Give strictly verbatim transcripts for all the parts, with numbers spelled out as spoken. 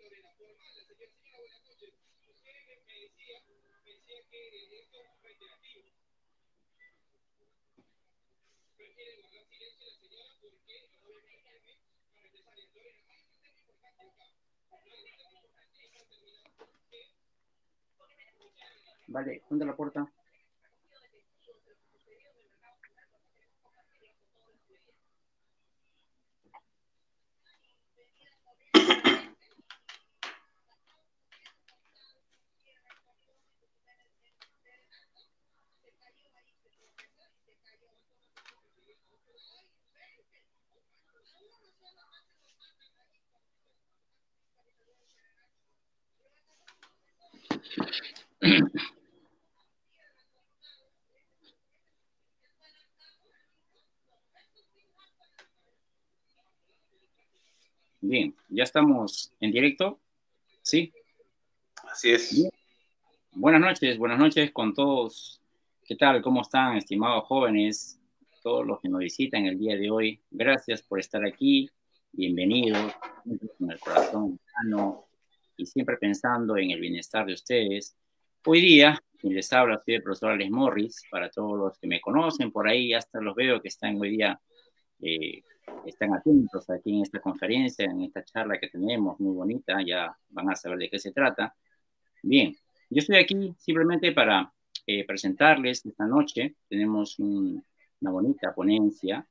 Vale, junta la puerta. Bien, ya estamos en directo, ¿sí? Así es. Bien. Buenas noches, buenas noches con todos. ¿Qué tal? ¿Cómo están, estimados jóvenes? Todos los que nos visitan el día de hoy. Gracias por estar aquí. Bienvenidos, con el corazón sano y siempre pensando en el bienestar de ustedes. Hoy día, quien les habla, soy el profesor Alex Morris. Para todos los que me conocen por ahí, hasta los veo que están hoy día... Eh, están atentos aquí en esta conferencia, en esta charla que tenemos, muy bonita, ya van a saber de qué se trata. Bien, yo estoy aquí simplemente para eh, presentarles esta noche, tenemos un, una bonita ponencia.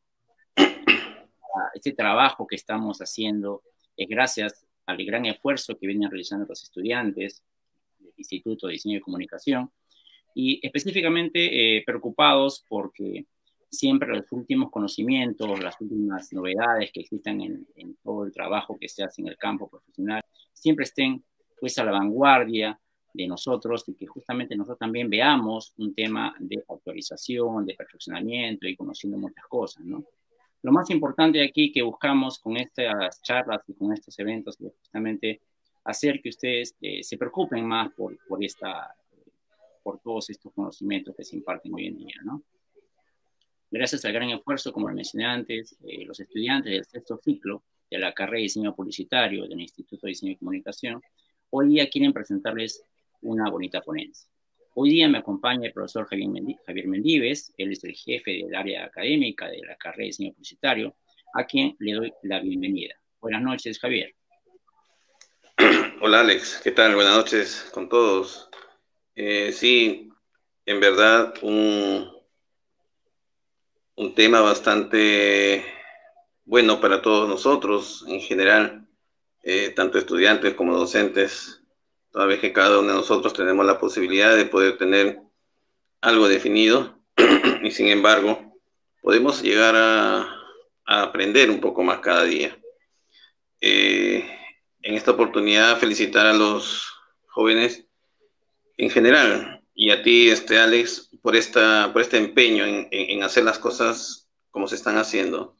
Este trabajo que estamos haciendo es gracias al gran esfuerzo que vienen realizando los estudiantes del Instituto de Diseño y Comunicación, y específicamente eh, preocupados porque siempre los últimos conocimientos, las últimas novedades que existan en, en todo el trabajo que se hace en el campo profesional, siempre estén pues a la vanguardia de nosotros y que justamente nosotros también veamos un tema de actualización, de perfeccionamiento y conociendo muchas cosas, ¿no? Lo más importante aquí que buscamos con estas charlas y con estos eventos es justamente hacer que ustedes eh, se preocupen más por, por esta por todos estos conocimientos que se imparten hoy en día, ¿no? Gracias al gran esfuerzo, como mencioné antes, eh, los estudiantes del sexto ciclo de la carrera de diseño publicitario del Instituto de Diseño y Comunicación, hoy día quieren presentarles una bonita ponencia. Hoy día me acompaña el profesor Javier, Mendí Javier Mendíves, él es el jefe del área académica de la carrera de diseño publicitario, a quien le doy la bienvenida. Buenas noches, Javier. Hola, Alex. ¿Qué tal? Buenas noches con todos. Eh, sí, en verdad, un, un tema bastante bueno para todos nosotros en general, eh, tanto estudiantes como docentes, toda vez que cada uno de nosotros tenemos la posibilidad de poder tener algo definido y sin embargo podemos llegar a, a aprender un poco más cada día. Eh, en esta oportunidad felicitar a los jóvenes en general y a ti, este, Alex, por, esta, por este empeño en, en, en hacer las cosas como se están haciendo.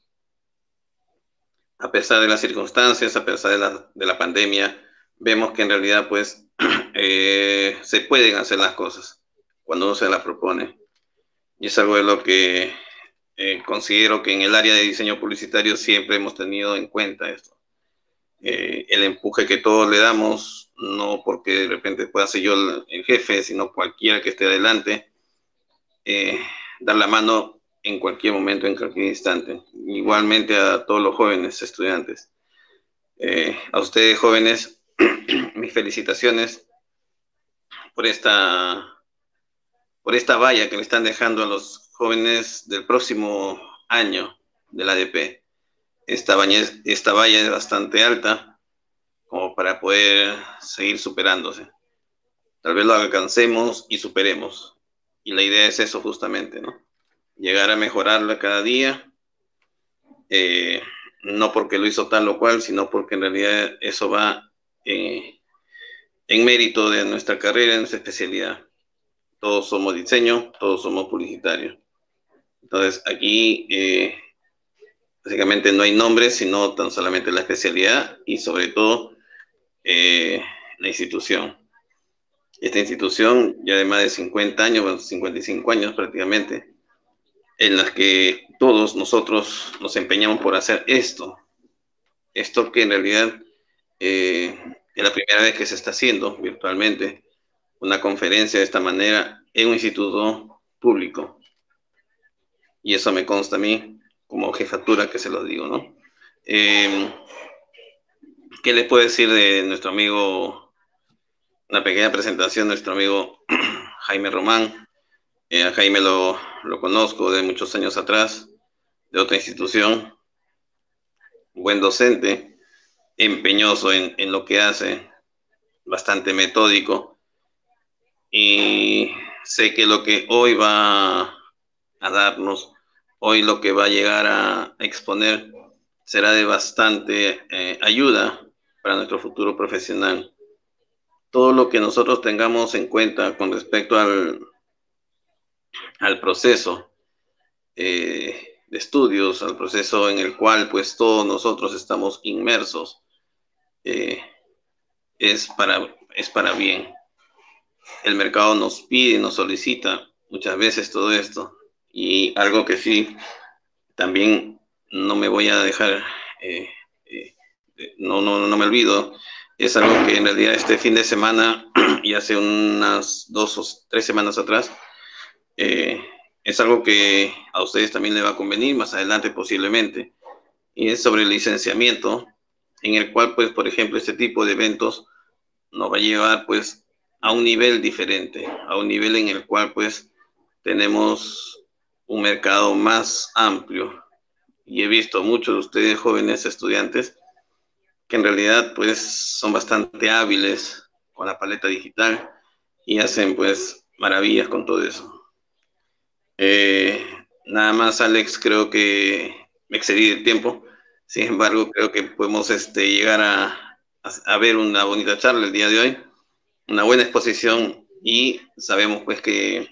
A pesar de las circunstancias, a pesar de la, de la pandemia, vemos que en realidad pues eh, se pueden hacer las cosas cuando uno se las propone. Y es algo de lo que eh, considero que en el área de diseño publicitario siempre hemos tenido en cuenta esto. Eh, el empuje que todos le damos, no porque de repente pueda ser yo el, el jefe, sino cualquiera que esté adelante, eh, dar la mano en cualquier momento, en cualquier instante. Igualmente a todos los jóvenes estudiantes. Eh, a ustedes, jóvenes, mis felicitaciones por esta, por esta valla que le están dejando a los jóvenes del próximo año de la A D P. Esta valla, esta valla es bastante alta como para poder seguir superándose. Tal vez lo alcancemos y superemos. Y la idea es eso justamente, ¿no? Llegar a mejorarla cada día, eh, no porque lo hizo tal o cual, sino porque en realidad eso va eh, en mérito de nuestra carrera, de nuestra especialidad. Todos somos diseño, todos somos publicitarios. Entonces aquí eh, básicamente no hay nombres, sino tan solamente la especialidad y sobre todo eh, la institución. Esta institución ya de más de cincuenta años, bueno, cincuenta y cinco años prácticamente, en las que todos nosotros nos empeñamos por hacer esto. Esto que en realidad eh, Es la primera vez que se está haciendo virtualmente una conferencia de esta manera en un instituto público. Y eso me consta a mí como jefatura que se lo digo, ¿no? Eh, ¿Qué les puedo decir de nuestro amigo? Una pequeña presentación de nuestro amigo Jaime Román. Eh, a Jaime lo, lo conozco de muchos años atrás, de otra institución. Buen docente, empeñoso en, en lo que hace, bastante metódico. Y sé que lo que hoy va a darnos, hoy lo que va a llegar a exponer, será de bastante eh, ayuda para nuestro futuro profesional. Todo lo que nosotros tengamos en cuenta con respecto al, al proceso eh, de estudios, al proceso en el cual pues todos nosotros estamos inmersos, eh, es, para, es para bien. El mercado nos pide, nos solicita muchas veces todo esto, y algo que sí, también no me voy a dejar, eh, eh, no, no, no me olvido, es algo que en realidad este fin de semana y hace unas dos o tres semanas atrás, eh, es algo que a ustedes también les va a convenir más adelante posiblemente, y es sobre el licenciamiento, en el cual, pues, por ejemplo, este tipo de eventos nos va a llevar, pues, a un nivel diferente, a un nivel en el cual, pues, tenemos un mercado más amplio. Y he visto muchos de ustedes, jóvenes estudiantes, que en realidad, pues, son bastante hábiles con la paleta digital y hacen, pues, maravillas con todo eso. Eh, nada más, Alex, creo que me excedí de tiempo. Sin embargo, creo que podemos este, llegar a, a, a ver una bonita charla el día de hoy, una buena exposición, y sabemos pues que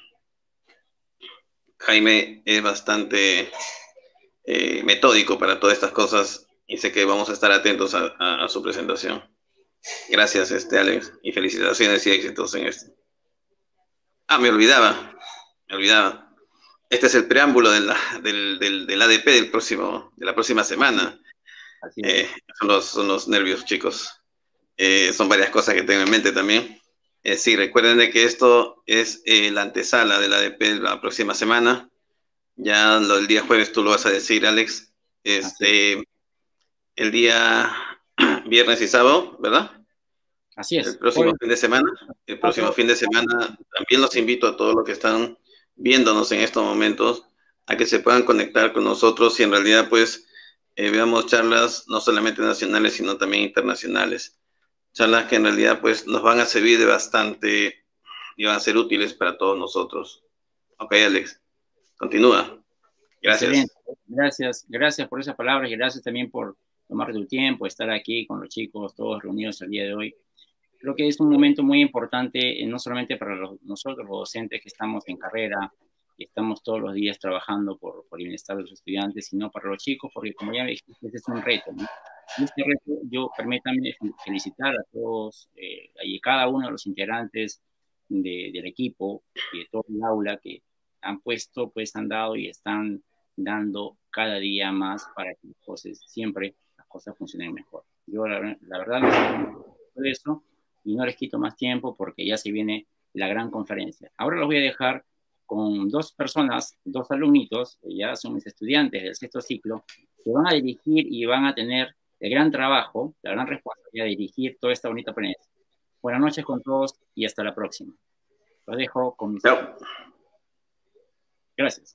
Jaime es bastante eh, metódico para todas estas cosas, y sé que vamos a estar atentos a, a, a su presentación. Gracias, este, Alex, y felicitaciones y éxitos en esto. Ah, me olvidaba, me olvidaba. Este es el preámbulo de la, del, del, del A D P del próximo, de la próxima semana. Así es. Eh, son, los, son los nervios, chicos. Eh, son varias cosas que tengo en mente también. Eh, sí, recuerden de que esto es eh, la antesala del A D P de la próxima semana. Ya lo, el día jueves tú lo vas a decir, Alex. Este, el día viernes y sábado, ¿verdad? Así es. El próximo Hoy, fin de semana. El próximo fin de semana también los invito a todos los que están viéndonos en estos momentos a que se puedan conectar con nosotros y en realidad pues eh, veamos charlas no solamente nacionales sino también internacionales, charlas que en realidad pues nos van a servir de bastante y van a ser útiles para todos nosotros. Ok, Alex, continúa. Gracias. Excelente. Gracias, gracias por esas palabras y gracias también por tomar tu tiempo, estar aquí con los chicos todos reunidos el día de hoy. Creo que es un momento muy importante, eh, no solamente para los, nosotros, los docentes que estamos en carrera y estamos todos los días trabajando por, por el bienestar de los estudiantes, sino para los chicos, porque como ya dijiste, este es un reto, ¿no? Y este reto, yo permítanme felicitar a todos eh, y cada uno de los integrantes de, del equipo y de todo el aula que han puesto, pues han dado y están dando cada día más para que las cosas, siempre las cosas funcionen mejor. Yo la, la verdad no sé de eso, y no les quito más tiempo porque ya se viene la gran conferencia. Ahora los voy a dejar con dos personas, dos alumnitos, que ya son mis estudiantes del sexto ciclo, que van a dirigir y van a tener el gran trabajo, la gran responsabilidad de dirigir toda esta bonita ponencia. Buenas noches con todos y hasta la próxima. Los dejo con mis... Chao. Gracias.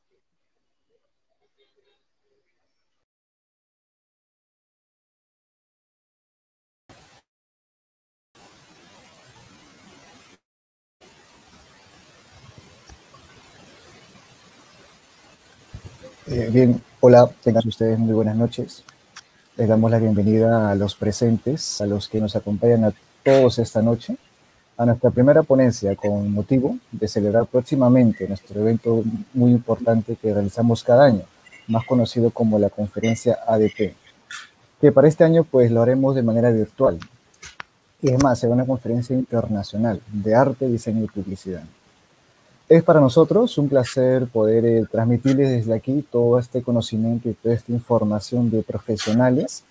Eh, bien, hola, tengan ustedes muy buenas noches. Les damos la bienvenida a los presentes, a los que nos acompañan a todos esta noche, a nuestra primera ponencia con motivo de celebrar próximamente nuestro evento muy importante que realizamos cada año, más conocido como la conferencia A D P, que para este año pues lo haremos de manera virtual. Y es más, será una conferencia internacional de arte, diseño y publicidad. Es para nosotros un placer poder eh, transmitirles desde aquí todo este conocimiento y toda esta información de profesionales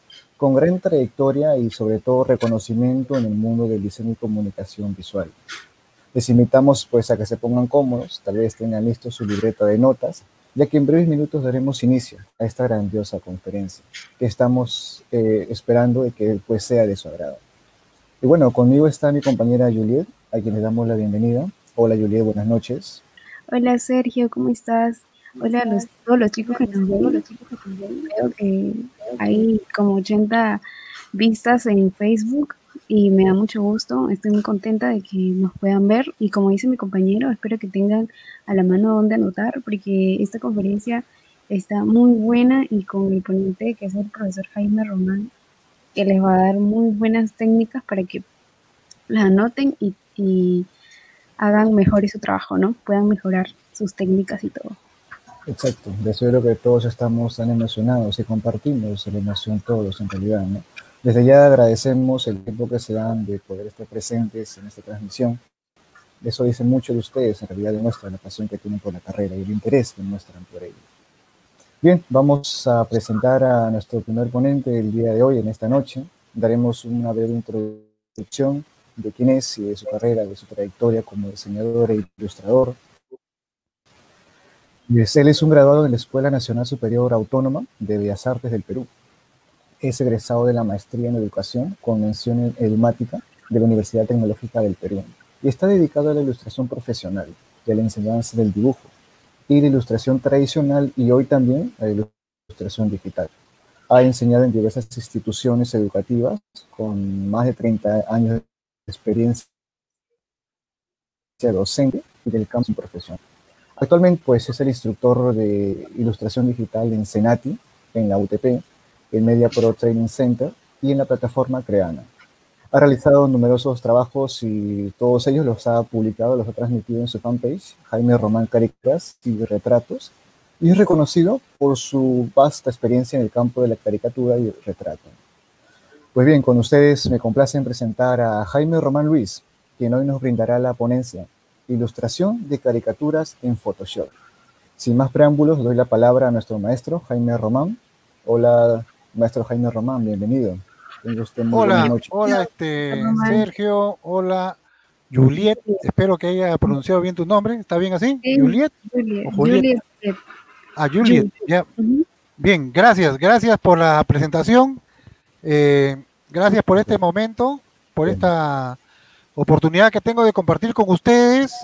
con gran trayectoria y sobre todo reconocimiento en el mundo del diseño y comunicación visual. Les invitamos pues a que se pongan cómodos, tal vez tengan listo su libreta de notas, ya que en breves minutos daremos inicio a esta grandiosa conferencia que estamos eh, esperando de que pues sea de su agrado. Y bueno, conmigo está mi compañera Juliet, a quien le damos la bienvenida. Hola Juliet, buenas noches. Hola Sergio, ¿cómo estás? Hola a los, todos los chicos que nos ven. Veo que hay como ochenta vistas en Facebook y me da mucho gusto. Estoy muy contenta de que nos puedan ver y como dice mi compañero, espero que tengan a la mano donde anotar porque esta conferencia está muy buena y con el ponente que es el profesor Jaime Román, que les va a dar muy buenas técnicas para que las anoten y, y hagan mejor su trabajo, ¿no? Puedan mejorar sus técnicas y todo. Exacto, de seguro que todos estamos tan emocionados y compartimos la emoción todos en realidad, ¿no? Desde ya agradecemos el tiempo que se dan de poder estar presentes en esta transmisión. Eso dice mucho de ustedes, en realidad demuestra la pasión que tienen por la carrera y el interés que muestran por ello. Bien, vamos a presentar a nuestro primer ponente del día de hoy, en esta noche. Daremos una breve introducción de quién es y de su carrera, de su trayectoria como diseñador e ilustrador. Él es un graduado de la Escuela Nacional Superior Autónoma de Bellas Artes del Perú. Es egresado de la Maestría en Educación con mención edumática de la Universidad Tecnológica del Perú y está dedicado a la ilustración profesional, de la enseñanza del dibujo y la ilustración tradicional y hoy también a la ilustración digital. Ha enseñado en diversas instituciones educativas con más de treinta años de experiencia docente y del campo profesional. Actualmente pues, es el instructor de ilustración digital en Senati, en la U T P, el Media Pro Training Center y en la plataforma Creana. Ha realizado numerosos trabajos y todos ellos los ha publicado, los ha transmitido en su fanpage, Jaime Román Caricaturas y Retratos, y es reconocido por su vasta experiencia en el campo de la caricatura y el retrato. Pues bien, con ustedes me complace en presentar a Jaime Román Luis, quien hoy nos brindará la ponencia Ilustración de caricaturas en Photoshop. Sin más preámbulos, doy la palabra a nuestro maestro Jaime Román. Hola, maestro Jaime Román, bienvenido. Tengo usted muy hola, buena noche. Hola, este, Sergio, hola, Juliet. Espero que haya pronunciado bien tu nombre. ¿Está bien así? Sí, ¿Juliet? Juliet. ¿O Juliet? Juliet. Ah, Juliet. Ya. Uh-huh. Bien, gracias. Gracias por la presentación. Eh, gracias por este momento, por esta oportunidad que tengo de compartir con ustedes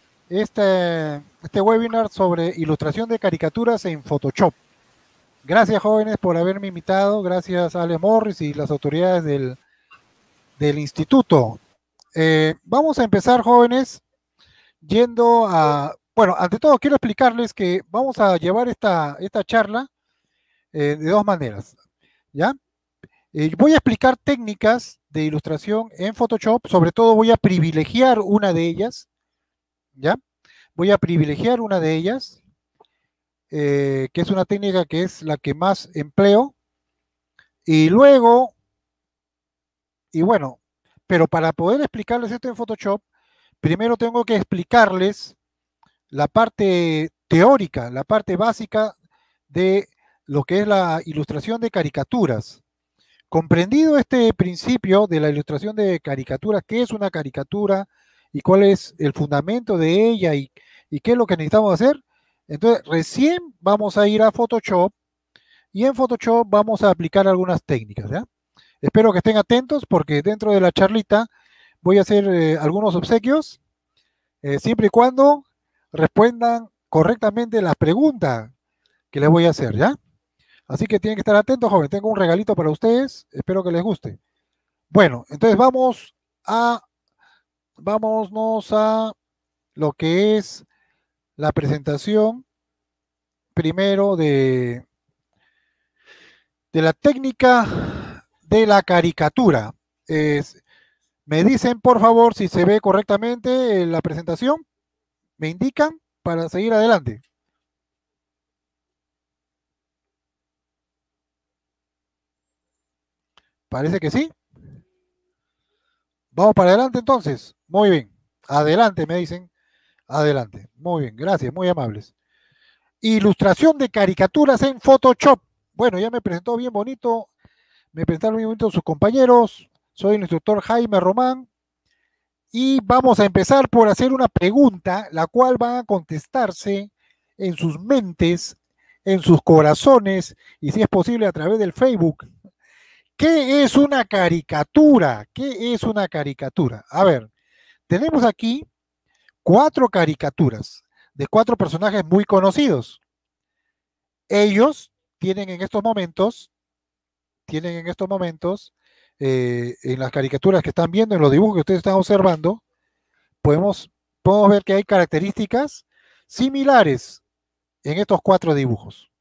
este, este webinar sobre ilustración de caricaturas en Photoshop. Gracias, jóvenes, por haberme invitado. Gracias a Ale Morris y las autoridades del, del instituto. Eh, vamos a empezar, jóvenes, yendo a... Bueno, ante todo quiero explicarles que vamos a llevar esta, esta charla eh, de dos maneras, ¿ya? Eh, voy a explicar técnicas de ilustración en Photoshop, sobre todo voy a privilegiar una de ellas, ¿ya? Voy a privilegiar una de ellas, eh, que es una técnica que es la que más empleo, y luego, y bueno, pero para poder explicarles esto en Photoshop, primero tengo que explicarles la parte teórica, la parte básica de lo que es la ilustración de caricaturas. Comprendido este principio de la ilustración de caricaturas, qué es una caricatura y cuál es el fundamento de ella y, y qué es lo que necesitamos hacer, entonces recién vamos a ir a Photoshop y en Photoshop vamos a aplicar algunas técnicas, ¿ya? Espero que estén atentos porque dentro de la charlita voy a hacer eh, algunos obsequios, eh, siempre y cuando respondan correctamente las preguntas que les voy a hacer, ¿ya? Así que tienen que estar atentos, jóvenes. Tengo un regalito para ustedes. Espero que les guste. Bueno, entonces vamos a, vámonos a lo que es la presentación primero de, de la técnica de la caricatura. Es, me dicen, por favor, si se ve correctamente la presentación. Me indican para seguir adelante. Parece que sí. Vamos para adelante entonces. Muy bien. Adelante, me dicen. Adelante. Muy bien. Gracias. Muy amables. Ilustración de caricaturas en Photoshop. Bueno, ya me presentó bien bonito Me presentaron un momento sus compañeros. Soy el instructor Jaime Román. Y vamos a empezar por hacer una pregunta, la cual va a contestarse en sus mentes, en sus corazones, y si es posible a través del Facebook. ¿Qué es una caricatura? ¿Qué es una caricatura? A ver, tenemos aquí cuatro caricaturas de cuatro personajes muy conocidos. Ellos tienen en estos momentos, tienen en estos momentos, eh, en las caricaturas que están viendo, en los dibujos que ustedes están observando, podemos, podemos ver que hay características similares en estos cuatro dibujos.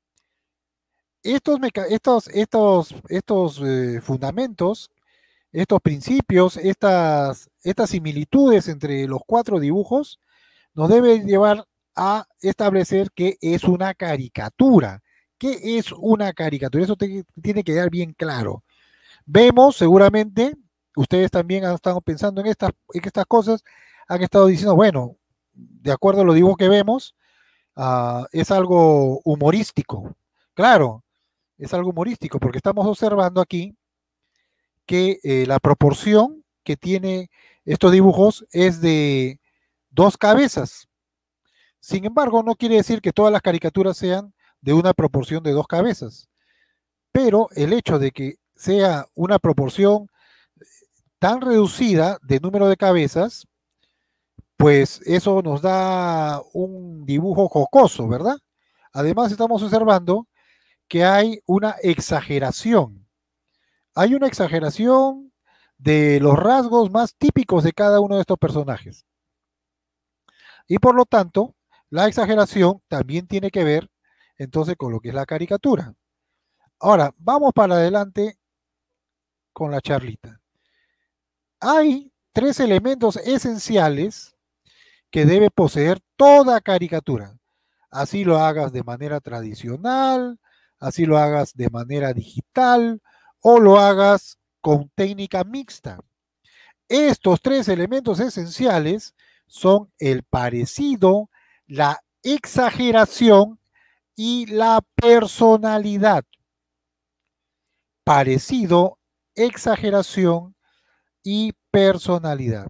Estos, estos, estos, estos eh, fundamentos, estos principios, estas, estas similitudes entre los cuatro dibujos nos deben llevar a establecer qué es una caricatura. ¿Qué es una caricatura? Eso te, tiene que quedar bien claro. Vemos, seguramente, ustedes también han estado pensando en estas, en estas cosas, han estado diciendo, bueno, de acuerdo a los dibujos que vemos, uh, es algo humorístico. Claro, es algo humorístico, porque estamos observando aquí que eh, la proporción que tiene estos dibujos es de dos cabezas. Sin embargo, no quiere decir que todas las caricaturas sean de una proporción de dos cabezas. Pero el hecho de que sea una proporción tan reducida de número de cabezas, pues eso nos da un dibujo jocoso, ¿verdad? Además, estamos observando que hay una exageración. Hay una exageración de los rasgos más típicos de cada uno de estos personajes. Y por lo tanto, la exageración también tiene que ver entonces con lo que es la caricatura. Ahora, vamos para adelante con la charlita. Hay tres elementos esenciales que debe poseer toda caricatura. Así lo hagas de manera tradicional, así lo hagas de manera digital o lo hagas con técnica mixta. Estos tres elementos esenciales son el parecido, la exageración y la personalidad. Parecido, exageración y personalidad.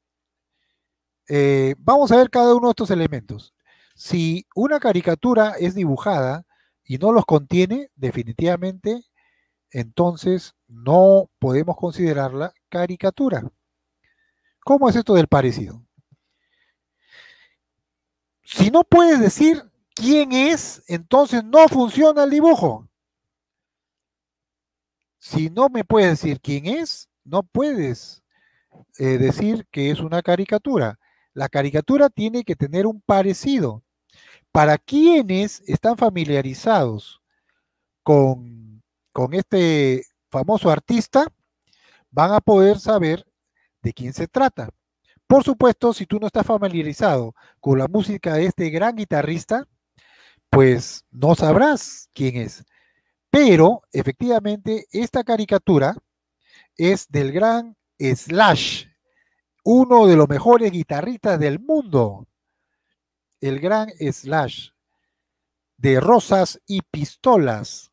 Eh, vamos a ver cada uno de estos elementos. Si una caricatura es dibujada y no los contiene, definitivamente, entonces no podemos considerarla caricatura. ¿Cómo es esto del parecido? Si no puedes decir quién es, entonces no funciona el dibujo. Si no me puedes decir quién es, no puedes eh, decir que es una caricatura. La caricatura tiene que tener un parecido. Para quienes están familiarizados con, con este famoso artista, van a poder saber de quién se trata. Por supuesto, si tú no estás familiarizado con la música de este gran guitarrista, pues no sabrás quién es. Pero, efectivamente, esta caricatura es del gran Slash, uno de los mejores guitarristas del mundo. El gran Slash, de Rosas y Pistolas.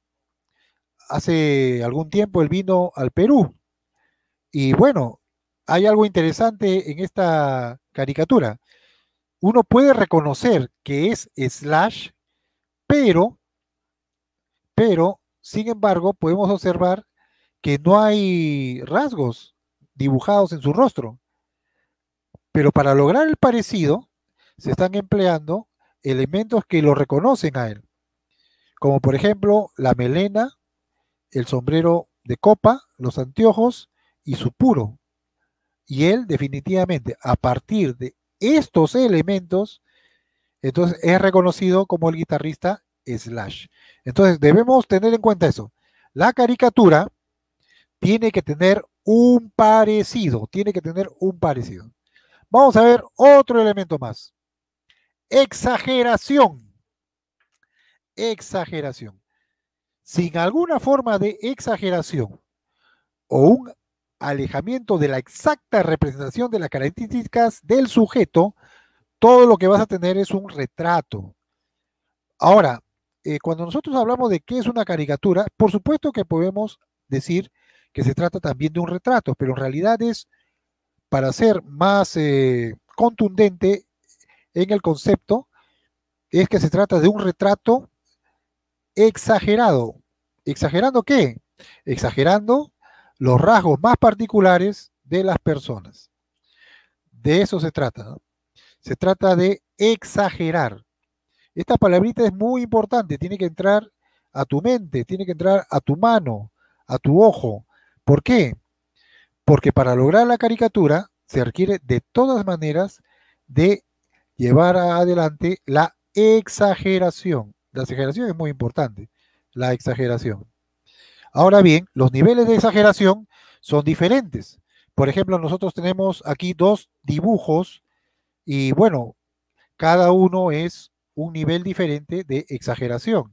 Hace algún tiempo él vino al Perú. Y bueno, hay algo interesante en esta caricatura. Uno puede reconocer que es Slash, pero, pero, sin embargo, podemos observar que no hay rasgos dibujados en su rostro. Pero para lograr el parecido, se están empleando elementos que lo reconocen a él. Como por ejemplo, la melena, el sombrero de copa, los anteojos y su puro. Y él definitivamente, a partir de estos elementos, entonces es reconocido como el guitarrista Slash. Entonces debemos tener en cuenta eso. La caricatura tiene que tener un parecido, tiene que tener un parecido. Vamos a ver otro elemento más. Exageración. Exageración. Sin alguna forma de exageración o un alejamiento de la exacta representación de las características del sujeto, todo lo que vas a tener es un retrato. Ahora, eh, cuando nosotros hablamos de qué es una caricatura, por supuesto que podemos decir que se trata también de un retrato, pero en realidad es, para ser más eh, contundente en el concepto, es que se trata de un retrato exagerado. ¿Exagerando qué? Exagerando los rasgos más particulares de las personas. De eso se trata, ¿no? Se trata de exagerar. Esta palabrita es muy importante, tiene que entrar a tu mente, tiene que entrar a tu mano, a tu ojo. ¿Por qué? Porque para lograr la caricatura se requiere de todas maneras de llevar adelante la exageración. La exageración es muy importante, la exageración. Ahora bien, los niveles de exageración son diferentes. Por ejemplo, nosotros tenemos aquí dos dibujos y bueno, cada uno es un nivel diferente de exageración.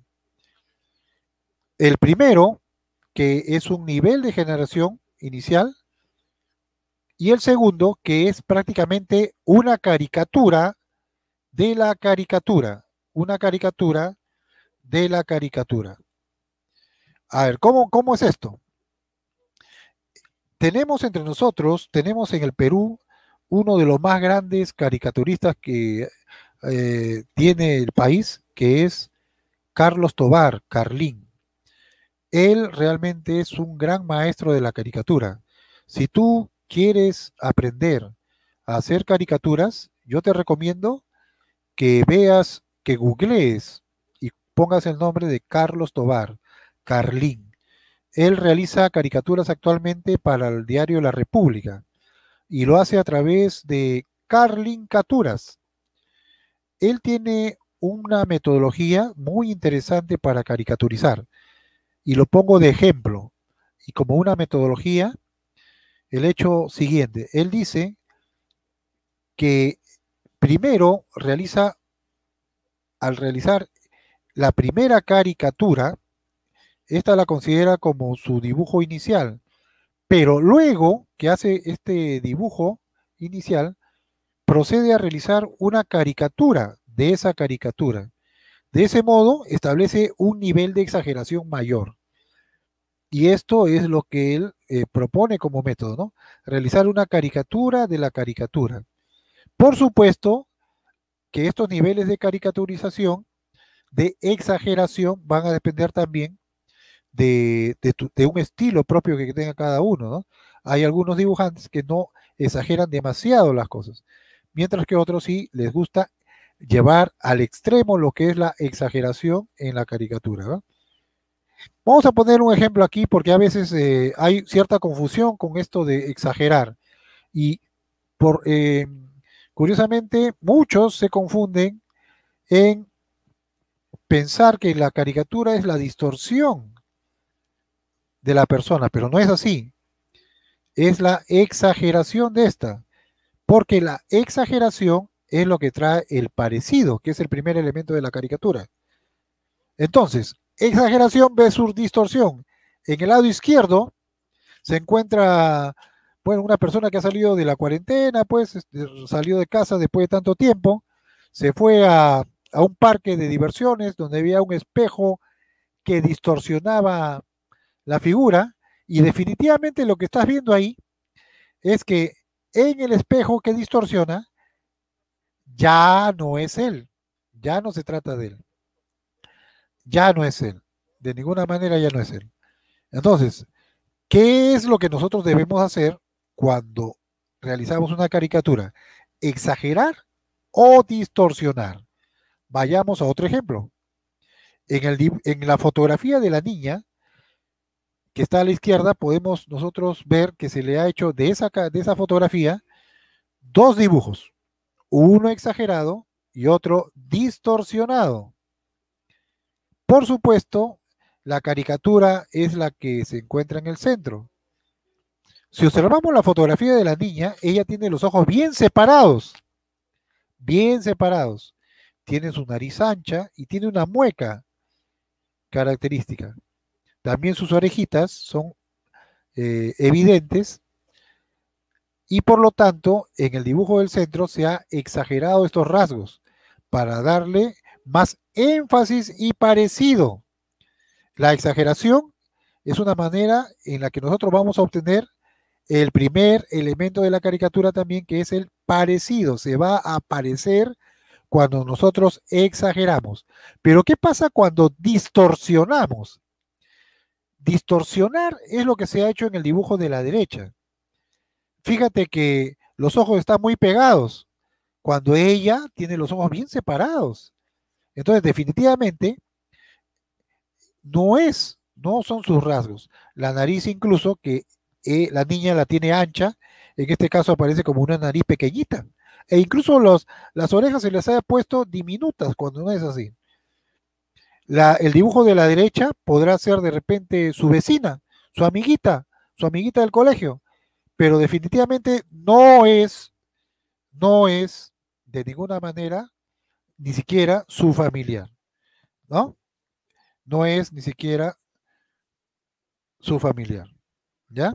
El primero, que es un nivel de generación inicial, y el segundo, que es prácticamente una caricatura de la caricatura, una caricatura de la caricatura. A ver, ¿cómo, cómo es esto? Tenemos entre nosotros, tenemos en el Perú uno de los más grandes caricaturistas que eh, tiene el país, que es Carlos Tovar, Carlín. Él realmente es un gran maestro de la caricatura. Si tú quieres aprender a hacer caricaturas, yo te recomiendo que veas, que googlees y pongas el nombre de Carlos Tovar, Carlín. Él realiza caricaturas actualmente para el diario La República y lo hace a través de Carlincaturas. Él tiene una metodología muy interesante para caricaturizar y lo pongo de ejemplo. Y como una metodología, el hecho siguiente, él dice que primero realiza, al realizar la primera caricatura, esta la considera como su dibujo inicial, pero luego que hace este dibujo inicial, procede a realizar una caricatura de esa caricatura. De ese modo, establece un nivel de exageración mayor. Y esto es lo que él eh, propone como método, ¿no? Realizar una caricatura de la caricatura. Por supuesto que estos niveles de caricaturización, de exageración, van a depender también de, de, tu, de un estilo propio que tenga cada uno, ¿no? Hay algunos dibujantes que no exageran demasiado las cosas, mientras que otros sí les gusta llevar al extremo lo que es la exageración en la caricatura, ¿no? Vamos a poner un ejemplo aquí porque a veces eh, hay cierta confusión con esto de exagerar y por, eh, curiosamente muchos se confunden en pensar que la caricatura es la distorsión de la persona, pero no es así. Es la exageración de esta, porque la exageración es lo que trae el parecido, que es el primer elemento de la caricatura. Entonces, exageración versus distorsión. En el lado izquierdo se encuentra, bueno, una persona que ha salido de la cuarentena, pues este, salió de casa después de tanto tiempo, se fue a, a un parque de diversiones donde había un espejo que distorsionaba la figura y definitivamente lo que estás viendo ahí es que en el espejo que distorsiona ya no es él, ya no se trata de él. Ya no es él. De ninguna manera ya no es él. Entonces, ¿qué es lo que nosotros debemos hacer cuando realizamos una caricatura? ¿Exagerar o distorsionar? Vayamos a otro ejemplo. En, el, en la fotografía de la niña, que está a la izquierda, podemos nosotros ver que se le ha hecho de esa, de esa fotografía dos dibujos. Uno exagerado y otro distorsionado. Por supuesto, la caricatura es la que se encuentra en el centro. Si observamos la fotografía de la niña, ella tiene los ojos bien separados, bien separados. Tiene su nariz ancha y tiene una mueca característica. También sus orejitas son eh, evidentes y por lo tanto, en el dibujo del centro se ha exagerado estos rasgos para darle más énfasis y parecido. La exageración es una manera en la que nosotros vamos a obtener el primer elemento de la caricatura también, que es el parecido. Se va a parecer cuando nosotros exageramos. Pero ¿qué pasa cuando distorsionamos? Distorsionar es lo que se ha hecho en el dibujo de la derecha. Fíjate que los ojos están muy pegados, cuando ella tiene los ojos bien separados. Entonces, definitivamente, no es, no son sus rasgos. La nariz incluso, que eh, la niña la tiene ancha, en este caso aparece como una nariz pequeñita. E incluso los, las orejas se les haya puesto diminutas cuando no es así. La, el dibujo de la derecha podrá ser de repente su vecina, su amiguita, su amiguita del colegio, pero definitivamente no es, no es de ninguna manera, ni siquiera su familiar, ¿no? No es ni siquiera su familiar, ¿ya?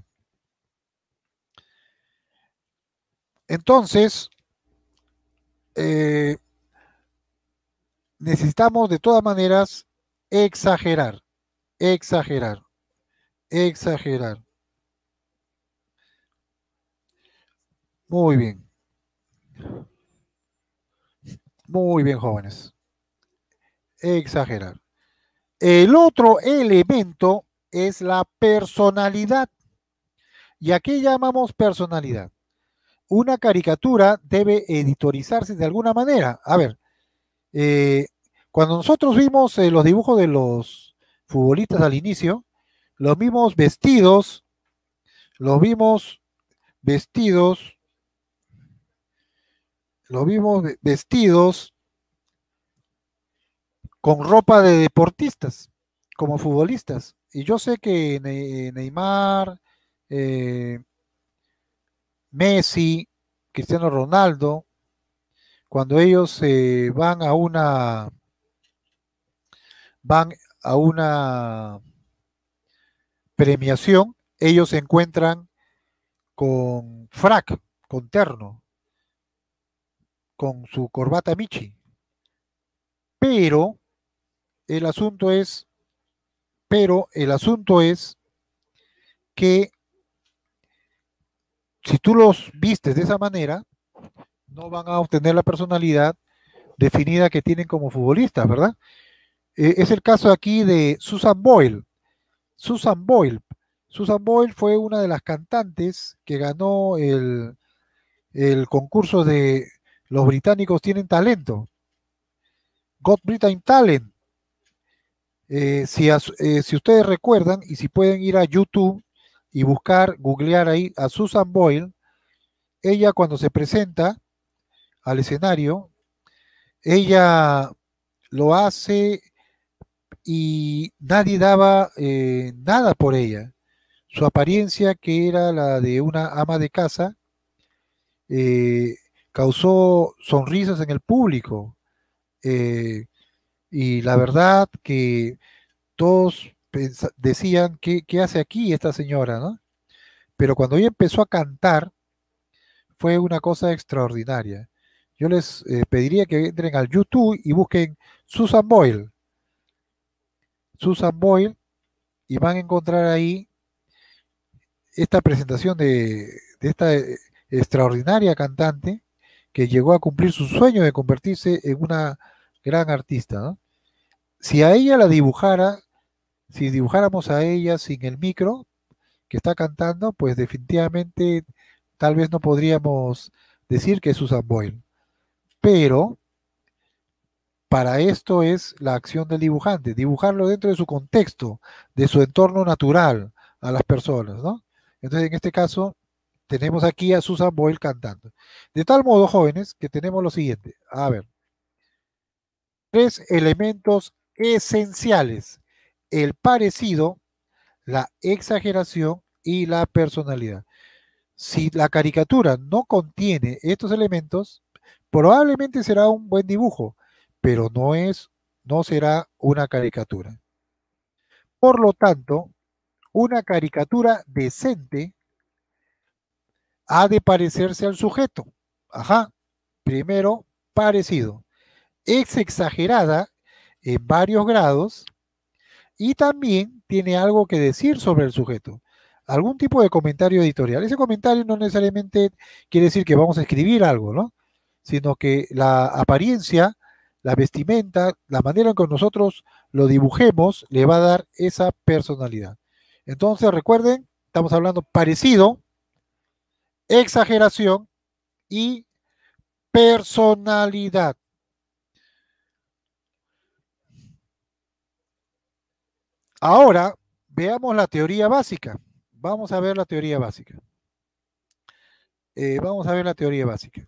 Entonces, eh, necesitamos de todas maneras exagerar, exagerar, exagerar. Muy bien. Muy bien, jóvenes. Exagerar. El otro elemento es la personalidad. ¿Y a qué llamamos personalidad? Una caricatura debe editorizarse de alguna manera. A ver, eh, cuando nosotros vimos eh, los dibujos de los futbolistas al inicio, los vimos vestidos, los vimos vestidos, los vimos vestidos con ropa de deportistas, como futbolistas. Y yo sé que Neymar, eh, Messi, Cristiano Ronaldo, cuando ellos eh, van a una van a una premiación, ellos se encuentran con frac, con terno, con su corbata Michi. Pero el asunto es, pero el asunto es que si tú los vistes de esa manera, no van a obtener la personalidad definida que tienen como futbolistas, ¿verdad? Eh, es el caso aquí de Susan Boyle. Susan Boyle. Susan Boyle fue una de las cantantes que ganó el, el concurso de Los Británicos Tienen Talento. Got Britain Talent. Eh, si, a, eh, si ustedes recuerdan y si pueden ir a YouTube y buscar, googlear ahí a Susan Boyle, ella cuando se presenta al escenario, ella lo hace y nadie daba eh, nada por ella. Su apariencia, que era la de una ama de casa, eh, causó sonrisas en el público. Eh, y la verdad que todos decían, ¿qué, ¿qué hace aquí esta señora, ¿no? Pero cuando ella empezó a cantar, fue una cosa extraordinaria. Yo les eh, pediría que entren al YouTube y busquen Susan Boyle. Susan Boyle, y van a encontrar ahí esta presentación de, de esta extraordinaria cantante que llegó a cumplir su sueño de convertirse en una gran artista, ¿no? Si a ella la dibujara, si dibujáramos a ella sin el micro que está cantando, pues definitivamente tal vez no podríamos decir que es Susan Boyle. Pero para esto es la acción del dibujante, dibujarlo dentro de su contexto, de su entorno natural a las personas, ¿no? Entonces, en este caso, tenemos aquí a Susan Boyle cantando. De tal modo, jóvenes, que tenemos lo siguiente. A ver, tres elementos esenciales: el parecido, la exageración y la personalidad. Si la caricatura no contiene estos elementos, probablemente será un buen dibujo, pero no es, no será una caricatura. Por lo tanto, una caricatura decente ha de parecerse al sujeto. Ajá. Primero, parecido. Es exagerada en varios grados y también tiene algo que decir sobre el sujeto, algún tipo de comentario editorial. Ese comentario no necesariamente quiere decir que vamos a escribir algo, ¿no? Sino que la apariencia, la vestimenta, la manera en que nosotros lo dibujemos, le va a dar esa personalidad. Entonces, recuerden, estamos hablando parecido, exageración y personalidad. Ahora, veamos la teoría básica. Vamos a ver la teoría básica. Eh, vamos a ver la teoría básica.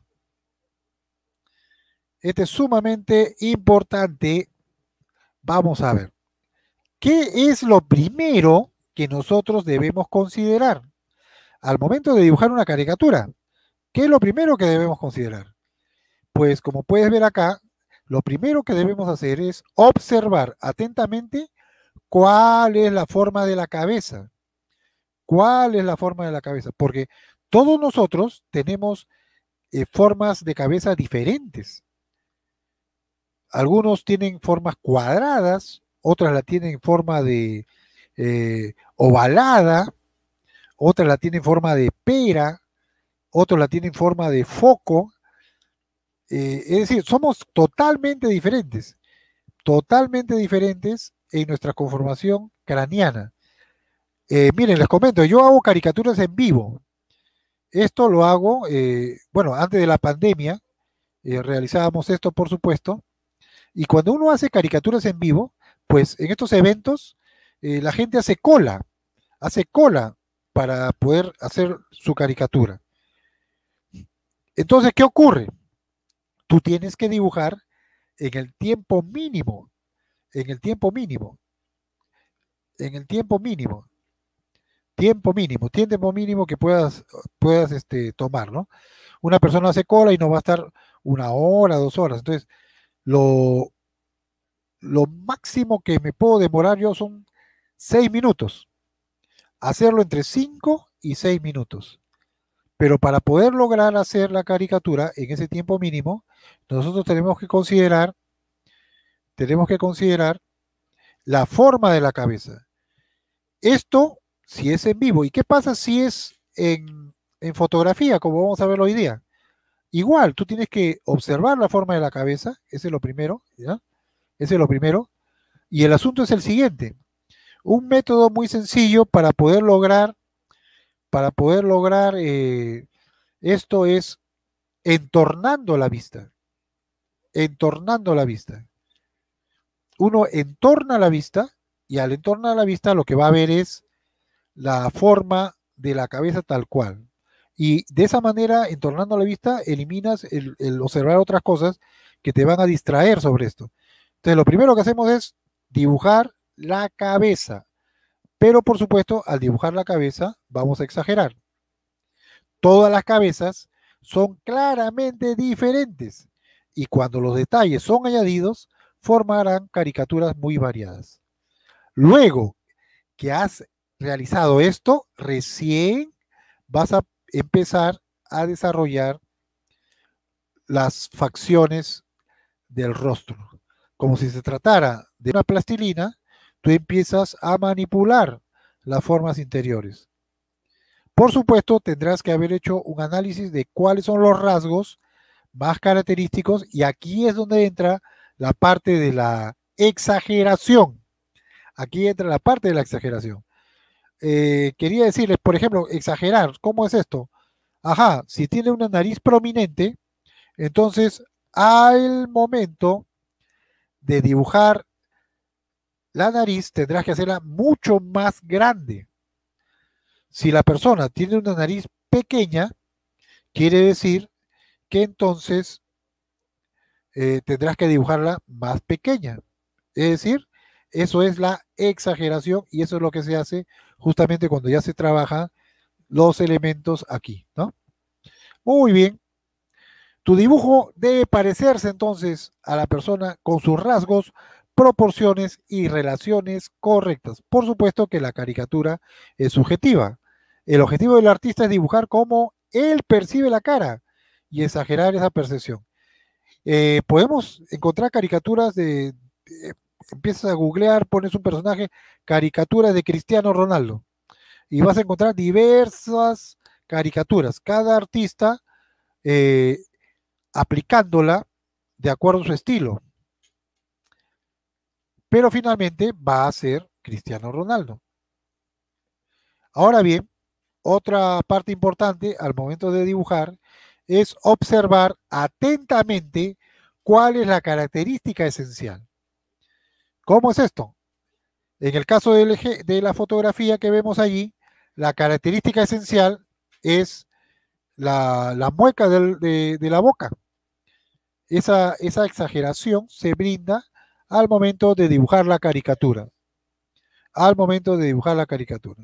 Este es sumamente importante. Vamos a ver. ¿Qué es lo primero que nosotros debemos considerar al momento de dibujar una caricatura? ¿Qué es lo primero que debemos considerar? Pues como puedes ver acá, lo primero que debemos hacer es observar atentamente cuál es la forma de la cabeza. ¿Cuál es la forma de la cabeza? Porque todos nosotros tenemos eh, formas de cabeza diferentes. Algunos tienen formas cuadradas, otras la tienen en forma de eh, ovalada, otras la tienen en forma de pera, otros la tienen en forma de foco. Eh, es decir, somos totalmente diferentes, totalmente diferentes en nuestra conformación craneana. Eh, miren, les comento, yo hago caricaturas en vivo. Esto lo hago, eh, bueno, antes de la pandemia, eh, realizábamos esto, por supuesto, y cuando uno hace caricaturas en vivo, pues en estos eventos, eh, la gente hace cola, hace cola para poder hacer su caricatura. Entonces, ¿qué ocurre? Tú tienes que dibujar en el tiempo mínimo, en el tiempo mínimo, en el tiempo mínimo, tiempo mínimo, tiempo mínimo que puedas, puedas este, tomar, ¿no? Una persona hace cola y no va a estar una hora, dos horas. Entonces, lo, lo máximo que me puedo demorar yo son seis minutos. Hacerlo entre cinco y seis minutos. Pero para poder lograr hacer la caricatura en ese tiempo mínimo, nosotros tenemos que considerar, tenemos que considerar la forma de la cabeza. Esto si es en vivo. ¿Y qué pasa si es en, en fotografía, como vamos a ver hoy día? Igual, tú tienes que observar la forma de la cabeza, ese es lo primero, ¿ya? Ese es lo primero. Y el asunto es el siguiente. Un método muy sencillo para poder lograr, para poder lograr eh, esto es entornando la vista. Entornando la vista. Uno entorna la vista y al entornar la vista lo que va a ver es la forma de la cabeza tal cual. Y de esa manera, entornando la vista, eliminas el, el observar otras cosas que te van a distraer sobre esto. Entonces, lo primero que hacemos es dibujar la cabeza. Pero, por supuesto, al dibujar la cabeza, vamos a exagerar. Todas las cabezas son claramente diferentes. Y cuando los detalles son añadidos, formarán caricaturas muy variadas. Luego que has realizado esto, recién vas a empezar a desarrollar las facciones del rostro. Como si se tratara de una plastilina, tú empiezas a manipular las formas interiores. Por supuesto, tendrás que haber hecho un análisis de cuáles son los rasgos más característicos y aquí es donde entra la parte de la exageración. Aquí entra la parte de la exageración. Eh, quería decirles, por ejemplo, exagerar. ¿Cómo es esto? Ajá, si tiene una nariz prominente, entonces al momento de dibujar la nariz tendrás que hacerla mucho más grande. Si la persona tiene una nariz pequeña, quiere decir que entonces eh, tendrás que dibujarla más pequeña. Es decir, eso es la exageración y eso es lo que se hace justamente cuando ya se trabaja los elementos aquí, ¿no? Muy bien. Tu dibujo debe parecerse entonces a la persona con sus rasgos, proporciones y relaciones correctas. Por supuesto que la caricatura es subjetiva. El objetivo del artista es dibujar cómo él percibe la cara y exagerar esa percepción. Eh, podemos encontrar caricaturas de, de empiezas a googlear, pones un personaje, caricaturas de Cristiano Ronaldo, y vas a encontrar diversas caricaturas, cada artista eh, aplicándola de acuerdo a su estilo. Pero finalmente va a ser Cristiano Ronaldo. Ahora bien, otra parte importante al momento de dibujar es observar atentamente cuál es la característica esencial. ¿Cómo es esto? En el caso del eje, de la fotografía que vemos allí, la característica esencial es la, la mueca del, de, de la boca. Esa, esa exageración se brinda al momento de dibujar la caricatura. Al momento de dibujar la caricatura.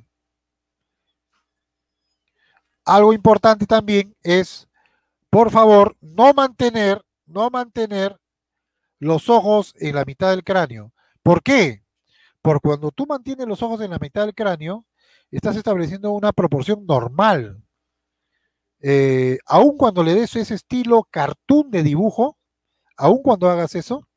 Algo importante también es, por favor, no mantener, no mantener los ojos en la mitad del cráneo. ¿Por qué? Porque cuando tú mantienes los ojos en la mitad del cráneo, estás estableciendo una proporción normal. Eh, aun cuando le des ese estilo cartoon de dibujo, aun cuando hagas eso,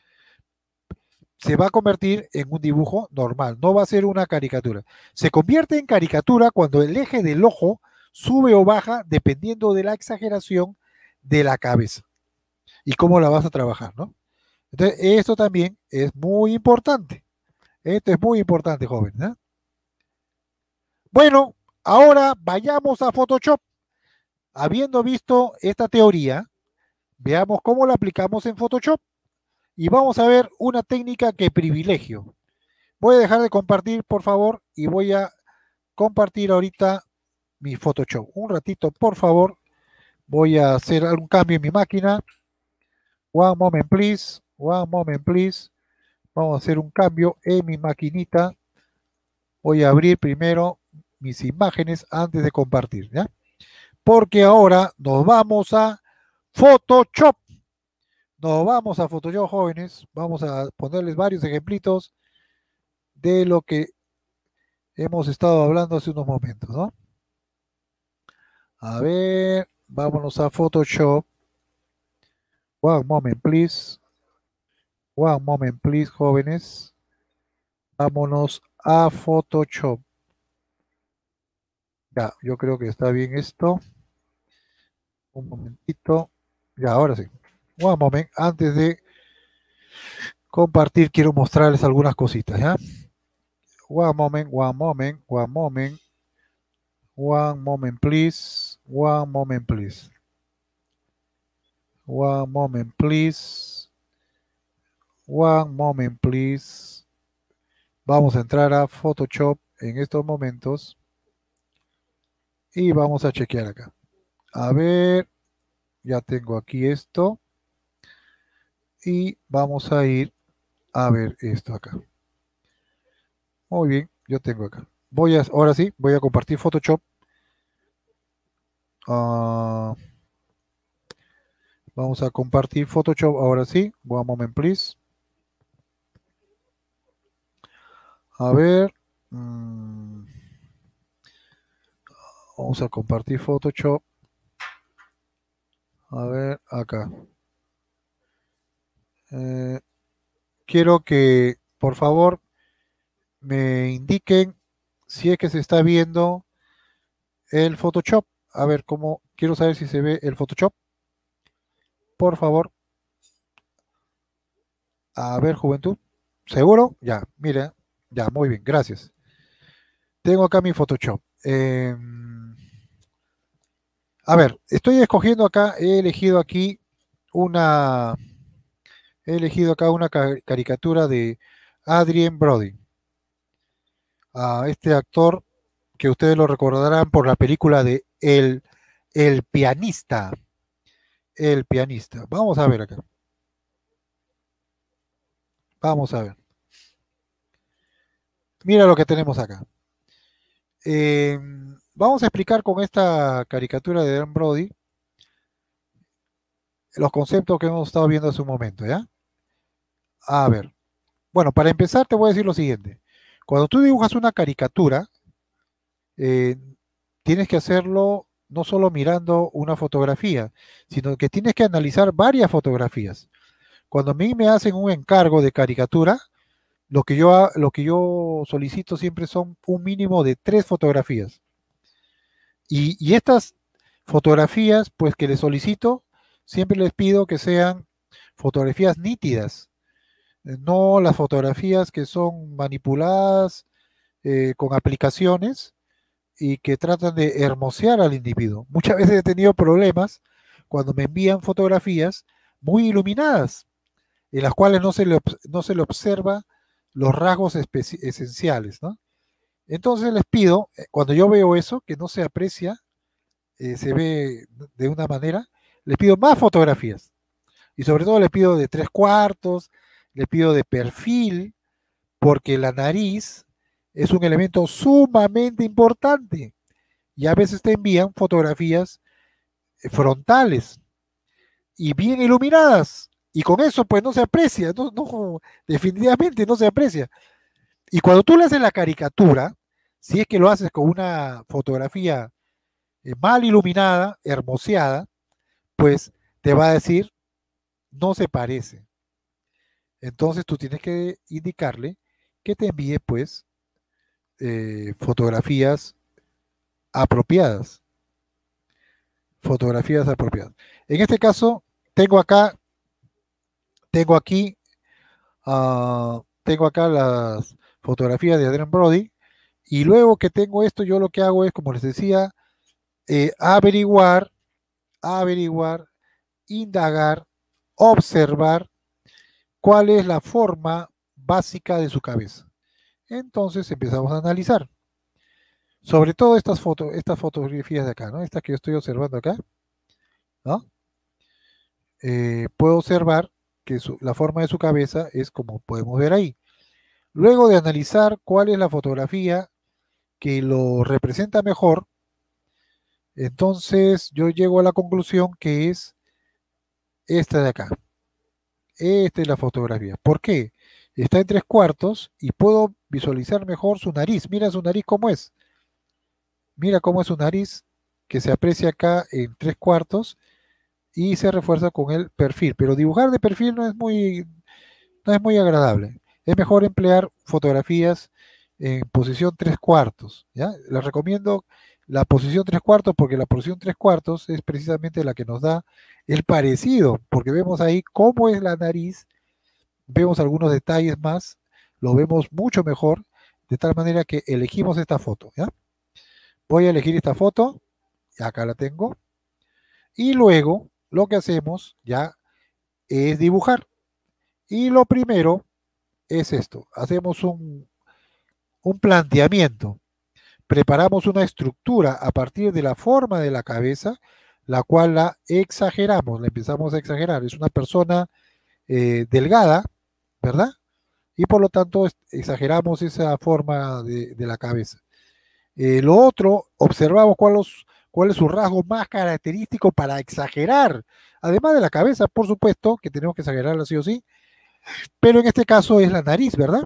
se va a convertir en un dibujo normal, no va a ser una caricatura. Se convierte en caricatura cuando el eje del ojo sube o baja dependiendo de la exageración de la cabeza y cómo la vas a trabajar, ¿no? Entonces, esto también es muy importante. Esto es muy importante, joven, ¿eh? Bueno, ahora vayamos a Photoshop. Habiendo visto esta teoría, veamos cómo la aplicamos en Photoshop. Y vamos a ver una técnica que privilegio. Voy a dejar de compartir, por favor, y voy a compartir ahorita mi Photoshop. Un ratito, por favor. Voy a hacer algún cambio en mi máquina. One moment, please. One moment, please. Vamos a hacer un cambio en mi maquinita. Voy a abrir primero mis imágenes antes de compartir, ¿ya? Porque ahora nos vamos a Photoshop. Nos vamos a Photoshop, jóvenes. Vamos a ponerles varios ejemplitos de lo que hemos estado hablando hace unos momentos, ¿no? A ver, vámonos a Photoshop. One moment, please. One moment, please, jóvenes. Vámonos a Photoshop. Ya, yo creo que está bien esto. Un momentito. Ya, ahora sí. One moment, antes de compartir, quiero mostrarles algunas cositas, ¿ya? One moment, one moment, one moment. One moment, please. One moment, please. One moment, please. One moment, please. Vamos a entrar a Photoshop en estos momentos. Y vamos a chequear acá. A ver. Ya tengo aquí esto. Y vamos a ir a ver esto acá. Muy bien, yo tengo acá. Voy a, ahora sí, voy a compartir Photoshop. Uh, vamos a compartir Photoshop ahora sí. One moment, please. A ver. Mmm, vamos a compartir Photoshop. A ver, acá. Eh, quiero que, por favor, me indiquen si es que se está viendo el Photoshop. A ver, cómo, quiero saber si se ve el Photoshop. Por favor. A ver, juventud. ¿Seguro? Ya, mira. Ya, muy bien, gracias. Tengo acá mi Photoshop. Eh, a ver, estoy escogiendo acá, he elegido aquí una... He elegido acá una caricatura de Adrien Brody. A este actor que ustedes lo recordarán por la película de El, El Pianista. El Pianista. Vamos a ver acá. Vamos a ver. Mira lo que tenemos acá. Eh, vamos a explicar con esta caricatura de Adrien Brody los conceptos que hemos estado viendo hace un momento, ¿ya? A ver, bueno, para empezar te voy a decir lo siguiente. Cuando tú dibujas una caricatura, eh, tienes que hacerlo no solo mirando una fotografía, sino que tienes que analizar varias fotografías. Cuando a mí me hacen un encargo de caricatura, lo que yo, lo que yo solicito siempre son un mínimo de tres fotografías. Y, y estas fotografías, pues que les solicito, siempre les pido que sean fotografías nítidas, no las fotografías que son manipuladas eh, con aplicaciones y que tratan de hermosear al individuo. Muchas veces he tenido problemas cuando me envían fotografías muy iluminadas, en las cuales no se le, no se le observa los rasgos esenciales, ¿no? Entonces les pido, cuando yo veo eso, que no se aprecia, eh, se ve de una manera, les pido más fotografías. Y sobre todo les pido de tres cuartos, les pido de perfil, porque la nariz es un elemento sumamente importante. Y a veces te envían fotografías frontales y bien iluminadas. Y con eso pues no se aprecia, no, no, definitivamente no se aprecia. Y cuando tú le haces la caricatura, si es que lo haces con una fotografía eh, mal iluminada, hermoseada, pues te va a decir, no se parece. Entonces tú tienes que indicarle que te envíe pues eh, fotografías apropiadas. Fotografías apropiadas. En este caso, tengo acá, tengo aquí, uh, tengo acá las fotografías de Adrien Brody, y luego que tengo esto, yo lo que hago es, como les decía, eh, averiguar, averiguar, indagar, observar cuál es la forma básica de su cabeza. Entonces empezamos a analizar. Sobre todo estas fotos, estas fotografías de acá, ¿no? Estas que yo estoy observando acá, ¿no? Eh, puedo observar que su, la forma de su cabeza es como podemos ver ahí. Luego de analizar cuál es la fotografía que lo representa mejor, entonces yo llego a la conclusión que es esta de acá. Esta es la fotografía. ¿Por qué? Está en tres cuartos y puedo visualizar mejor su nariz. Mira su nariz cómo es. Mira cómo es su nariz, que se aprecia acá en tres cuartos y se refuerza con el perfil. Pero dibujar de perfil no es muy, no es muy agradable. Es mejor emplear fotografías en posición tres cuartos. ¿Ya? Les recomiendo la posición tres cuartos porque la posición tres cuartos es precisamente la que nos da el parecido, porque vemos ahí cómo es la nariz, vemos algunos detalles más, lo vemos mucho mejor, de tal manera que elegimos esta foto. ¿Ya? Voy a elegir esta foto, acá la tengo, y luego lo que hacemos ya es dibujar. Y lo primero es esto, hacemos un, un planteamiento, preparamos una estructura a partir de la forma de la cabeza, la cual la exageramos, la empezamos a exagerar. Es una persona eh, delgada, ¿verdad? Y por lo tanto exageramos esa forma de, de la cabeza. Eh, lo otro, observamos cuál, los, cuál es su rasgo más característico para exagerar, además de la cabeza, por supuesto, que tenemos que exagerarla sí o sí, pero en este caso es la nariz, ¿verdad?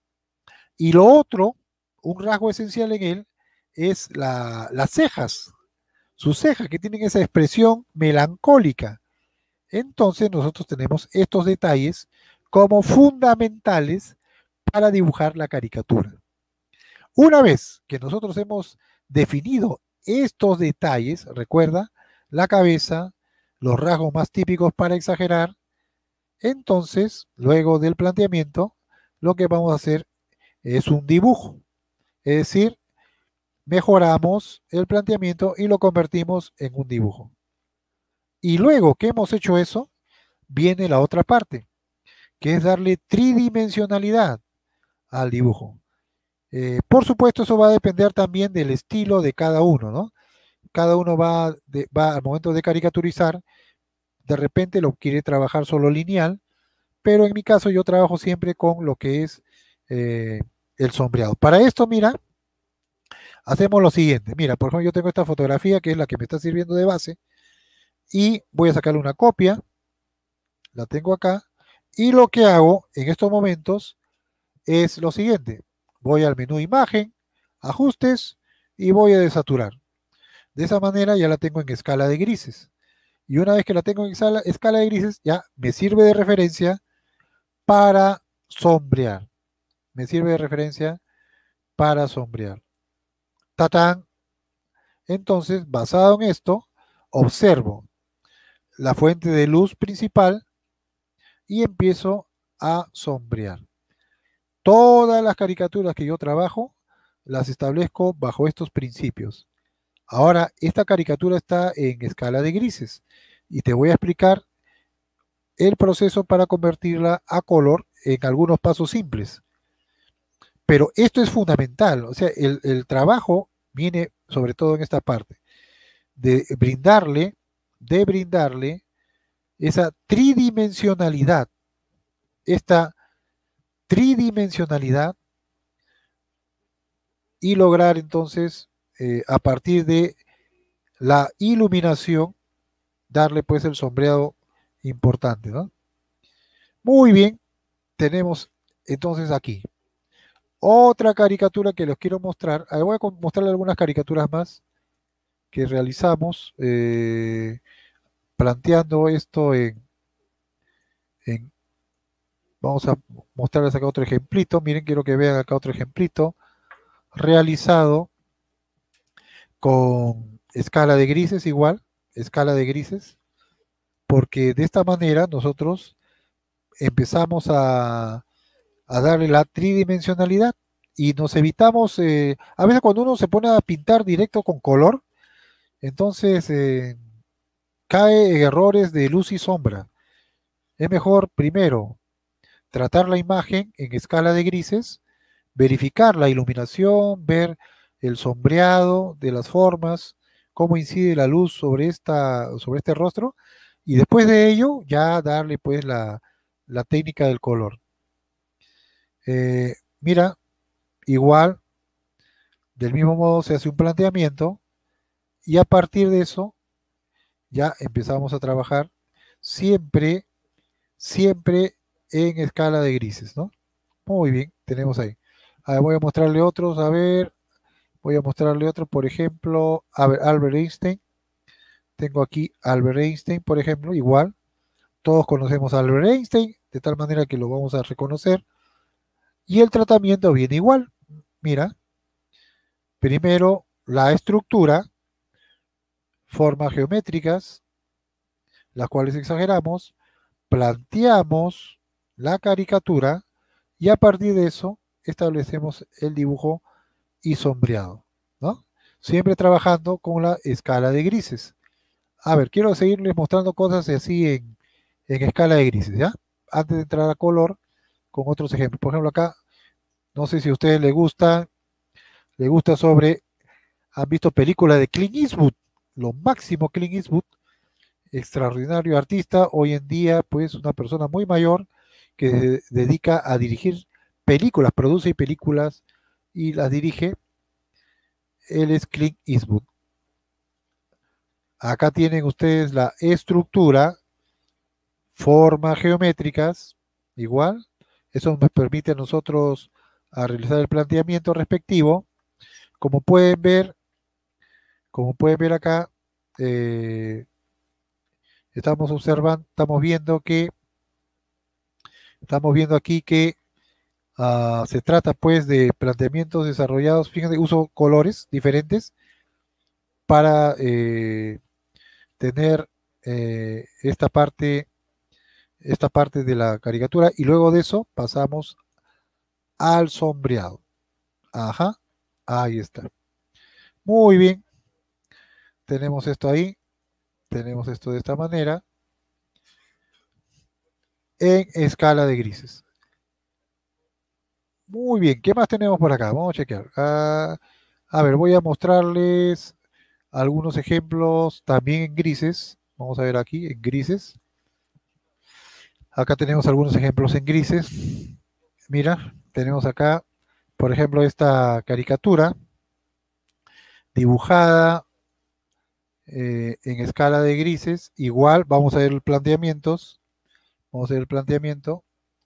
Y lo otro, un rasgo esencial en él, es la, las cejas, sus cejas que tienen esa expresión melancólica. Entonces nosotros tenemos estos detalles como fundamentales para dibujar la caricatura. Una vez que nosotros hemos definido estos detalles, recuerda, la cabeza, los rasgos más típicos para exagerar, entonces, luego del planteamiento, lo que vamos a hacer es un dibujo. Es decir, mejoramos el planteamiento y lo convertimos en un dibujo. Y luego que hemos hecho eso, viene la otra parte, que es darle tridimensionalidad al dibujo. Eh, por supuesto, eso va a depender también del estilo de cada uno, ¿no? Cada uno va, de, va al momento de caricaturizar, de repente lo quiere trabajar solo lineal, pero en mi caso yo trabajo siempre con lo que es eh, el sombreado. Para esto, mira, hacemos lo siguiente. Mira, por ejemplo, yo tengo esta fotografía que es la que me está sirviendo de base y voy a sacarle una copia, la tengo acá, y lo que hago en estos momentos es lo siguiente. Voy al menú imagen, ajustes y voy a desaturar. De esa manera ya la tengo en escala de grises. Y una vez que la tengo en escala, escala de grises, ya me sirve de referencia para sombrear. me sirve de referencia para sombrear. ¡Tatán! Entonces, basado en esto, observo la fuente de luz principal y empiezo a sombrear. Todas las caricaturas que yo trabajo las establezco bajo estos principios. Ahora, esta caricatura está en escala de grises y te voy a explicar el proceso para convertirla a color en algunos pasos simples. Pero esto es fundamental, o sea, el, el trabajo viene sobre todo en esta parte, de brindarle, de brindarle esa tridimensionalidad, esta tridimensionalidad y lograr entonces, eh, a partir de la iluminación, darle pues el sombreado importante, ¿no? Muy bien, tenemos entonces aquí otra caricatura que les quiero mostrar. Ahí voy a mostrarles algunas caricaturas más que realizamos eh, planteando esto en, en, vamos a mostrarles acá otro ejemplito. Miren, quiero que vean acá otro ejemplito realizado con escala de grises igual, escala de grises, porque de esta manera nosotros empezamos a a darle la tridimensionalidad y nos evitamos, eh, a veces cuando uno se pone a pintar directo con color, entonces eh, cae en errores de luz y sombra. Es mejor primero tratar la imagen en escala de grises, verificar la iluminación, ver el sombreado de las formas, cómo incide la luz sobre, esta, sobre este rostro, y después de ello ya darle pues la, la técnica del color. Eh, mira, igual, del mismo modo se hace un planteamiento y a partir de eso ya empezamos a trabajar siempre, siempre en escala de grises, ¿no? Muy bien, tenemos ahí. A ver, voy a mostrarle otros, a ver, voy a mostrarle otro, por ejemplo, a ver, Albert Einstein. Tengo aquí Albert Einstein, por ejemplo, igual. Todos conocemos a Albert Einstein, de tal manera que lo vamos a reconocer. Y el tratamiento viene igual. Mira, primero la estructura, formas geométricas, las cuales exageramos, planteamos la caricatura y a partir de eso establecemos el dibujo y sombreado, ¿no? Siempre trabajando con la escala de grises. A ver, quiero seguirles mostrando cosas así en, en escala de grises, ¿ya? Antes de entrar a color, con otros ejemplos. Por ejemplo, acá, no sé si a ustedes les gusta, les gusta sobre, han visto películas de Clint Eastwood, lo máximo Clint Eastwood, extraordinario artista, hoy en día, pues, una persona muy mayor que se dedica a dirigir películas, produce películas y las dirige. Él es Clint Eastwood. Acá tienen ustedes la estructura, formas geométricas, igual. Eso nos permite a nosotros a realizar el planteamiento respectivo. Como pueden ver, como pueden ver acá, eh, estamos observando, estamos viendo que, estamos viendo aquí que uh, se trata pues de planteamientos desarrollados, fíjense, uso colores diferentes para eh, tener eh, esta parte esta parte de la caricatura y luego de eso pasamos al sombreado. Ajá, ahí está. Muy bien. Tenemos esto ahí. Tenemos esto de esta manera. En escala de grises. Muy bien. ¿Qué más tenemos por acá? Vamos a chequear. Ah, a ver, voy a mostrarles algunos ejemplos también en grises. Vamos a ver aquí, en grises. Acá tenemos algunos ejemplos en grises. Mira, tenemos acá, por ejemplo, esta caricatura dibujada eh, en escala de grises. Igual, vamos a ver los planteamientos. Vamos a ver el planteamiento.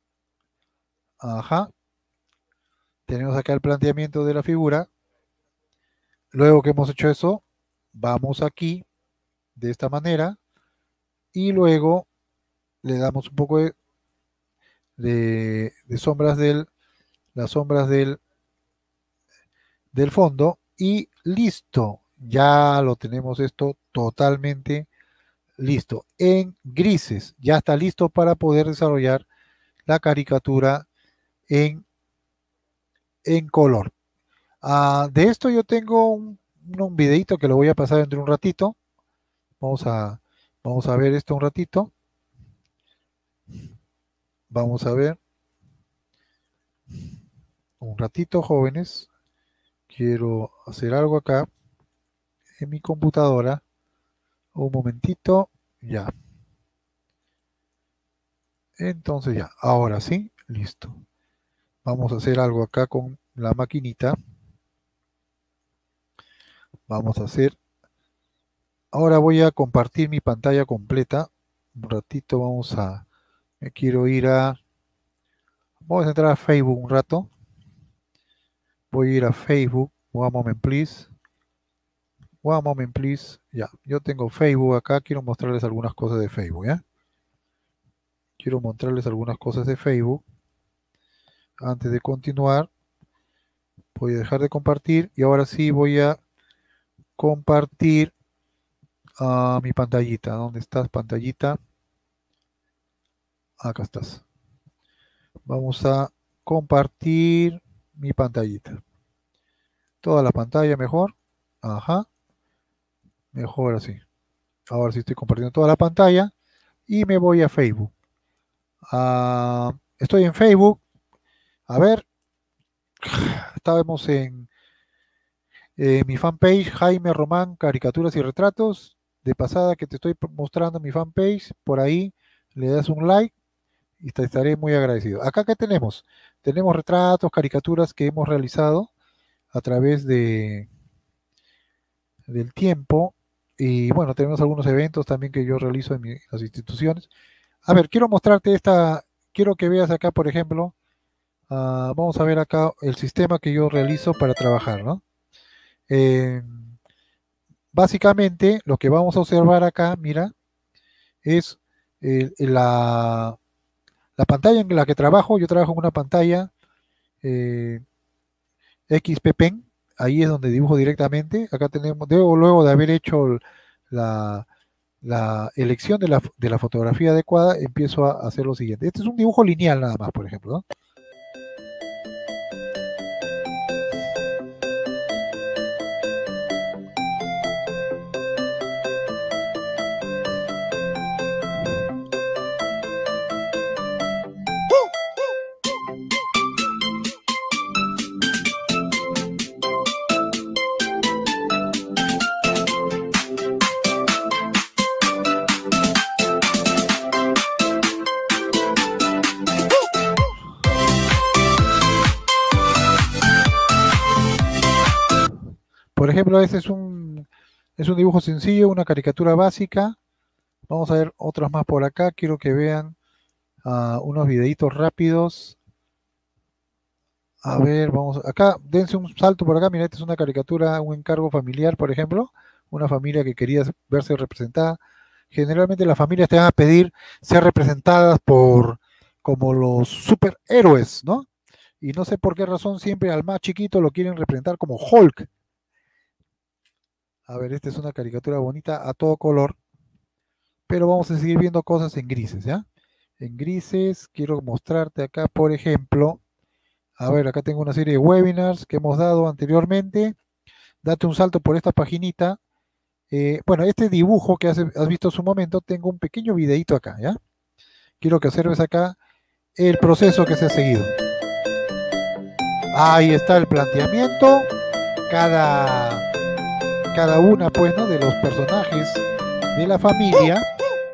Ajá. Tenemos acá el planteamiento de la figura. Luego que hemos hecho eso, vamos aquí, de esta manera. Y luego le damos un poco de, de, de sombras del las sombras del, del fondo y listo. Ya lo tenemos esto totalmente listo. En grises, ya está listo para poder desarrollar la caricatura en, en color. Uh, de esto yo tengo un, un videito que lo voy a pasar dentro de un ratito. Vamos a, vamos a ver esto un ratito. Vamos a ver. Un ratito, jóvenes. Quiero hacer algo acá en mi computadora. Un momentito. Ya. Entonces ya. Ahora sí. Listo. Vamos a hacer algo acá con la maquinita. Vamos a hacer. Ahora voy a compartir mi pantalla completa. Un ratito vamos a. Me quiero ir a. Vamos a entrar a Facebook un rato. Voy a ir a Facebook. One moment, please. One moment, please. Ya, yo tengo Facebook acá. Quiero mostrarles algunas cosas de Facebook, ¿ya? Quiero mostrarles algunas cosas de Facebook. Antes de continuar, voy a dejar de compartir. Y ahora sí voy a compartir uh, mi pantallita. ¿Dónde estás, pantallita? Acá estás. Vamos a compartir mi pantallita. Toda la pantalla mejor. Ajá. Mejor así. Ahora sí estoy compartiendo toda la pantalla. Y me voy a Facebook. Uh, estoy en Facebook. A ver. Estábamos en eh, mi fanpage. Jaime Román, caricaturas y retratos. De pasada que te estoy mostrando mi fanpage. Por ahí le das un like. Y te estaré muy agradecido. Acá, ¿qué tenemos? Tenemos retratos, caricaturas que hemos realizado a través de del tiempo. Y bueno, tenemos algunos eventos también que yo realizo en, mi, en las instituciones. A ver, quiero mostrarte esta, quiero que veas acá, por ejemplo, uh, vamos a ver acá el sistema que yo realizo para trabajar, ¿no? Eh, básicamente, lo que vamos a observar acá, mira, es eh, la... La pantalla en la que trabajo, yo trabajo en una pantalla eh, X P Pen, ahí es donde dibujo directamente. Acá tenemos, debo, luego de haber hecho la, la elección de la, de la fotografía adecuada, empiezo a hacer lo siguiente. Este es un dibujo lineal nada más, por ejemplo, ¿no? Por ejemplo, este es un, es un dibujo sencillo, una caricatura básica. Vamos a ver otras más por acá. Quiero que vean uh, unos videitos rápidos. A ver, vamos. Acá, dense un salto por acá. Mira, esta es una caricatura, un encargo familiar, por ejemplo. Una familia que quería verse representada. Generalmente las familias te van a pedir ser representadas por como los superhéroes, ¿no? Y no sé por qué razón siempre al más chiquito lo quieren representar como Hulk. A ver, esta es una caricatura bonita a todo color. Pero vamos a seguir viendo cosas en grises, ¿ya? En grises, quiero mostrarte acá, por ejemplo. A ver, acá tengo una serie de webinars que hemos dado anteriormente. Date un salto por esta paginita. Eh, bueno, este dibujo que has, has visto en su momento, tengo un pequeño videito acá, ¿ya? Quiero que observes acá el proceso que se ha seguido. Ahí está el planteamiento. Cada... cada una, pues, ¿no? De los personajes de la familia.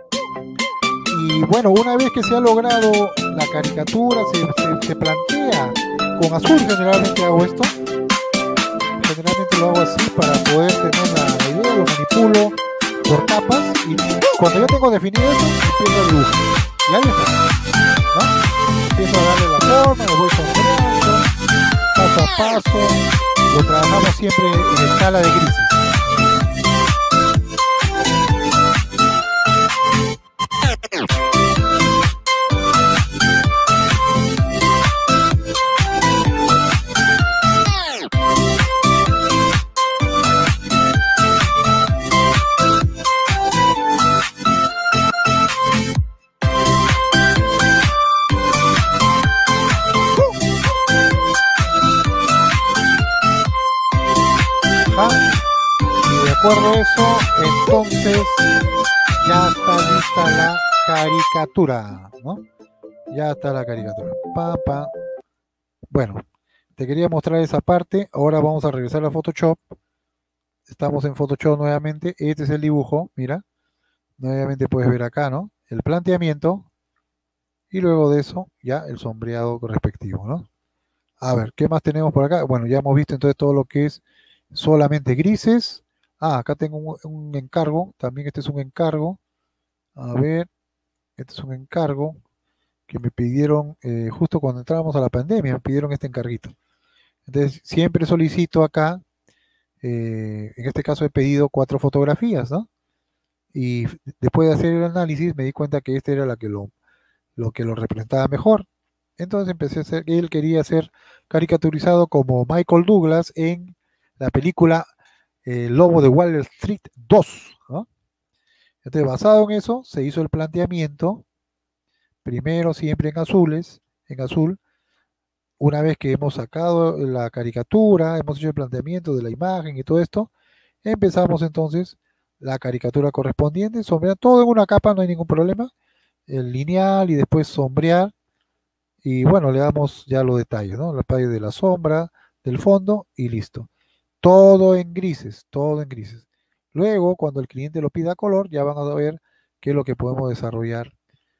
Y bueno, una vez que se ha logrado la caricatura, se, se, se plantea con azul. Generalmente hago esto. Generalmente lo hago así para poder tener la idea, lo manipulo por capas. Y cuando ya tengo definido eso, empiezo a dibujar. Y ahí está, ¿no? Empiezo a darle la forma, lo voy construyendo, paso a paso. Lo trabajamos siempre en escala de grises. acuerdo a eso, entonces ya está lista la caricatura, ¿no? Ya está la caricatura. Pa, pa. Bueno, te quería mostrar esa parte. Ahora vamos a regresar a Photoshop. Estamos en Photoshop nuevamente. Este es el dibujo, mira. Nuevamente puedes ver acá, ¿no? El planteamiento. Y luego de eso, ya el sombreado respectivo, ¿no? A ver, ¿qué más tenemos por acá? Bueno, ya hemos visto entonces todo lo que es solamente grises. Ah, acá tengo un, un encargo. También este es un encargo. A ver, este es un encargo que me pidieron eh, justo cuando entrábamos a la pandemia, me pidieron este encarguito. Entonces, siempre solicito acá, eh, en este caso he pedido cuatro fotografías, ¿no? Y después de hacer el análisis me di cuenta que esta era la que lo, lo que lo representaba mejor. Entonces empecé a hacer, él quería ser caricaturizado como Michael Douglas en la película eh, Lobo de Wall Street dos, ¿no? Entonces, basado en eso, se hizo el planteamiento, primero siempre en azules, en azul. Una vez que hemos sacado la caricatura, hemos hecho el planteamiento de la imagen y todo esto, empezamos entonces la caricatura correspondiente, sombrear todo en una capa, no hay ningún problema, el lineal y después sombrear, y bueno, le damos ya los detalles, ¿no? La parte de la sombra, del fondo y listo. Todo en grises, todo en grises. Luego, cuando el cliente lo pida color, ya van a ver qué es lo que podemos desarrollar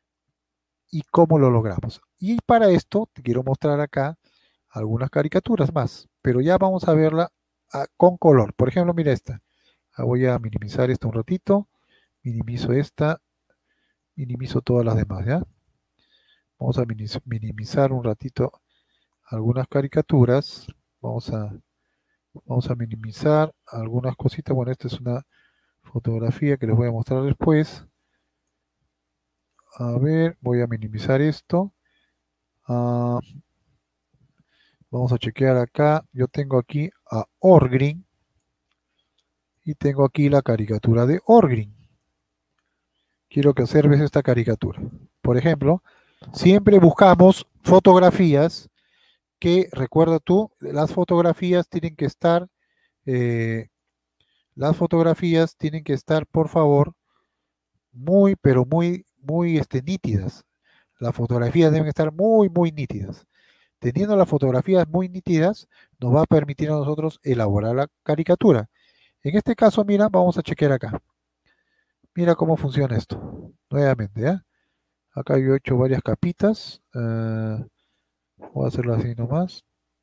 y cómo lo logramos. Y para esto te quiero mostrar acá algunas caricaturas más, pero ya vamos a verla a, con color. Por ejemplo, mira esta. Ah, voy a minimizar esta un ratito. Minimizo esta. Minimizo todas las demás, ¿ya? Vamos a minimizar un ratito algunas caricaturas. Vamos a, vamos a minimizar algunas cositas. Bueno, esta es una fotografía que les voy a mostrar después. A ver, voy a minimizar esto. Uh, vamos a chequear acá. Yo tengo aquí a Orgrim. Y tengo aquí la caricatura de Orgrim. Quiero que observes esta caricatura. Por ejemplo, siempre buscamos fotografías que, recuerda tú, las fotografías tienen que estar, eh, las fotografías tienen que estar, por favor, muy, pero muy, muy este, nítidas. Las fotografías deben estar muy, muy nítidas. Teniendo las fotografías muy nítidas, nos va a permitir a nosotros elaborar la caricatura. En este caso, mira, vamos a chequear acá. Mira cómo funciona esto. Nuevamente, ¿eh? Acá yo he hecho varias capitas. Uh, voy a hacerlo así nomás.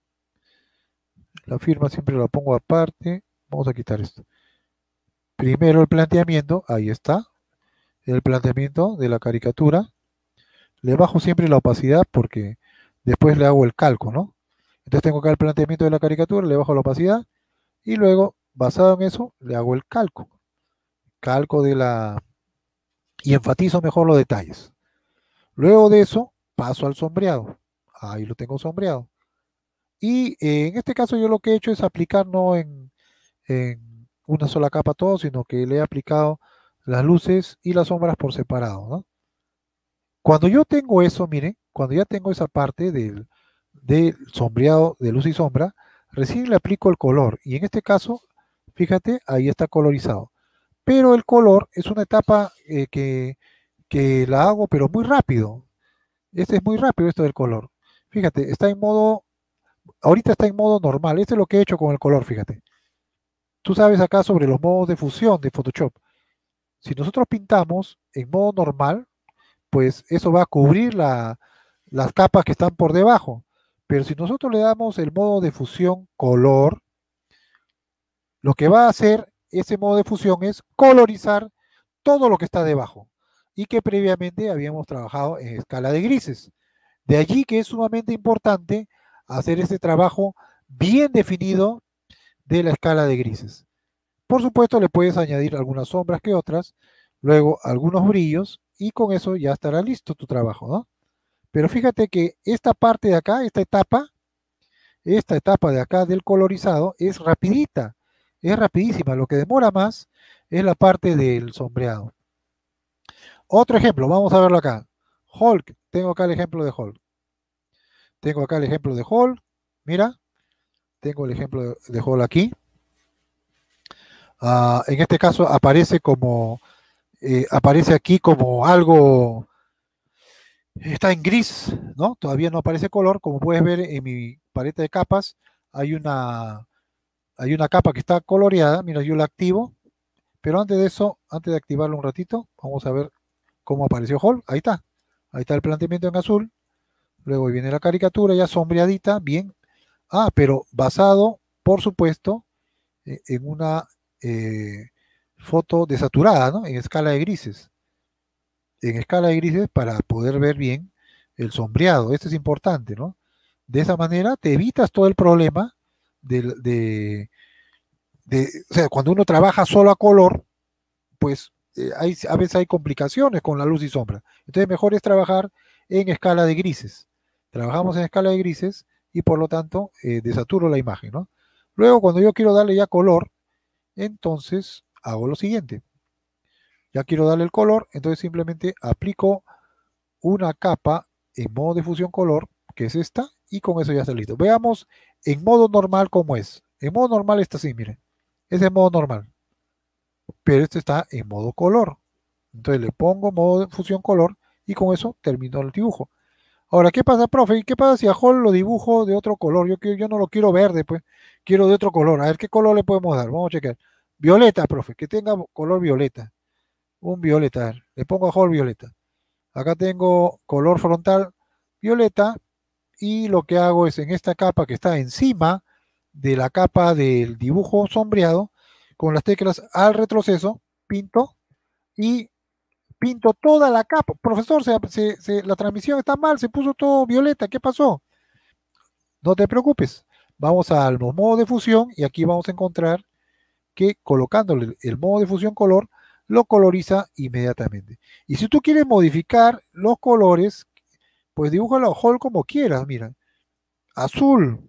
La firma siempre la pongo aparte. Vamos a quitar esto. Primero el planteamiento. Ahí está. El planteamiento de la caricatura. Le bajo siempre la opacidad porque después le hago el calco, ¿no? Entonces tengo acá el planteamiento de la caricatura, le bajo la opacidad y luego, basado en eso, le hago el calco. Calco de la... y enfatizo mejor los detalles. Luego de eso, paso al sombreado. Ahí lo tengo sombreado. Y eh, en este caso yo lo que he hecho es aplicar no en, en una sola capa todo, sino que le he aplicado las luces y las sombras por separado, ¿no? Cuando yo tengo eso, miren, cuando ya tengo esa parte del, del sombreado de luz y sombra, recién le aplico el color. Y en este caso, fíjate, ahí está colorizado. Pero el color es una etapa eh, que, que la hago, pero muy rápido. Este es muy rápido, esto del color. Fíjate, está en modo, ahorita está en modo normal. Este es lo que he hecho con el color, fíjate. Tú sabes acá sobre los modos de fusión de Photoshop. Si nosotros pintamos en modo normal, pues eso va a cubrir la, las capas que están por debajo. Pero si nosotros le damos el modo de fusión color, lo que va a hacer ese modo de fusión es colorizar todo lo que está debajo y que previamente habíamos trabajado en escala de grises. De allí que es sumamente importante hacer ese trabajo bien definido de la escala de grises. Por supuesto, le puedes añadir algunas sombras que otras, luego algunos brillos, y con eso ya estará listo tu trabajo, ¿no? Pero fíjate que esta parte de acá, esta etapa, esta etapa de acá del colorizado es rapidita, es rapidísima. Lo que demora más es la parte del sombreado. Otro ejemplo, vamos a verlo acá. Hulk, tengo acá el ejemplo de Hulk. Tengo acá el ejemplo de Hulk, mira, tengo el ejemplo de Hulk aquí. Uh, en este caso aparece como, eh, aparece aquí como algo, está en gris, ¿no? Todavía no aparece color. Como puedes ver en mi paleta de capas, hay una, hay una capa que está coloreada. Mira, yo la activo, pero antes de eso, antes de activarlo un ratito, vamos a ver cómo apareció Hall. Ahí está, ahí está el planteamiento en azul. Luego viene la caricatura ya sombreadita, bien. Ah, pero basado, por supuesto, eh, en una eh, foto desaturada, ¿no? En escala de grises. En escala de grises para poder ver bien el sombreado. Esto es importante, ¿no? De esa manera te evitas todo el problema de, de, de o sea, cuando uno trabaja solo a color, pues eh, hay, a veces hay complicaciones con la luz y sombra. Entonces mejor es trabajar en escala de grises. Trabajamos en escala de grises y por lo tanto eh, desaturo la imagen, ¿no? Luego cuando yo quiero darle ya color, entonces hago lo siguiente. Ya quiero darle el color, entonces simplemente aplico una capa en modo de fusión color, que es esta, y con eso ya está listo. Veamos en modo normal cómo es. En modo normal está así, miren. Es en modo normal. Pero este está en modo color. Entonces le pongo modo de fusión color y con eso termino el dibujo. Ahora, ¿qué pasa, profe? ¿Y qué pasa si a Hall lo dibujo de otro color? Yo, yo no lo quiero verde, pues. Quiero de otro color. A ver, ¿qué color le podemos dar? Vamos a checar. Violeta, profe. Que tenga color violeta. Un violeta. A ver, le pongo a Hall violeta. Acá tengo color frontal violeta. Y lo que hago es en esta capa que está encima de la capa del dibujo sombreado, con las teclas al retroceso, pinto y pinto toda la capa. Profesor, se, se, se, la transmisión está mal, se puso todo violeta, ¿qué pasó? No te preocupes, vamos al modo de fusión y aquí vamos a encontrar que colocándole el modo de fusión color, lo coloriza inmediatamente. Y si tú quieres modificar los colores, pues dibújalo a Hall como quieras, mira, azul.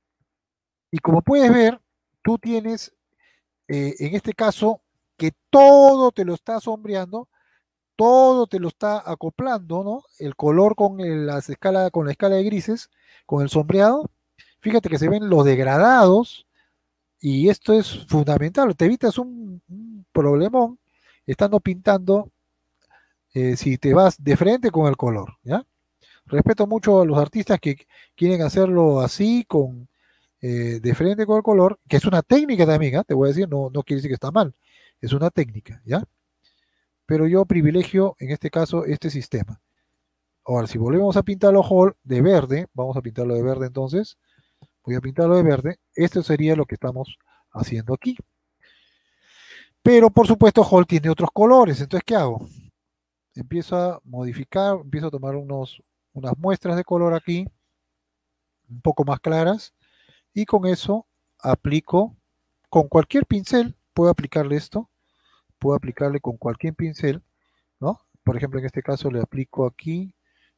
Y como puedes ver, tú tienes, eh, en este caso, que todo te lo está sombreando, todo te lo está acoplando, ¿no? El color con, el, las escala, con la escala de grises, con el sombreado. Fíjate que se ven los degradados y esto es fundamental. Te evitas un, un problemón estando pintando eh, si te vas de frente con el color, ¿ya? Respeto mucho a los artistas que quieren hacerlo así, con eh, de frente con el color, que es una técnica también, ¿eh? Te voy a decir, no, no quiere decir que está mal, es una técnica, ¿ya? Pero yo privilegio en este caso este sistema. Ahora, si volvemos a pintarlo Hall de verde, vamos a pintarlo de verde entonces, voy a pintarlo de verde, esto sería lo que estamos haciendo aquí. Pero por supuesto Hall tiene otros colores, entonces ¿qué hago? Empiezo a modificar, empiezo a tomar unos, unas muestras de color aquí, un poco más claras, y con eso aplico, con cualquier pincel, puedo aplicarle esto, puedo aplicarle con cualquier pincel, ¿no? Por ejemplo, en este caso le aplico aquí,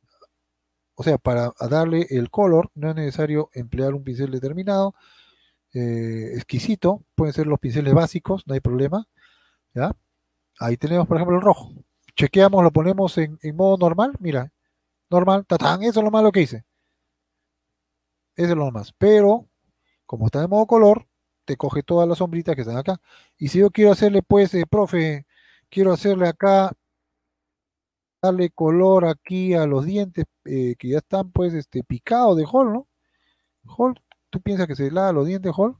o sea, para darle el color no es necesario emplear un pincel determinado, eh, exquisito, pueden ser los pinceles básicos, no hay problema, ¿ya? Ahí tenemos, por ejemplo, el rojo. Chequeamos, lo ponemos en, en modo normal, mira, normal, tatán, eso es lo malo que hice. Eso es lo más. Pero, como está en modo color, te coge todas las sombritas que están acá. Y si yo quiero hacerle, pues, eh, profe, quiero hacerle acá, darle color aquí a los dientes eh, que ya están, pues, este, picados de Hall, ¿no? Hall, ¿tú piensas que se lava los dientes, Hall?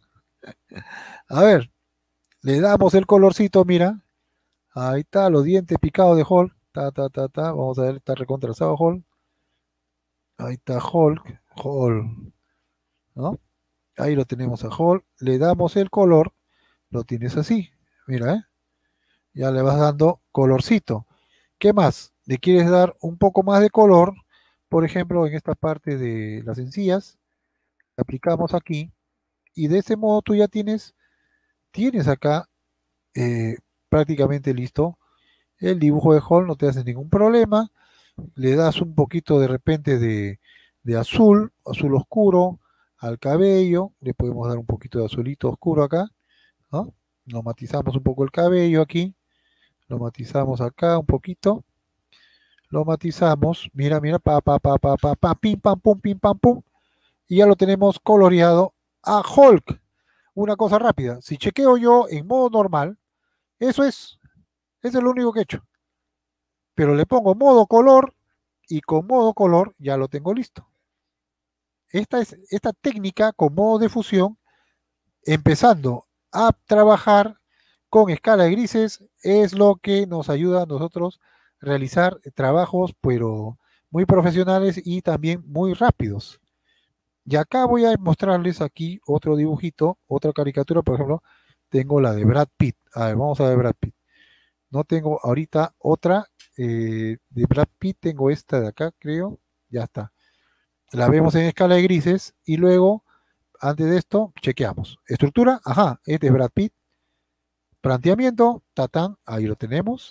A ver, le damos el colorcito, mira. Ahí está, los dientes picados de Hall. Ta, ta, ta, ta. Vamos a ver, está recontrasado Hall. Ahí está Hulk, Hall, ¿no? Ahí lo tenemos a Hall. Le damos el color, lo tienes así. Mira, ¿eh? Ya le vas dando colorcito. ¿Qué más? Le quieres dar un poco más de color, por ejemplo, en esta parte de las encías, aplicamos aquí, y de ese modo tú ya tienes, tienes acá eh, prácticamente listo el dibujo de Hall, no te hace ningún problema. Le das un poquito de repente de, de azul, azul oscuro al cabello, le podemos dar un poquito de azulito oscuro acá, ¿no? Lo matizamos un poco el cabello aquí, lo matizamos acá un poquito, lo matizamos, mira, mira, pa, pa, pa, pa, pa, pa, pim, pam, pum, pim, pam, pum, y ya lo tenemos coloreado a Hulk. una cosa rápida. Si chequeo yo en modo normal, eso es, eso es lo único que he hecho. Pero le pongo modo color y con modo color ya lo tengo listo. Esta, es, esta técnica con modo de fusión, empezando a trabajar con escala de grises, es lo que nos ayuda a nosotros realizar trabajos, pero muy profesionales y también muy rápidos. Y acá voy a mostrarles aquí otro dibujito, otra caricatura, por ejemplo, tengo la de Brad Pitt. A ver, vamos a ver Brad Pitt. No tengo ahorita otra eh, de Brad Pitt, tengo esta de acá, creo, ya está. La vemos en escala de grises y luego, antes de esto, chequeamos. Estructura, ajá, este es Brad Pitt. Planteamiento, tatán, ahí lo tenemos.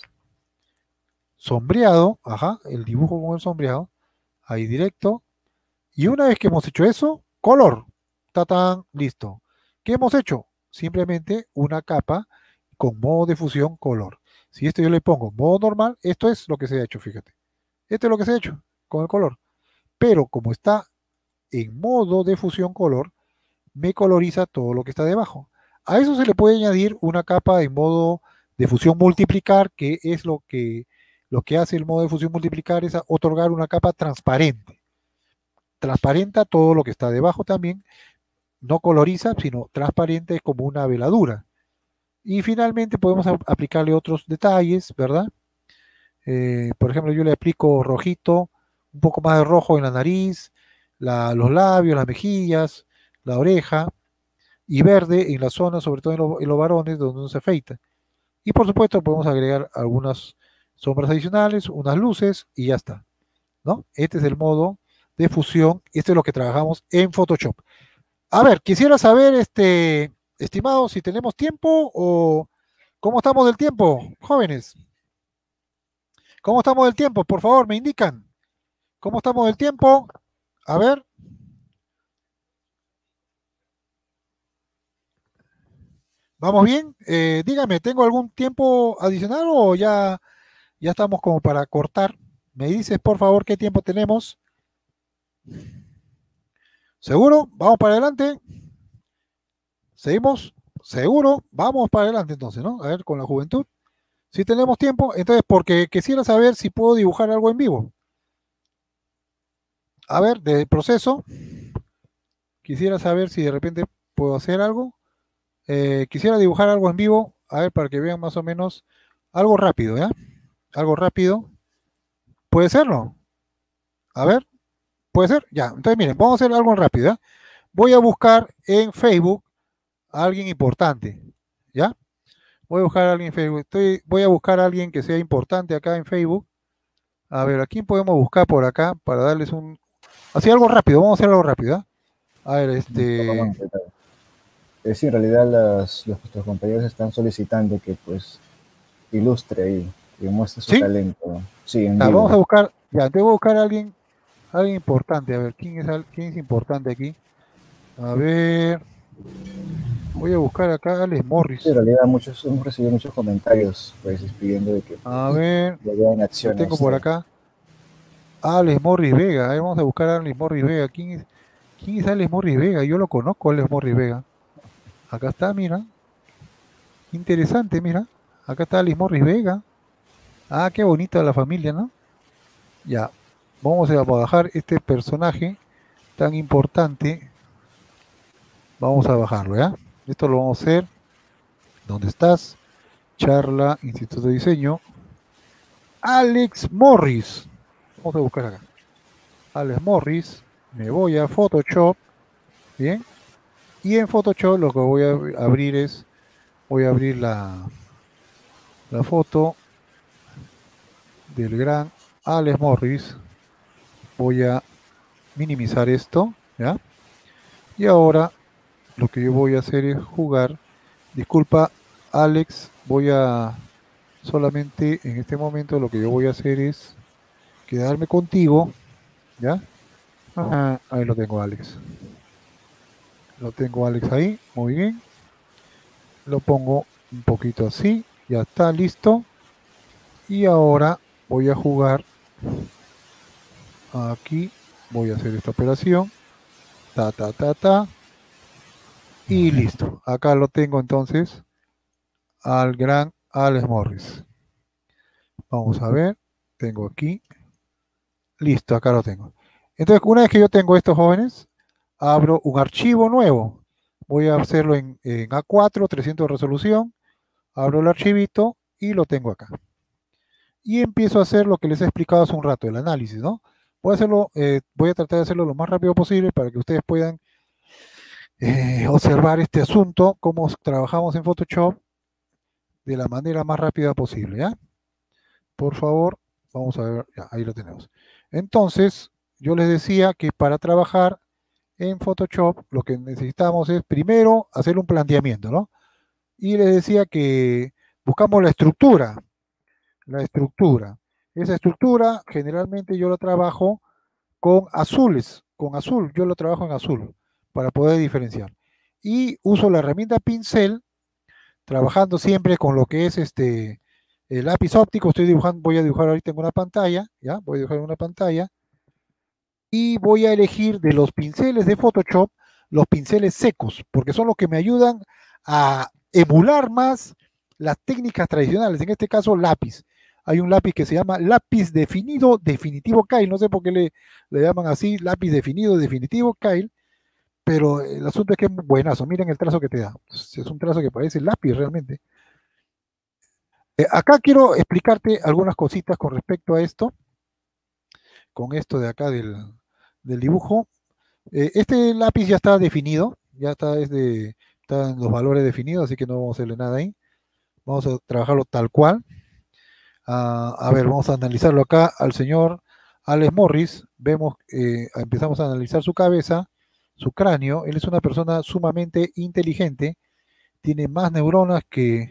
Sombreado, ajá, el dibujo con el sombreado, ahí directo. Y una vez que hemos hecho eso, color, tatán, listo. ¿Qué hemos hecho? Simplemente una capa con modo de fusión color. Si esto yo le pongo modo normal, esto es lo que se ha hecho, fíjate. Esto es lo que se ha hecho con el color. Pero como está en modo de fusión color, me coloriza todo lo que está debajo. A eso se le puede añadir una capa en modo de fusión multiplicar, que es lo que, lo que hace el modo de fusión multiplicar, es otorgar una capa transparente. Transparenta todo lo que está debajo también, no coloriza, sino transparente, es como una veladura. Y finalmente podemos aplicarle otros detalles, ¿verdad? Eh, por ejemplo, yo le aplico rojito, un poco más de rojo en la nariz, la, los labios, las mejillas, la oreja, y verde en la zona, sobre todo en, lo, en los varones, donde no se afeita. Y por supuesto podemos agregar algunas sombras adicionales, unas luces, y ya está, ¿no? Este es el modo de fusión, este es lo que trabajamos en Photoshop. A ver, quisiera saber, este, estimados, si tenemos tiempo o cómo estamos del tiempo, jóvenes. ¿Cómo estamos del tiempo? Por favor, me indican. ¿Cómo estamos del tiempo? A ver. ¿Vamos bien? Eh, dígame, ¿tengo algún tiempo adicional o ya, ya estamos como para cortar? Me dices, por favor, qué tiempo tenemos. ¿Seguro? ¿Vamos para adelante? ¿Seguimos? ¿Seguro? Vamos para adelante entonces, ¿no? A ver, con la juventud. Si tenemos tiempo, entonces, porque quisiera saber si puedo dibujar algo en vivo. A ver, del proceso. Quisiera saber si de repente puedo hacer algo. Eh, quisiera dibujar algo en vivo, a ver, para que vean más o menos algo rápido, ¿ya? Algo rápido. ¿Puede ser, no? A ver, ¿puede ser? Ya, entonces miren, vamos a hacer algo rápido, ¿ya? Voy a buscar en Facebook a alguien importante, ¿ya? Voy a buscar a alguien en Facebook. Estoy, voy a buscar a alguien que sea importante acá en Facebook. A ver, ¿a quién podemos buscar por acá para darles un... Así algo rápido, vamos a hacer algo rápido, ¿ya? A ver, este... Sí, en realidad las, los, nuestros compañeros están solicitando que pues ilustre ahí, que muestre su ¿Sí? talento. Sí, en ya, vivo. vamos a buscar, ya, te voy a buscar a alguien, alguien importante, a ver, ¿quién es, quién es importante aquí? A ver, voy a buscar acá a Alex Morris. Sí, en realidad muchos, hemos recibido muchos comentarios pues pidiendo de que pues, a ver, lo vean en acción. Lo tengo por acá. Alex Morris Vega, a ver, vamos a buscar a Alex Morris Vega. ¿Quién es, quién es Alex Morris Vega? Yo lo conozco, Alex Morris Vega. Acá está, mira. Interesante, mira. Acá está Alex Morris Vega. Ah, qué bonita la familia, ¿no? Ya. Vamos a bajar este personaje tan importante. Vamos a bajarlo, ¿ya? Esto lo vamos a hacer. ¿Dónde estás? Charla, Instituto de Diseño. Alex Morris. Vamos a buscar acá. Alex Morris. Me voy a Photoshop. Bien. Y en Photoshop lo que voy a abrir es, voy a abrir la, la foto del gran Alex Morris. Voy a minimizar esto, ¿ya? Y ahora lo que yo voy a hacer es jugar. Disculpa, Alex, voy a solamente en este momento lo que yo voy a hacer es quedarme contigo, ¿ya? Ajá, ahí lo tengo, Alex. Lo tengo, Alex, ahí, muy bien. Lo pongo un poquito así, ya está listo. Y ahora voy a jugar aquí, voy a hacer esta operación. Ta, ta, ta, ta. Y listo. Acá lo tengo entonces al gran Alex Morris. Vamos a ver. Tengo aquí. Listo, acá lo tengo. Entonces, una vez que yo tengo estos jóvenes, abro un archivo nuevo. Voy a hacerlo en, en A cuatro, trescientos de resolución. Abro el archivito y lo tengo acá. Y empiezo a hacer lo que les he explicado hace un rato, el análisis, ¿no? Voy a hacerlo, eh, voy a tratar de hacerlo lo más rápido posible para que ustedes puedan eh, observar este asunto, cómo trabajamos en Photoshop de la manera más rápida posible, ¿ya? Por favor, vamos a ver, ya, ahí lo tenemos. Entonces, yo les decía que para trabajar en Photoshop lo que necesitamos es primero hacer un planteamiento, ¿no? Y les decía que buscamos la estructura, la estructura. Esa estructura generalmente yo la trabajo con azules, con azul, yo lo trabajo en azul para poder diferenciar. Y uso la herramienta pincel, trabajando siempre con lo que es este el lápiz óptico. Estoy dibujando, voy a dibujar ahorita en una pantalla, ya, voy a dibujar en una pantalla. Y voy a elegir de los pinceles de Photoshop los pinceles secos, porque son los que me ayudan a emular más las técnicas tradicionales, en este caso lápiz. Hay un lápiz que se llama lápiz definido definitivo Kyle, no sé por qué le, le llaman así, lápiz definido definitivo Kyle, pero el asunto es que es muy buenazo. Miren el trazo que te da, es un trazo que parece lápiz realmente. Eh, acá quiero explicarte algunas cositas con respecto a esto, con esto de acá del, del dibujo. Eh, este lápiz ya está definido, ya está, es de, está en los valores definidos, así que no vamos a hacerle nada ahí. Vamos a trabajarlo tal cual. Uh, a ver, vamos a analizarlo acá al señor Alex Morris. Vemos, eh, empezamos a analizar su cabeza, su cráneo. Él es una persona sumamente inteligente, tiene más neuronas que,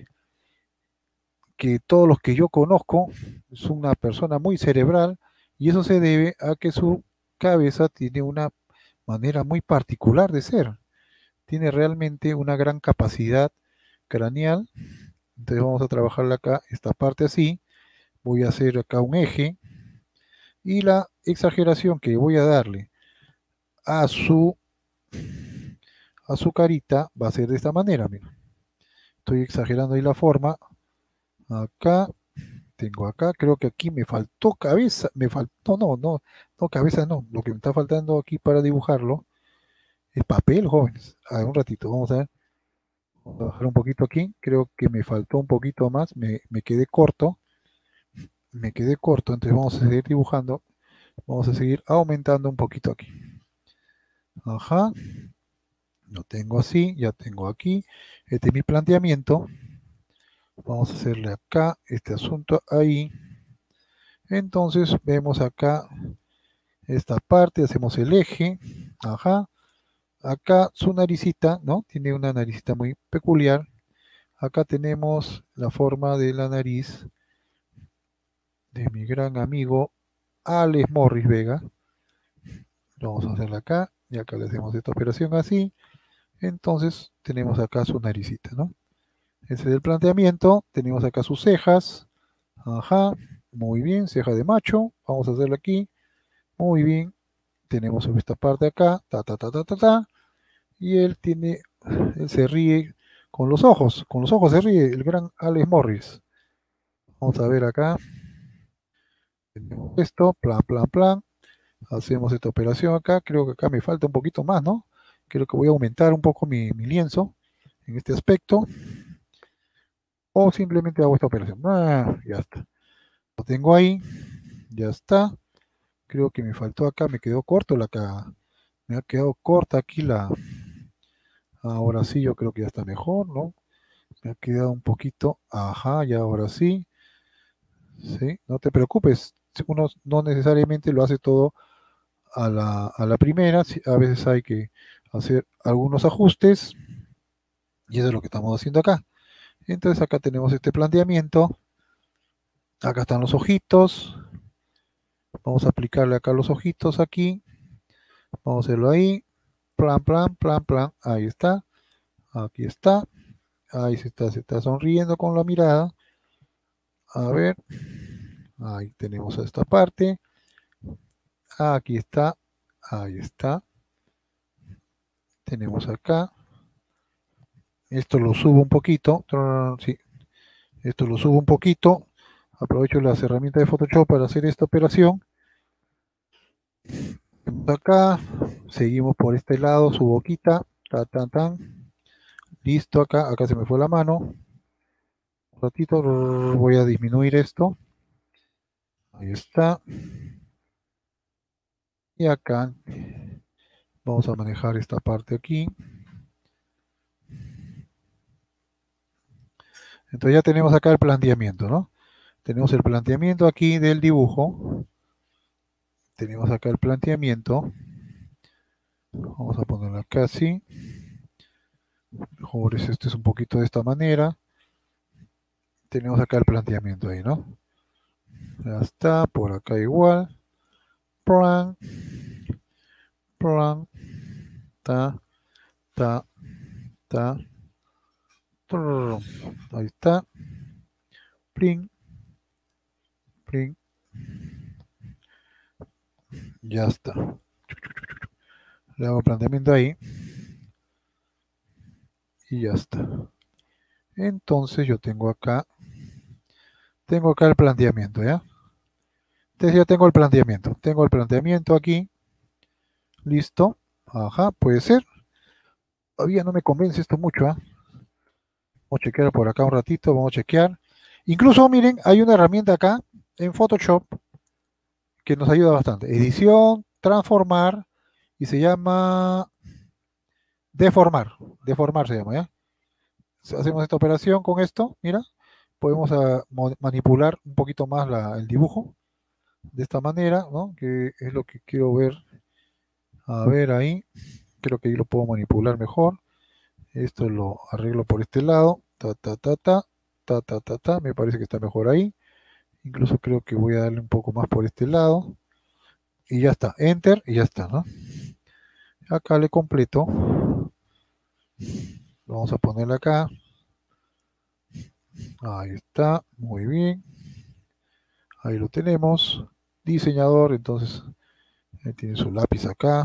que todos los que yo conozco. Es una persona muy cerebral y eso se debe a que su cabeza tiene una manera muy particular de ser. Tiene realmente una gran capacidad craneal. Entonces vamos a trabajarle acá esta parte así. Voy a hacer acá un eje. Y la exageración que voy a darle a su, a su carita va a ser de esta manera. Mira. Estoy exagerando ahí la forma. Acá. Tengo acá. Creo que aquí me faltó cabeza. Me faltó, no, no, no, cabeza no. Lo que me está faltando aquí para dibujarlo es papel, jóvenes. A ver, un ratito, vamos a ver. Vamos a bajar un poquito aquí. Creo que me faltó un poquito más. Me, me quedé corto. Me quedé corto. Entonces vamos a seguir dibujando. Vamos a seguir aumentando un poquito aquí. Ajá. Lo tengo así. Ya tengo aquí. Este es mi planteamiento. Vamos a hacerle acá este asunto ahí. Entonces vemos acá esta parte. Hacemos el eje. Ajá. Acá su naricita, ¿no? Tiene una naricita muy peculiar. Acá tenemos la forma de la nariz de mi gran amigo Alex Morris Vega. Lo vamos a hacerle acá. Y acá le hacemos esta operación así. Entonces tenemos acá su naricita, ¿no? Ese es el planteamiento. Tenemos acá sus cejas. Ajá. Muy bien. Ceja de macho. Vamos a hacerlo aquí. Muy bien. Tenemos esta parte acá. Ta, ta, ta, ta, ta, ta. Y él tiene, él se ríe con los ojos, con los ojos se ríe el gran Alex Morris. Vamos a ver acá. Tenemos esto, plan, plan, plan. Hacemos esta operación acá. Creo que acá me falta un poquito más, ¿no? Creo que voy a aumentar un poco mi, mi lienzo en este aspecto. O simplemente hago esta operación. Ah, ya está. Lo tengo ahí. Ya está. Creo que me faltó acá, me quedó corto la acá. Me ha quedado corta aquí la. Ahora sí, yo creo que ya está mejor, ¿no? Me ha quedado un poquito. Ajá, ya ahora sí. Sí, no te preocupes. Uno no necesariamente lo hace todo a la, a la primera. A veces hay que hacer algunos ajustes. Y eso es lo que estamos haciendo acá. Entonces acá tenemos este planteamiento. Acá están los ojitos. Vamos a aplicarle acá los ojitos aquí. Vamos a hacerlo ahí. Plan, plan, plan, plan. Ahí está. Aquí está. Ahí se está, se está sonriendo con la mirada. A ver. Ahí tenemos esta parte. Aquí está. Ahí está. Tenemos acá. Esto lo subo un poquito. Sí. Esto lo subo un poquito. Aprovecho las herramientas de Photoshop para hacer esta operación. Acá, seguimos por este lado, su boquita. Ta, ta, tan. Listo, acá, acá se me fue la mano. Un ratito, voy a disminuir esto. Ahí está. Y acá vamos a manejar esta parte aquí. Entonces ya tenemos acá el planteamiento, ¿no? Tenemos el planteamiento aquí del dibujo. Tenemos acá el planteamiento. Vamos a ponerlo acá así. Mejor es este es un poquito de esta manera. Tenemos acá el planteamiento ahí, ¿no? Ya está, por acá igual. Plan. Plan. Ta. Ta. Ta. Trrr. Ahí está. Plin. Plin. Ya está. Le hago planteamiento ahí. Y ya está. Entonces yo tengo acá. Tengo acá el planteamiento, ¿ya? Entonces ya tengo el planteamiento. Tengo el planteamiento aquí. Listo. Ajá, puede ser. Todavía no me convence esto mucho, ¿ah? ¿eh? Vamos a chequear por acá un ratito. Vamos a chequear. Incluso, miren, hay una herramienta acá en Photoshop que nos ayuda bastante. Edición, transformar, y se llama deformar. Deformar se llama, ¿ya? Hacemos esta operación con esto, mira. Podemos a, manipular un poquito más la, el dibujo. De esta manera, ¿no? Que es lo que quiero ver. A ver ahí. Creo que ahí lo puedo manipular mejor. Esto lo arreglo por este lado. Ta, ta, ta, ta. Ta, ta, ta, ta. Me parece que está mejor ahí. Incluso creo que voy a darle un poco más por este lado. Y ya está. Enter y ya está, ¿no? Acá le completo. Lo vamos a poner acá. Ahí está. Muy bien. Ahí lo tenemos. Diseñador. Entonces, ahí tiene su lápiz acá.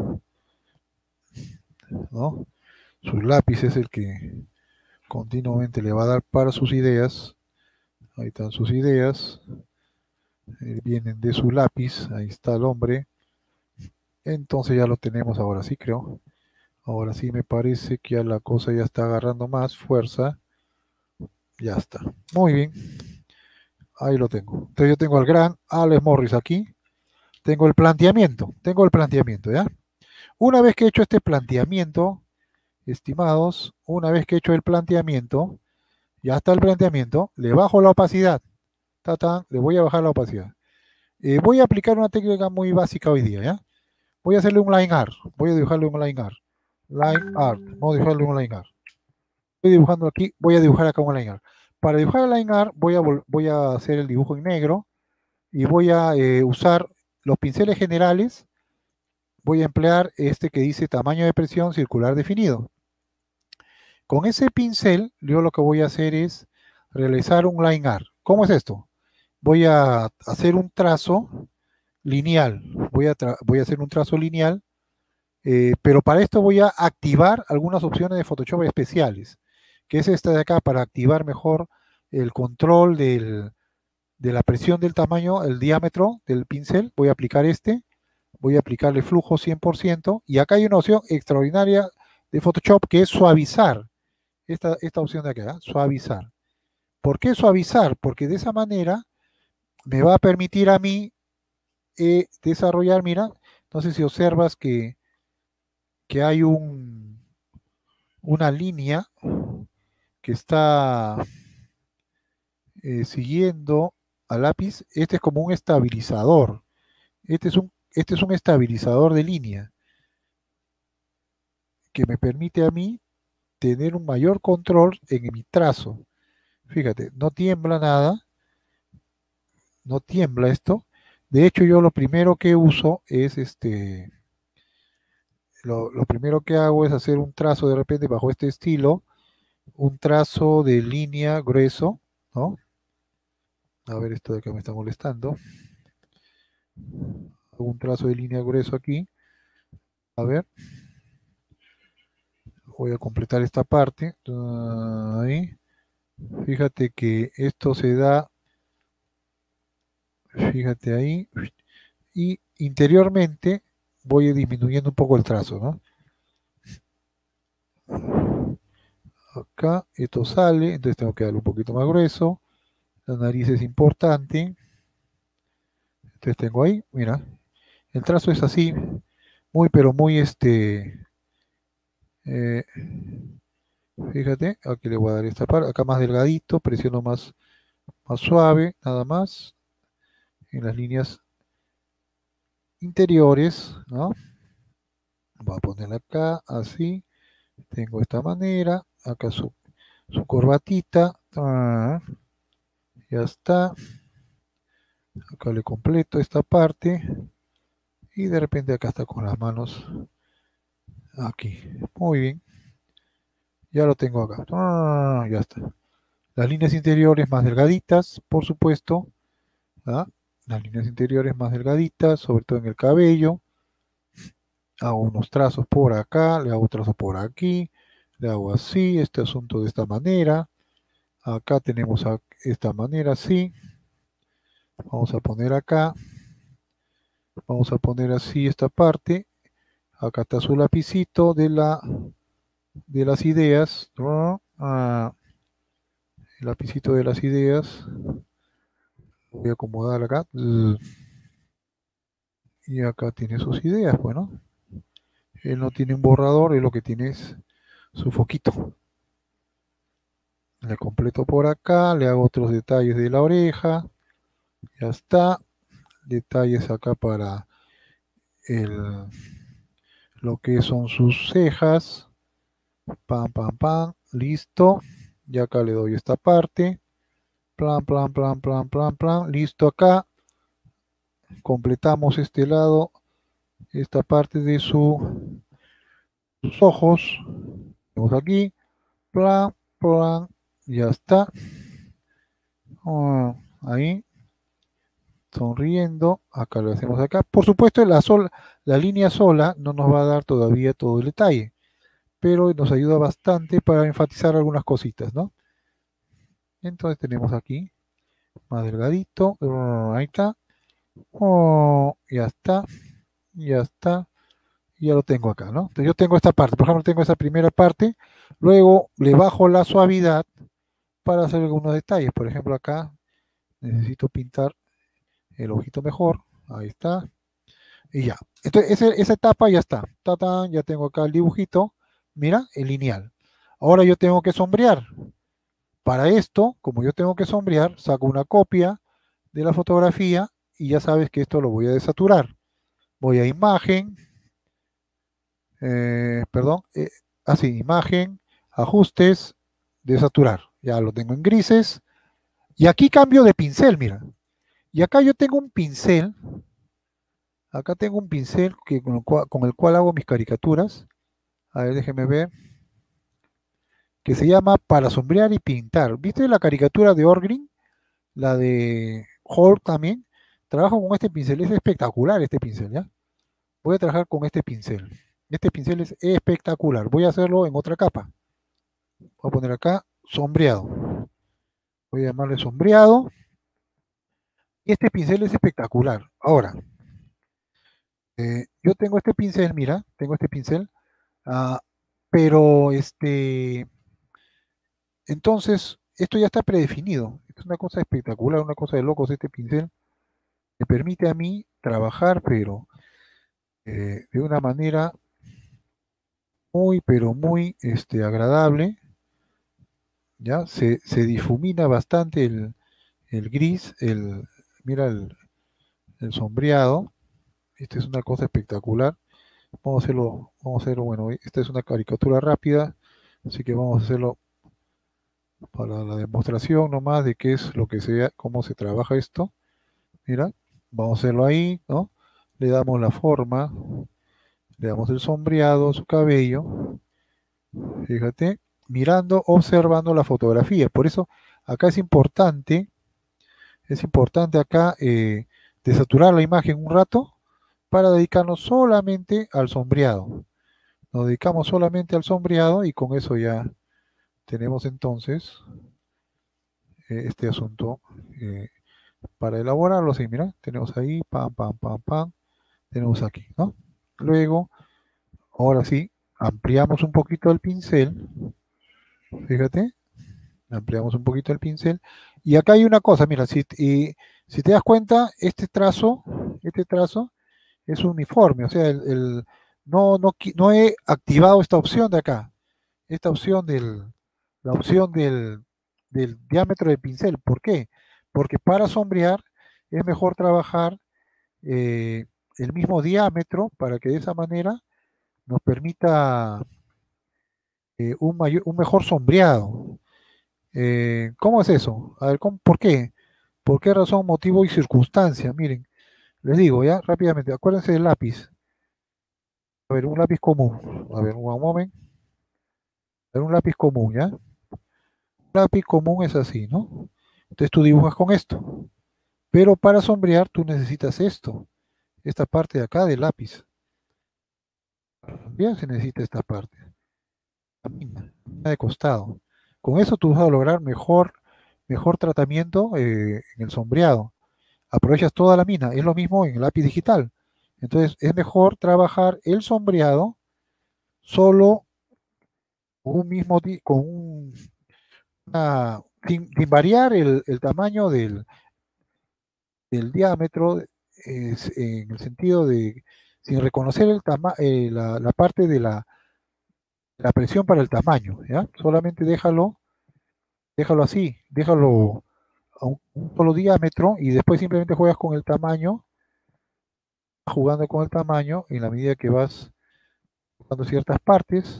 ¿No? Su lápiz es el que continuamente le va a dar para sus ideas. Ahí están sus ideas. Eh, vienen de su lápiz. Ahí está el hombre. Entonces ya lo tenemos ahora sí, creo. Ahora sí me parece que ya la cosa ya está agarrando más fuerza. Ya está. Muy bien. Ahí lo tengo. Entonces yo tengo al gran Alex Morris aquí. Tengo el planteamiento. Tengo el planteamiento, ¿ya? Una vez que he hecho este planteamiento, estimados, una vez que he hecho el planteamiento, ya está el planteamiento, le bajo la opacidad. Tata, le voy a bajar la opacidad. Eh, voy a aplicar una técnica muy básica hoy día, ¿ya? Voy a hacerle un line art. Voy a dibujarle un line art. Line art. Vamos a dibujarle un line art. Estoy dibujando aquí, voy a dibujar acá un line art. Para dibujar el line art voy a, voy a hacer el dibujo en negro y voy a eh, usar los pinceles generales. Voy a emplear este que dice tamaño de presión circular definido. Con ese pincel, yo lo que voy a hacer es realizar un line art. ¿Cómo es esto? Voy a hacer un trazo lineal. Voy a, voy a hacer un trazo lineal, eh, pero para esto voy a activar algunas opciones de Photoshop especiales, que es esta de acá, para activar mejor el control del, de la presión del tamaño, el diámetro del pincel. Voy a aplicar este. Voy a aplicarle flujo cien por ciento. Y acá hay una opción extraordinaria de Photoshop que es suavizar. Esta, esta opción de acá, ¿eh? Suavizar. ¿Por qué suavizar? Porque de esa manera me va a permitir a mí eh, desarrollar, mira, no sé si observas que, que hay un, una línea que está eh, siguiendo al lápiz. Este es como un estabilizador. Este es un, este es un estabilizador de línea que me permite a mí tener un mayor control en mi trazo. Fíjate, no tiembla nada, no tiembla esto. De hecho, yo lo primero que uso es este, lo, lo primero que hago es hacer un trazo de repente bajo este estilo, un trazo de línea grueso, ¿no? A ver, esto de acá me está molestando. Hago un trazo de línea grueso aquí. A ver. voy a completar esta parte. Ahí. Fíjate que esto se da, fíjate ahí, y interiormente voy disminuyendo un poco el trazo, ¿no? Acá esto sale, entonces tengo que darle un poquito más grueso. La nariz es importante. Entonces tengo ahí, mira, el trazo es así, muy pero muy este, eh, fíjate, aquí le voy a dar esta parte, acá más delgadito, presiono más, más suave, nada más, en las líneas interiores, ¿no? Voy a ponerla acá, así, tengo esta manera, acá su, su corbatita, ah, ya está, acá le completo esta parte, y de repente acá está con las manos, aquí, muy bien, ya lo tengo acá, ah, ya está. Las líneas interiores más delgaditas, por supuesto, ¿ah? Las líneas interiores más delgaditas, sobre todo en el cabello. Hago unos trazos por acá, le hago trazos por aquí, le hago así, este asunto de esta manera. Acá tenemos a esta manera así. Vamos a poner acá. Vamos a poner así esta parte. Acá está su lapicito de, la, de las ideas. ¿No? Ah, el lapicito de las ideas. Voy a acomodar acá. Y acá tiene sus ideas, bueno. Él no tiene un borrador, él lo que tiene es su foquito. Le completo por acá, le hago otros detalles de la oreja. Ya está. Detalles acá para el, lo que son sus cejas. Pam, pam, pam. Listo. Y acá le doy esta parte. Plan, plan, plan, plan, plan, plan. Listo acá. Completamos este lado. Esta parte de su, sus ojos. Vemos aquí. Plan, plan. Ya está. Uh, ahí. Sonriendo. Acá lo hacemos acá. Por supuesto, la, sola, la línea sola no nos va a dar todavía todo el detalle. Pero nos ayuda bastante para enfatizar algunas cositas, ¿no? Entonces tenemos aquí. Más delgadito. Uh, ahí está. Oh, ya está. Ya está. Y ya lo tengo acá, ¿no? Entonces yo tengo esta parte. Por ejemplo, tengo esa primera parte. Luego le bajo la suavidad para hacer algunos detalles. Por ejemplo, acá necesito pintar el ojito mejor. Ahí está. Y ya. Entonces, ese, esa etapa ya está. ¡Tatán! Ya tengo acá el dibujito. Mira, el lineal. Ahora yo tengo que sombrear. Para esto, como yo tengo que sombrear, saco una copia de la fotografía y ya sabes que esto lo voy a desaturar. Voy a imagen. Eh, perdón. Eh, así, imagen, ajustes, desaturar. Ya lo tengo en grises. Y aquí cambio de pincel, mira. Y acá yo tengo un pincel. Acá tengo un pincel que, con, el cual, con el cual hago mis caricaturas. A ver, déjenme ver. Que se llama Para sombrear y pintar. ¿Viste la caricatura de Orgrin? La de Hulk también. Trabajo con este pincel. Es espectacular este pincel, ¿ya? Voy a trabajar con este pincel. Este pincel es espectacular. Voy a hacerlo en otra capa. Voy a poner acá sombreado. Voy a llamarle sombreado. Este pincel es espectacular. Ahora, eh, yo tengo este pincel, mira, tengo este pincel, uh, pero este, entonces, esto ya está predefinido. Es una cosa espectacular, una cosa de locos este pincel. Me permite a mí trabajar, pero eh, de una manera muy, pero muy este, agradable. Ya se, se difumina bastante el, el gris, el, mira el, el sombreado. Esta es una cosa espectacular. Vamos a hacerlo, vamos a hacerlo, bueno, esta es una caricatura rápida, así que vamos a hacerlo para la demostración nomás de qué es lo que sea, cómo se trabaja esto. Mira, vamos a hacerlo ahí, ¿no? Le damos la forma, le damos el sombreado a su cabello, fíjate, mirando, observando la fotografía. Por eso acá es importante, es importante acá eh, desaturar la imagen un rato para dedicarnos solamente al sombreado, nos dedicamos solamente al sombreado y con eso ya tenemos entonces eh, este asunto eh, para elaborarlo. Así, mira, tenemos ahí, pam, pam, pam, pam, tenemos aquí, ¿no? Luego, ahora sí, ampliamos un poquito el pincel, fíjate, ampliamos un poquito el pincel, y acá hay una cosa, mira, si, y, si te das cuenta, este trazo, este trazo es uniforme, o sea, el, el, no, no, no he activado esta opción de acá, esta opción del, la opción del, del diámetro del pincel. ¿Por qué? Porque para sombrear es mejor trabajar eh, el mismo diámetro para que de esa manera nos permita eh, un, mayor, un mejor sombreado. Eh, ¿Cómo es eso? A ver, ¿cómo, ¿por qué? ¿Por qué razón, motivo y circunstancia? Miren, les digo ya rápidamente, acuérdense del lápiz. A ver, un lápiz común. A ver, un momento. A ver, un lápiz común, ¿ya? Un lápiz común es así, ¿no? Entonces tú dibujas con esto. Pero para sombrear tú necesitas esto, esta parte de acá del lápiz. También se necesita esta parte, la mina, mina de costado. Con eso tú vas a lograr mejor, mejor tratamiento eh, en el sombreado. Aprovechas toda la mina, es lo mismo en el lápiz digital. Entonces es mejor trabajar el sombreado solo con un mismo, con un, una, sin, sin, variar el, el tamaño del, del diámetro, es, en el sentido de, sin reconocer el tama eh, la, la parte de la, la presión para el tamaño, ¿ya? Solamente déjalo, déjalo así, déjalo a un, un solo diámetro y después simplemente juegas con el tamaño, jugando con el tamaño en la medida que vas jugando ciertas partes,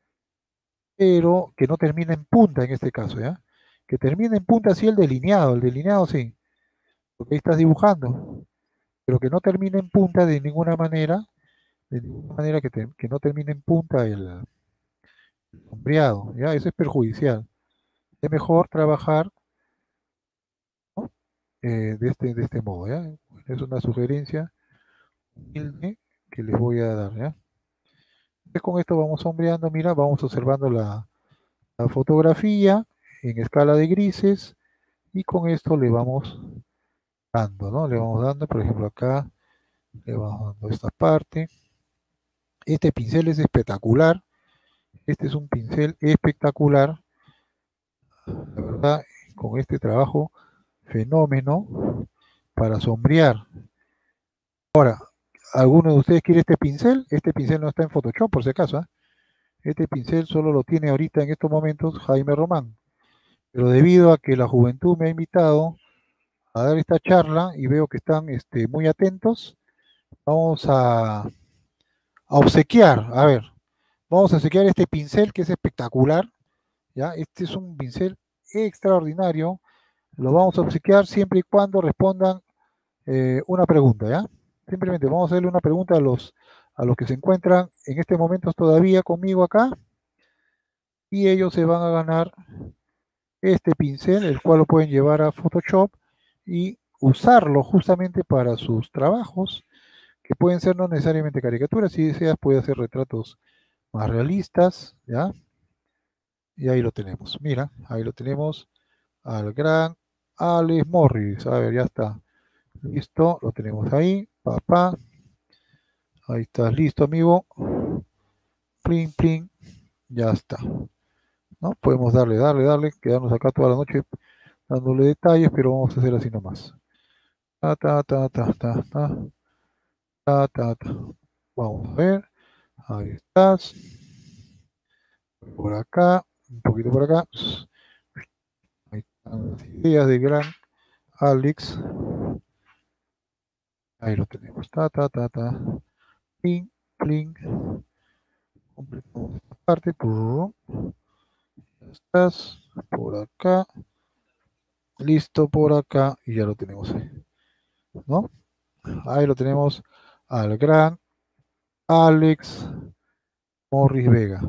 pero que no termine en punta en este caso, ¿ya? Que termine en punta sí el delineado, el delineado sí, porque ahí estás dibujando, pero que no termine en punta de ninguna manera, de ninguna manera que, te, que no termine en punta el, el sombreado, ¿ya? Eso es perjudicial. Es mejor trabajar, ¿no? eh, de, este, de este modo, ¿ya? Es una sugerencia humilde que les voy a dar, ¿ya? Entonces con esto vamos sombreando, mira, vamos observando la, la fotografía en escala de grises y con esto le vamos dando, ¿no? Le vamos dando, por ejemplo, acá, le vamos dando esta parte. Este pincel es espectacular. Este es un pincel espectacular. La verdad, con este trabajo fenómeno para sombrear. Ahora, ¿alguno de ustedes quiere este pincel? Este pincel no está en Photoshop, por si acaso. ¿eh? Este pincel solo lo tiene ahorita en estos momentos Jaime Román. Pero debido a que la juventud me ha invitado a dar esta charla y veo que están este, muy atentos, vamos a, a obsequiar, a ver, vamos a obsequiar este pincel que es espectacular, ¿ya? Este es un pincel extraordinario, lo vamos a obsequiar siempre y cuando respondan eh, una pregunta, ¿ya? Simplemente vamos a hacerle una pregunta a los, a los que se encuentran en este momento todavía conmigo acá, y ellos se van a ganar este pincel, el cual lo pueden llevar a Photoshop y usarlo justamente para sus trabajos, que pueden ser no necesariamente caricaturas, si deseas puede hacer retratos más realistas, ¿ya? Y ahí lo tenemos, mira, ahí lo tenemos al gran Alex Morris, a ver, ya está, listo, lo tenemos ahí, papá, ahí está, listo amigo, plin, plin, ya está, ¿no? Podemos darle, darle, darle, quedarnos acá toda la noche dándole detalles, pero vamos a hacer así nomás. Ta, ta, ta, ta, ta, ta, ta, ta, ta. Vamos a ver, ahí estás, por acá, un poquito por acá, ahí están las ideas de gran Alex, ahí lo tenemos, ta, ta, ta, ta, pling, pling, completamos esta parte, por, ya estás, por acá, listo por acá, y ya lo tenemos ahí, ¿no? Ahí lo tenemos al gran Alex Morris Vega.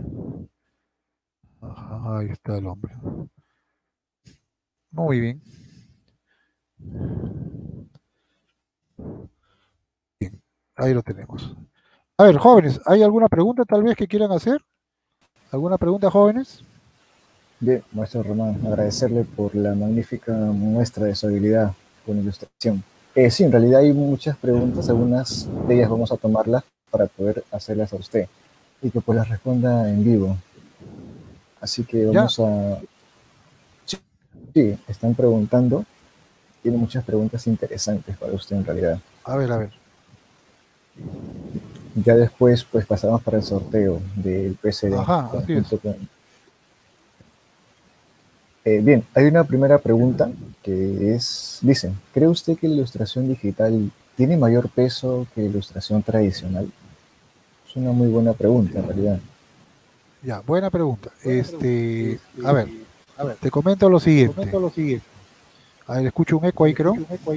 Ajá, ahí está el hombre. Muy bien. Bien, ahí lo tenemos. A ver, jóvenes, ¿hay alguna pregunta tal vez que quieran hacer? ¿Alguna pregunta, jóvenes? Bien, maestro Román, agradecerle por la magnífica muestra de su habilidad con ilustración. Eh, sí, en realidad hay muchas preguntas, algunas de ellas vamos a tomarlas para poder hacerlas a usted y que pues las responda en vivo. Así que vamos ¿Ya? a... Sí, sí, están preguntando, tiene muchas preguntas interesantes para usted en realidad. A ver, a ver. Ya después pues pasamos para el sorteo del P C D. Ajá, así es. Con... Eh, bien, hay una primera pregunta que es, dicen, ¿cree usted que la ilustración digital tiene mayor peso que la ilustración tradicional? Es una muy buena pregunta en realidad. Ya, buena pregunta. Este, a ver, a ver, te comento lo siguiente. Comento lo siguiente. A ver, escucho un eco ahí, creo.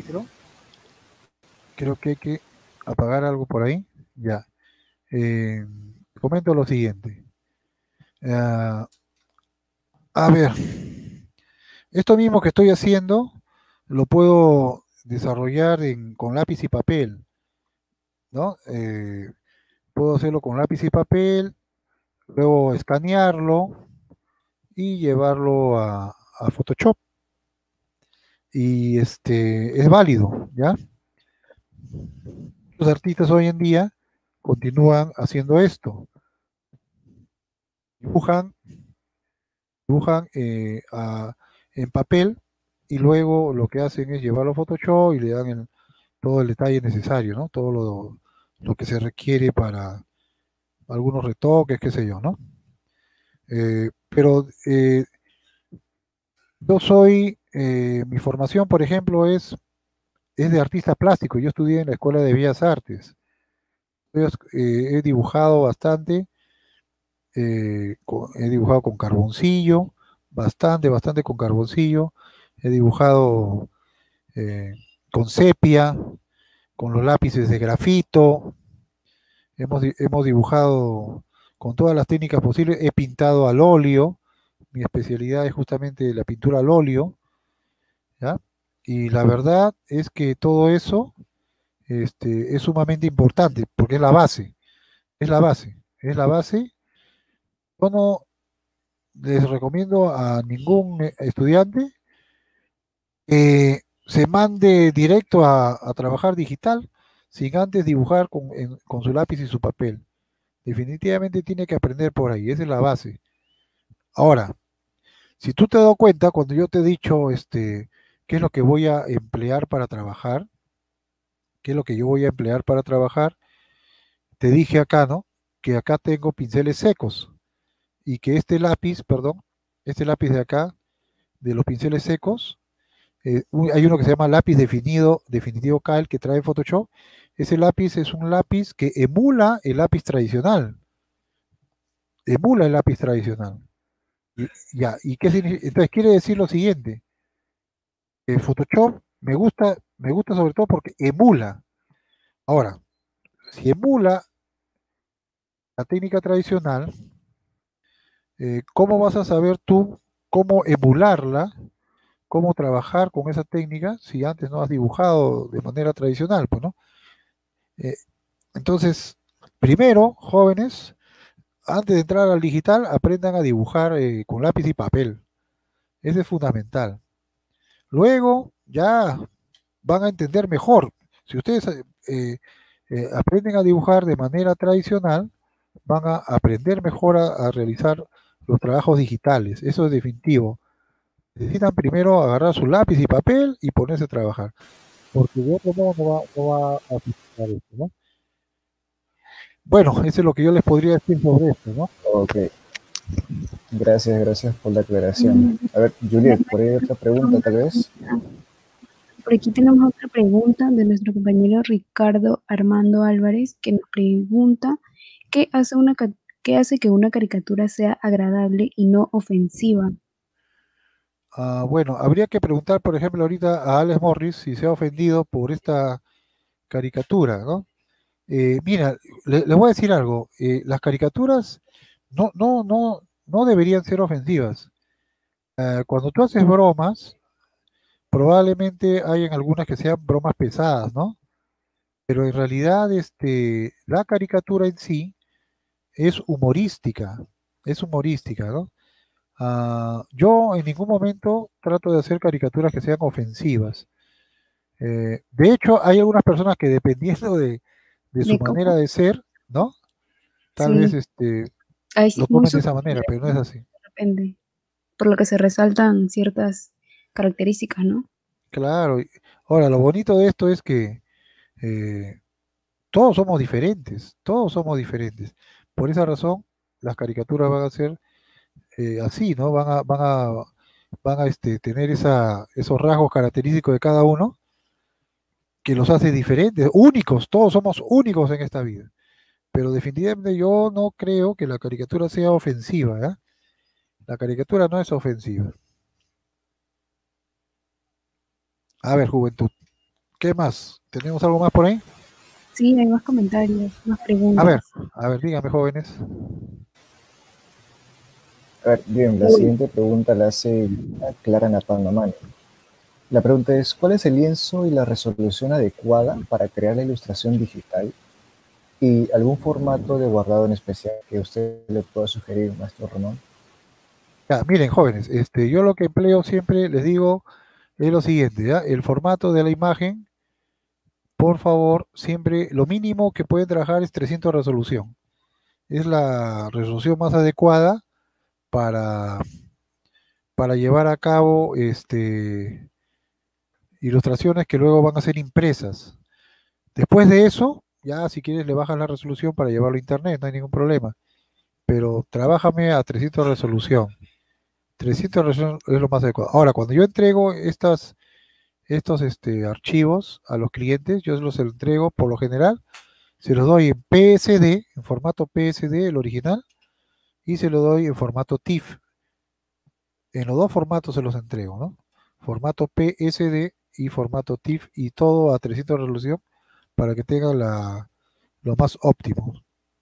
Creo que hay que apagar algo por ahí. Ya. Eh, te comento lo siguiente. Uh, a ver, esto mismo que estoy haciendo lo puedo desarrollar en, con lápiz y papel, ¿no? Eh, puedo hacerlo con lápiz y papel, luego escanearlo y llevarlo a, a Photoshop. Y este es válido, ¿ya? Los artistas hoy en día continúan haciendo esto. Dibujan, dibujan eh, a, en papel y luego lo que hacen es llevarlo a Photoshop y le dan el, todo el detalle necesario, ¿no? Todo lo, lo que se requiere para algunos retoques, qué sé yo, ¿no? Eh, pero eh, yo soy, eh, mi formación, por ejemplo, es, es de artista plástico. Yo estudié en la Escuela de Bellas Artes. Yo, eh, he dibujado bastante, eh, con, he dibujado con carboncillo, bastante, bastante con carboncillo. He dibujado eh, con sepia, con los lápices de grafito. Hemos, hemos dibujado con todas las técnicas posibles. He pintado al óleo. Mi especialidad es justamente la pintura al óleo, ¿ya? Y la verdad es que todo eso este, es sumamente importante porque es la base, es la base, es la base. Yo no les recomiendo a ningún estudiante que se mande directo a, a trabajar digital sin antes dibujar con, en, con su lápiz y su papel. Definitivamente tiene que aprender por ahí, esa es la base. Ahora, si tú te das cuenta, cuando yo te he dicho este, qué es lo que voy a emplear para trabajar, qué es lo que yo voy a emplear para trabajar, te dije acá, ¿no? Que acá tengo pinceles secos y que este lápiz, perdón, este lápiz de acá, de los pinceles secos, eh, hay uno que se llama lápiz definido, definitivo K, el que trae Photoshop. Ese lápiz es un lápiz que emula el lápiz tradicional. Emula el lápiz tradicional. Y, ya, ¿y qué significa? Entonces quiere decir lo siguiente. El Photoshop me gusta, me gusta sobre todo porque emula. Ahora, si emula la técnica tradicional, eh, ¿cómo vas a saber tú cómo emularla, cómo trabajar con esa técnica si antes no has dibujado de manera tradicional, pues, ¿no? Eh, entonces, primero, jóvenes, antes de entrar al digital, aprendan a dibujar eh, con lápiz y papel. Eso es fundamental. Luego, ya van a entender mejor. Si ustedes eh, eh, aprenden a dibujar de manera tradicional, van a aprender mejor a, a realizar los trabajos digitales. Eso es definitivo. Necesitan primero agarrar su lápiz y papel y ponerse a trabajar. Porque de otro modo no va, no va a funcionar esto, ¿no? Bueno, eso es lo que yo les podría decir sobre esto, ¿no? Ok. Gracias, gracias por la aclaración. A ver, Juliet, ¿por ahí hay otra pregunta tal vez? Por aquí tenemos otra pregunta de nuestro compañero Ricardo Armando Álvarez, que nos pregunta ¿qué hace, una, qué hace que una caricatura sea agradable y no ofensiva? Uh, bueno, habría que preguntar, por ejemplo, ahorita a Alex Morris si se ha ofendido por esta caricatura, ¿no? Eh, mira, le, le voy a decir algo. Eh, las caricaturas no, no, no, no deberían ser ofensivas. Uh, cuando tú haces bromas, probablemente hayan algunas que sean bromas pesadas, ¿no? pero en realidad este, la caricatura en sí es humorística, es humorística, ¿no? Uh, yo en ningún momento trato de hacer caricaturas que sean ofensivas. Eh, de hecho, hay algunas personas que dependiendo de, de su ¿De manera de ser, ¿no? Tal sí. vez este, Ay, sí, lo tomen de esa manera, pero no es así. Depende. Por lo que se resaltan ciertas características, ¿no? Claro. Ahora, lo bonito de esto es que eh, todos somos diferentes, todos somos diferentes. Por esa razón, las caricaturas van a ser eh, así, ¿no? Van a, van a, van a este, tener esa, esos rasgos característicos de cada uno que los hace diferentes, únicos, todos somos únicos en esta vida. Pero definitivamente yo no creo que la caricatura sea ofensiva, ¿eh? La caricatura no es ofensiva. A ver, juventud, ¿qué más? ¿Tenemos algo más por ahí? Sí, hay más comentarios, más preguntas. A ver, a ver, dígame, jóvenes. A ver, bien, la siguiente pregunta la hace Clara Napanamani. La pregunta es, ¿cuál es el lienzo y la resolución adecuada para crear la ilustración digital? ¿Y algún formato de guardado en especial que usted le pueda sugerir, maestro Ramón? Ya, miren, jóvenes, este, yo lo que empleo siempre, les digo, es lo siguiente, ¿ya? El formato de la imagen, por favor, siempre, lo mínimo que pueden trabajar es trescientos resolución. Es la resolución más adecuada para, para llevar a cabo este, ilustraciones que luego van a ser impresas. Después de eso, ya si quieres le bajas la resolución para llevarlo a internet, no hay ningún problema. Pero trabájame a trescientos resolución. trescientos resolución es lo más adecuado. Ahora, cuando yo entrego estas, estos este, archivos a los clientes, yo los entrego por lo general, se los doy en P S D, en formato P S D, el original, y se lo doy en formato T I F. En los dos formatos se los entrego, ¿no? Formato P S D y formato T I F, y todo a trescientos resolución para que tenga la, lo más óptimo.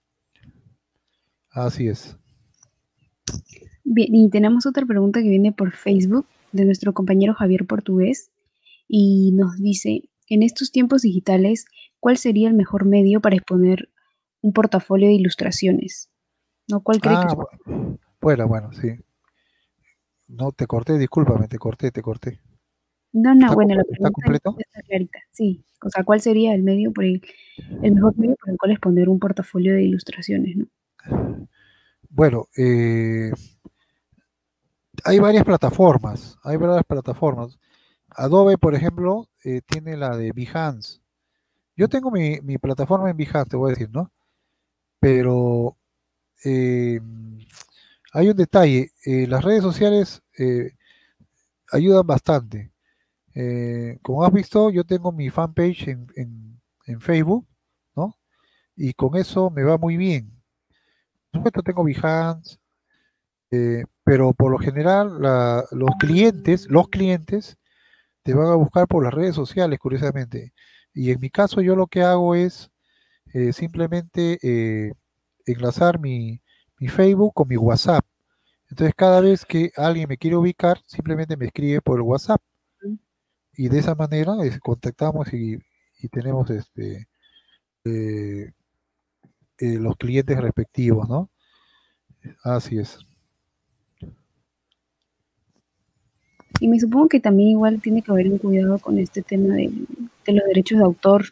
Así es. Bien, y tenemos otra pregunta que viene por Facebook de nuestro compañero Javier Portugués y nos dice, en estos tiempos digitales, ¿cuál sería el mejor medio para exponer un portafolio de ilustraciones? ¿No? ¿Cuál cree ah, que es? Bueno, bueno, sí. No, te corté, discúlpame, te corté, te corté. No, no, bueno, la pregunta ¿está completo? Está clarita, sí. O sea, ¿cuál sería el medio por el, el mejor medio por el cual exponer un portafolio de ilustraciones, ¿no? Bueno, eh, hay varias plataformas, hay varias plataformas. Adobe, por ejemplo, eh, tiene la de Behance. Yo tengo mi, mi plataforma en Behance, te voy a decir, ¿no? Pero eh, hay un detalle, eh, las redes sociales eh, ayudan bastante. Eh, como has visto, yo tengo mi fanpage en, en, en Facebook, ¿no? Y con eso me va muy bien. Por supuesto tengo Behance, eh, pero por lo general la, los clientes, los clientes te van a buscar por las redes sociales, curiosamente. Y en mi caso yo lo que hago es eh, simplemente eh, enlazar mi, mi Facebook con mi WhatsApp. Entonces cada vez que alguien me quiere ubicar, simplemente me escribe por el WhatsApp. Y de esa manera eh, contactamos y, y tenemos este eh, eh, los clientes respectivos, ¿no? Así es. Y me supongo que también igual tiene que haber un cuidado con este tema de, de los derechos de autor,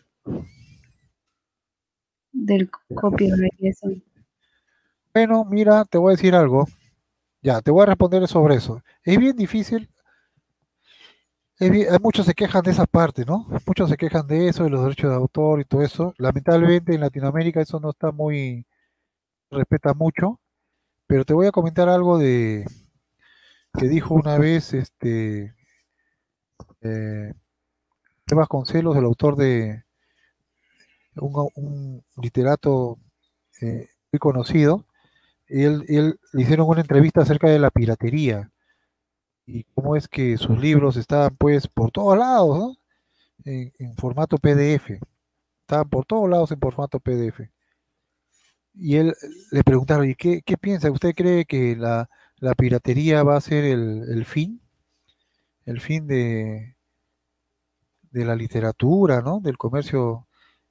del copyright y eso. Bueno, mira, te voy a decir algo. Ya, te voy a responder sobre eso. Es bien difícil. Es bien, muchos se quejan de esa parte, ¿no? Muchos se quejan de eso, de los derechos de autor y todo eso. Lamentablemente en Latinoamérica eso no está muy, respeta mucho. Pero te voy a comentar algo de que dijo una vez este eh, Vasconcelos, el autor de un, un literato eh, muy conocido. Y él, él le hicieron una entrevista acerca de la piratería y cómo es que sus libros estaban pues por todos lados, ¿no? En, en formato P D F. Estaban por todos lados en formato P D F. Y él le preguntaron, ¿y qué, qué piensa? ¿Usted cree que la, la piratería va a ser el, el fin? El fin de, de la literatura, ¿no? Del comercio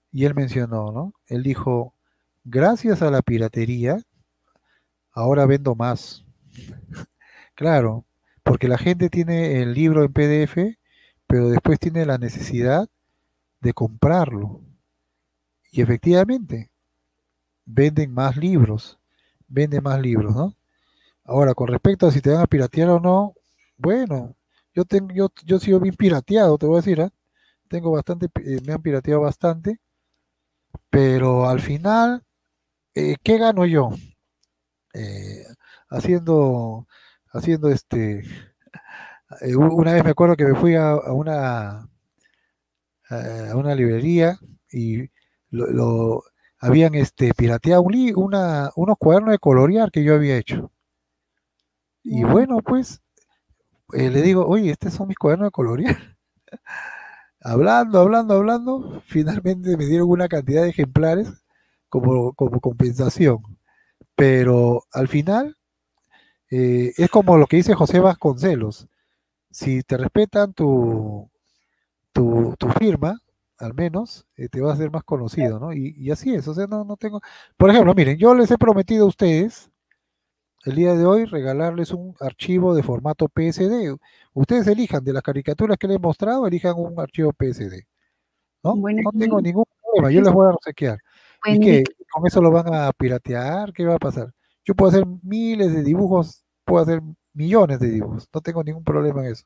y él mencionó, ¿no? Él dijo, gracias a la piratería, ahora vendo más. Claro, porque la gente tiene el libro en P D F, pero después tiene la necesidad de comprarlo. Y efectivamente, venden más libros, venden más libros, ¿no? Ahora, con respecto a si te van a piratear o no, bueno, yo tengo, yo, yo sigo bien pirateado, te voy a decir, ¿eh? Tengo bastante, eh, me han pirateado bastante, pero al final, eh, ¿qué gano yo? Eh, haciendo, haciendo este, eh, una vez me acuerdo que me fui a, a una, a una librería y lo, lo- habían este, pirateado un li- una, unos cuadernos de colorear que yo había hecho. Y bueno, pues eh, le digo, oye, estos son mis cuadernos de colorear. Hablando, hablando, hablando, finalmente me dieron una cantidad de ejemplares como, como compensación. Pero al final eh, es como lo que dice José Vasconcelos. Si te respetan tu, tu, tu firma, al menos, eh, te vas a hacer más conocido, ¿no? Y, y así es, o sea, no, no tengo... Por ejemplo, miren, yo les he prometido a ustedes el día de hoy regalarles un archivo de formato P S D. Ustedes elijan de las caricaturas que les he mostrado, elijan un archivo P S D, ¿no? Bueno, No tengo ningún problema, yo les voy a obsequiar. ¿Y buen día. qué? ¿Con eso lo van a piratear? ¿Qué va a pasar? Yo puedo hacer miles de dibujos, puedo hacer millones de dibujos, no tengo ningún problema en eso.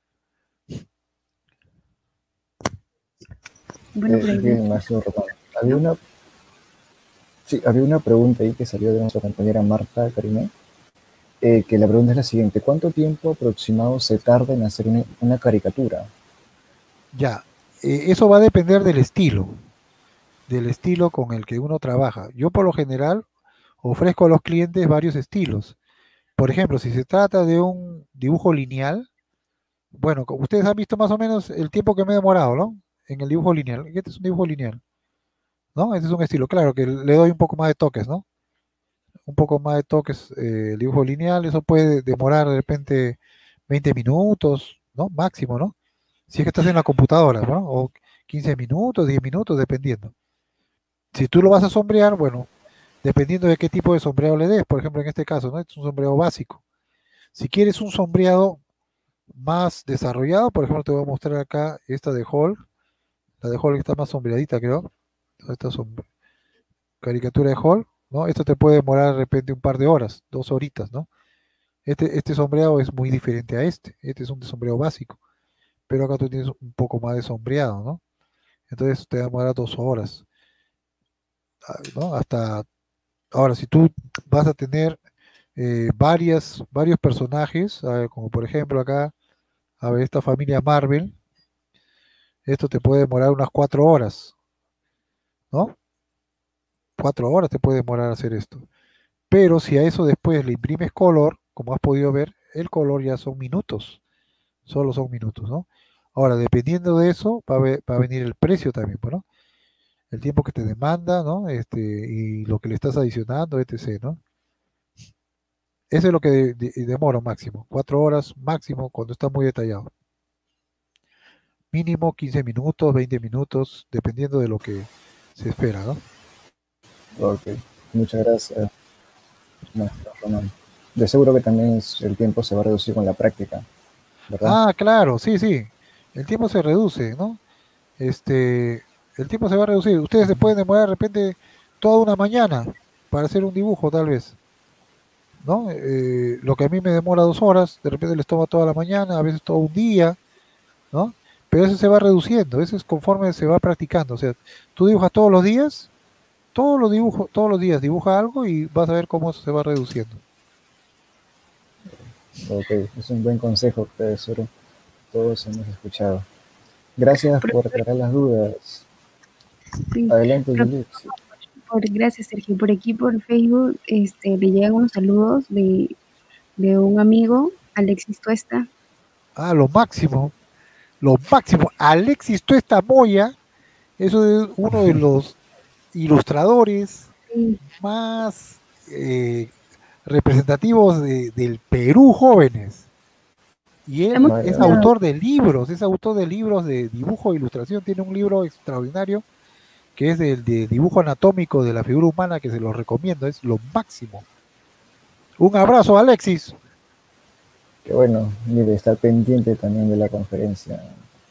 Bueno, Eh, por ahí. bien, maestro Román. Había una, sí, había una pregunta ahí que salió de nuestra compañera Marta Cariné, eh, que la pregunta es la siguiente: ¿cuánto tiempo aproximado se tarda en hacer una, una caricatura? Ya, eh, eso va a depender del estilo, del estilo con el que uno trabaja. Yo por lo general ofrezco a los clientes varios estilos. Por ejemplo, si se trata de un dibujo lineal, bueno, como ustedes han visto más o menos el tiempo que me he demorado, ¿no? En el dibujo lineal. Este es un dibujo lineal, ¿no? Este es un estilo, claro, que le doy un poco más de toques, ¿no? Un poco más de toques, eh, el dibujo lineal, eso puede demorar de repente veinte minutos, ¿no? Máximo, ¿no? Si es que estás en la computadora, ¿no? O quince minutos, diez minutos, dependiendo. Si tú lo vas a sombrear, bueno, dependiendo de qué tipo de sombreado le des, por ejemplo, en este caso, ¿no? Este es un sombreado básico. Si quieres un sombreado más desarrollado, por ejemplo, te voy a mostrar acá esta de Hall. La de Hall está más sombreadita, creo. Esta sombre... caricatura de Hall, ¿no? Esto te puede demorar de repente un par de horas, dos horitas, ¿no? Este, este sombreado es muy diferente a este. Este es un sombreado básico. Pero acá tú tienes un poco más de sombreado, ¿no? Entonces te va a demorar dos horas, ¿no? Hasta ahora, si tú vas a tener eh, varias, varios personajes, a ver, como por ejemplo acá, a ver, esta familia Marvel, esto te puede demorar unas cuatro horas, ¿no? Cuatro horas te puede demorar hacer esto. Pero si a eso después le imprimes color, como has podido ver, el color ya son minutos, solo son minutos, ¿no? Ahora, dependiendo de eso, va a, ver, va a venir el precio también, ¿no? El tiempo que te demanda, ¿no? Este, y lo que le estás adicionando, etcétera, ¿no? Eso es lo que de, de, demora máximo, cuatro horas máximo cuando está muy detallado. Mínimo quince minutos, veinte minutos, dependiendo de lo que se espera, ¿no? Ok, muchas gracias, maestro Román. De seguro que también el tiempo se va a reducir con la práctica, ¿verdad? Ah, claro, sí, sí. El tiempo se reduce, ¿no? Este, el tiempo se va a reducir. Ustedes se pueden demorar de repente toda una mañana para hacer un dibujo, tal vez, ¿no? Eh, lo que a mí me demora dos horas, de repente les toma toda la mañana, a veces todo un día, ¿no? Pero eso se va reduciendo, eso es conforme se va practicando. O sea, tú dibujas todos los días, todos los dibujos, todos los días dibuja algo y vas a ver cómo eso se va reduciendo. Ok, es un buen consejo, profesor. Todos hemos escuchado. Gracias por aclarar las dudas. Sí. Adelante, Juliet. Por, gracias, Sergio. Por aquí, por Facebook, este, le llegan unos saludos de, de un amigo, Alexis Tuesta. Ah, lo máximo, lo máximo. Alexis Tuesta Moya, eso es uno de los ilustradores sí. más eh, representativos de, del Perú jóvenes. Y él Hemos es autor de libros, es autor de libros de dibujo e ilustración. Tiene un libro extraordinario que es del de dibujo anatómico de la figura humana, que se los recomiendo, es lo máximo. Un abrazo, Alexis. Que bueno, mire, estar pendiente también de la conferencia.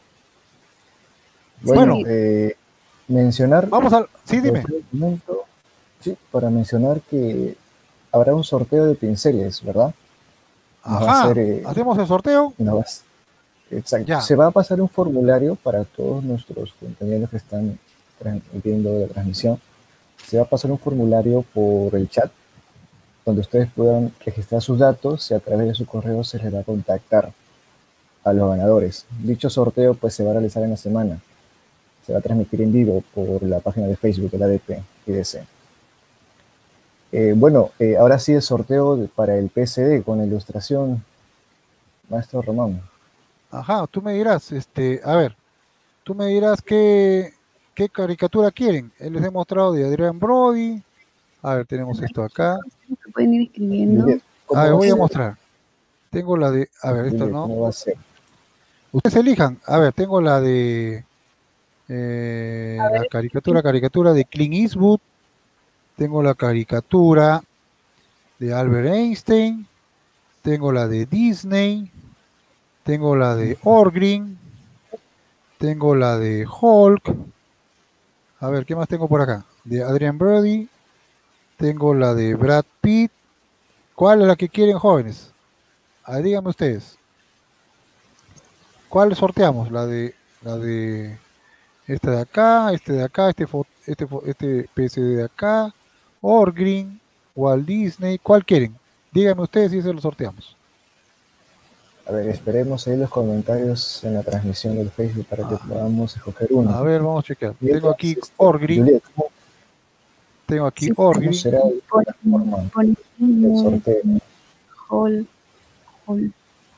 Bueno, bueno eh, mencionar... Vamos al... Sí, dime. Momento, sí, para mencionar que habrá un sorteo de pinceles, ¿verdad? Nos Ajá, hacer, eh, ¿hacemos el sorteo? No, exacto. Ya. Se va a pasar un formulario para todos nuestros compañeros que están transmitiendo la transmisión. Se va a pasar un formulario por el chat donde ustedes puedan registrar sus datos y a través de su correo se les va a contactar a los ganadores. Dicho sorteo pues se va a realizar en la semana. Se va a transmitir en vivo por la página de Facebook de la A D P I D C. Eh, bueno, eh, ahora sí el sorteo de, para el P C D con la ilustración, maestro Román. Ajá, tú me dirás, este, a ver, tú me dirás qué, qué caricatura quieren. Les he mostrado de Adrian Brody. A ver, tenemos esto acá. Pueden ir escribiendo. A ver, voy a mostrar. Tengo la de, a ver, esto no. ¿Cómo va a ser? Ustedes elijan. A ver, tengo la de eh, la caricatura, caricatura de Clint Eastwood. Tengo la caricatura de Albert Einstein. Tengo la de Disney. Tengo la de Orgrin. Tengo la de Hulk. A ver, ¿qué más tengo por acá? De Adrian Brody. Tengo la de Brad Pitt. ¿Cuál es la que quieren, jóvenes? A ver, díganme ustedes. ¿Cuál sorteamos? La de la de esta de acá, este de acá, este este este P C D de acá, Orgrin, Walt Disney. ¿Cuál quieren? Díganme ustedes si se lo sorteamos. A ver, esperemos ahí los comentarios en la transmisión del Facebook para ah. que podamos escoger uno. A ver, vamos a chequear. Tengo aquí Orgrin. Juliet, Tengo aquí sí, Orgrin. ¿Cómo será la forma del sorteo? Hall, Hall.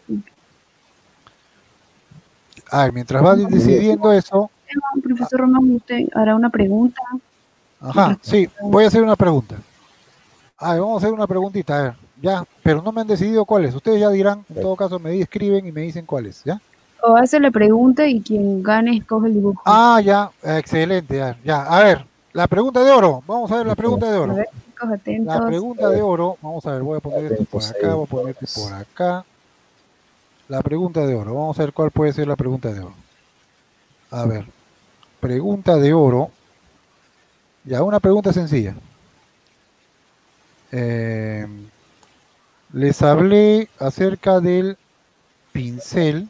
Ah, mientras va decidiendo eso. Profesor Román, ¿usted hará una pregunta? Ajá, sí, voy a hacer una pregunta. A ver, vamos a hacer una preguntita, a ver, ya, pero no me han decidido cuál es. Ustedes ya dirán, en todo caso me escriben y me dicen cuál es, ¿ya? O hace la pregunta y quien gane escoge el dibujo. Ah, ya, excelente, ya, ya. A ver, la pregunta de oro, vamos a ver la pregunta de oro. A ver, chicos, atentos. La pregunta de oro, vamos a ver, voy a poner esto por acá, voy a poner esto por acá. La pregunta de oro, vamos a ver cuál puede ser la pregunta de oro. A ver, pregunta de oro. Ya, una pregunta sencilla. Eh, les hablé acerca del pincel.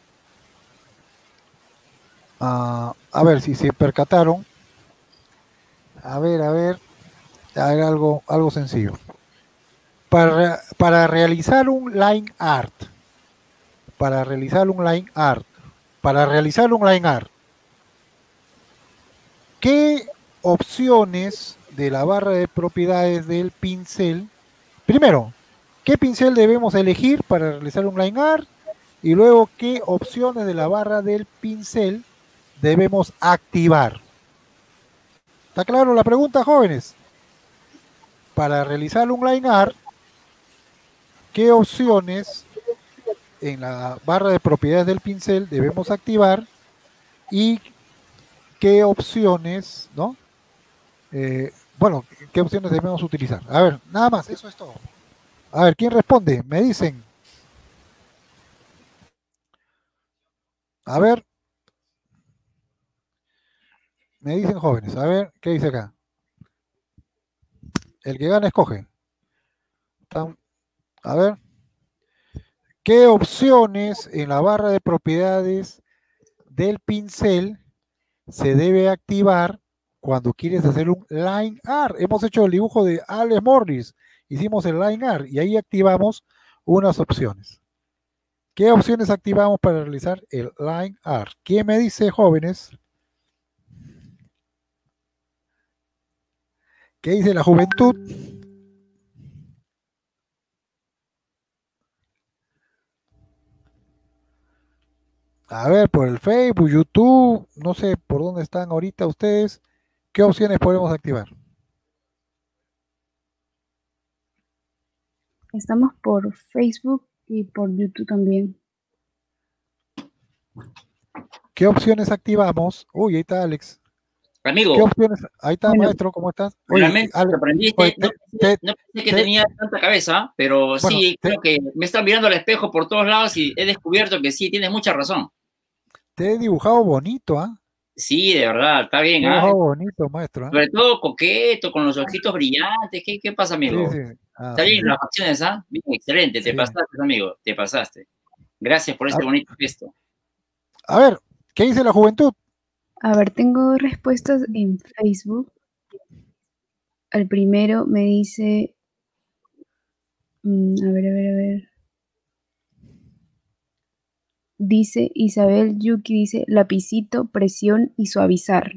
Uh, a ver si se percataron. A ver, a ver. A ver, algo, algo sencillo. Para, para realizar un line art. Para realizar un line art. Para realizar un line art. ¿Qué opciones de la barra de propiedades del pincel? Primero, ¿qué pincel debemos elegir para realizar un line art? Y luego, ¿qué opciones de la barra del pincel debemos activar? ¿Está claro la pregunta, jóvenes? Para realizar un line art, ¿qué opciones en la barra de propiedades del pincel debemos activar? Y qué opciones, ¿no? Eh, bueno, ¿qué opciones debemos utilizar? A ver, nada más, eso es todo. A ver, ¿quién responde? Me dicen. A ver. Me dicen jóvenes. A ver, ¿qué dice acá? El que gana escoge. A ver. ¿Qué opciones en la barra de propiedades del pincel se debe activar cuando quieres hacer un line art? Hemos hecho el dibujo de Alex Morris, hicimos el line art y ahí activamos unas opciones. ¿Qué opciones activamos para realizar el line art? ¿Quién me dice, jóvenes? ¿Qué dice la juventud? A ver, por el Facebook, YouTube, no sé por dónde están ahorita ustedes. ¿Qué opciones podemos activar? Estamos por Facebook y por YouTube también. ¿Qué opciones activamos? Uy, ahí está Alex. Amigo. ¿Qué opciones? Ahí está, bueno, maestro, ¿cómo estás? Oye, realmente Ale, sorprendiste, pues, no, te, no, pensé que te, tenía tanta cabeza, pero bueno, sí, te, creo que me están mirando al espejo por todos lados y he descubierto que sí, tienes mucha razón. Te he dibujado bonito, ¿ah? ¿eh? Sí, de verdad, está bien. Te he dibujado ¿ah? bonito, maestro. ¿eh? Sobre todo coqueto, con los ojitos brillantes. ¿Qué, qué pasa, amigo? Sí, sí. Ah, está sí. bien las facciones, ¿ah? Bien, excelente, te sí. pasaste, amigo, te pasaste. Gracias por este a, bonito gesto. A ver, ¿qué dice la juventud? A ver, tengo respuestas en Facebook. Al primero me dice, a ver, a ver, a ver. Dice Isabel Yuki, dice lapicito, presión y suavizar.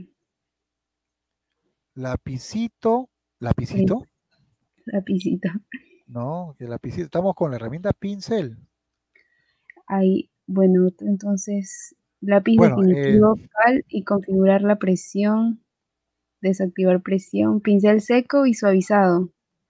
Lapicito, lapicito. Lapicito. No, que lapicito. Estamos con la herramienta pincel. Ahí, bueno, entonces lápiz bueno, definitivo, eh, cal y configurar la presión. Desactivar presión, pincel seco y suavizado.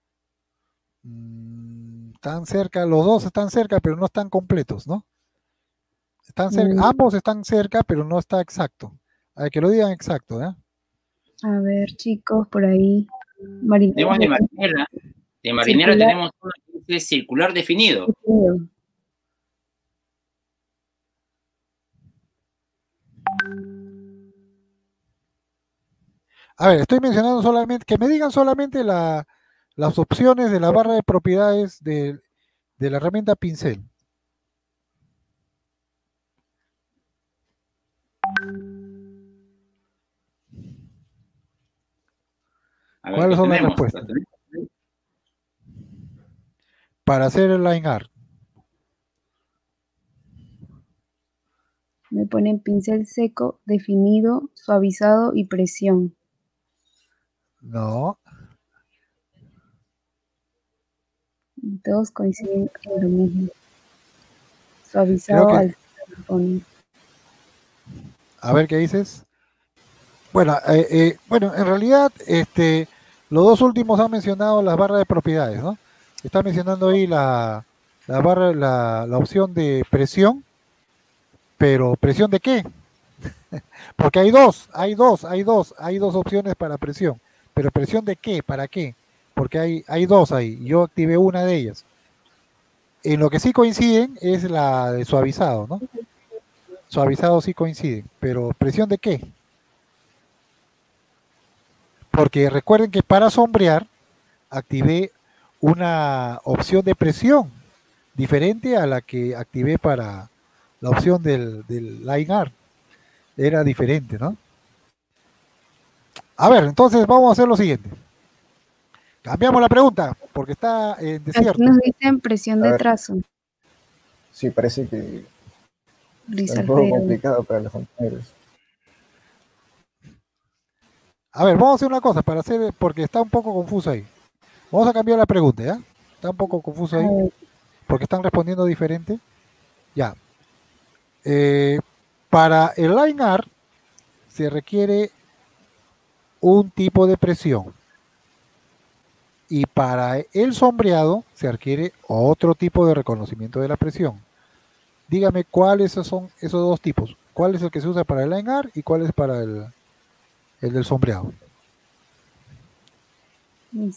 Están cerca, los dos están cerca, pero no están completos, ¿no? Están cerca, mm. Ambos están cerca, pero no está exacto. A ver, que lo digan exacto, ¿eh? A ver, chicos, por ahí. Marinera. Tenemos de marinera, de marinera circular. Tenemos uno que es circular definido. definido. A ver, estoy mencionando solamente, que me digan solamente la, las opciones de la barra de propiedades de, de la herramienta pincel. Ver, ¿cuáles son tenemos? Las respuestas? Para hacer el line art. Me ponen pincel seco, definido, suavizado y presión. No. Todos coinciden en lo mismo. Suavizado que... al poner. A ver qué dices. Bueno, eh, eh, bueno, en realidad, este, los dos últimos han mencionado las barras de propiedades, ¿no? Está mencionando ahí la, la barra, la, la opción de presión, pero ¿presión de qué? Porque hay dos, hay dos, hay dos, hay dos opciones para presión. ¿Pero presión de qué? ¿Para qué? Porque hay, hay dos ahí. Yo activé una de ellas. En lo que sí coinciden es la de suavizado, ¿no? Suavizado sí coinciden. ¿Pero presión de qué? Porque recuerden que para sombrear activé una opción de presión diferente a la que activé para la opción del, del line art. Era diferente, ¿no? A ver, entonces vamos a hacer lo siguiente. Cambiamos la pregunta, porque está en desierto. Aquí nos dicen presión de trazo. Sí, parece que es un poco complicado para los compañeros. A ver, vamos a hacer una cosa, para hacer, porque está un poco confuso ahí. Vamos a cambiar la pregunta, ¿ya? Está un poco confuso ahí, porque están respondiendo diferente. Ya. Eh, para el line art se requiere un tipo de presión. Y para el sombreado se requiere otro tipo de reconocimiento de la presión. Dígame cuáles son esos dos tipos. ¿Cuál es el que se usa para el line art y cuál es para el, el del sombreado? Listo.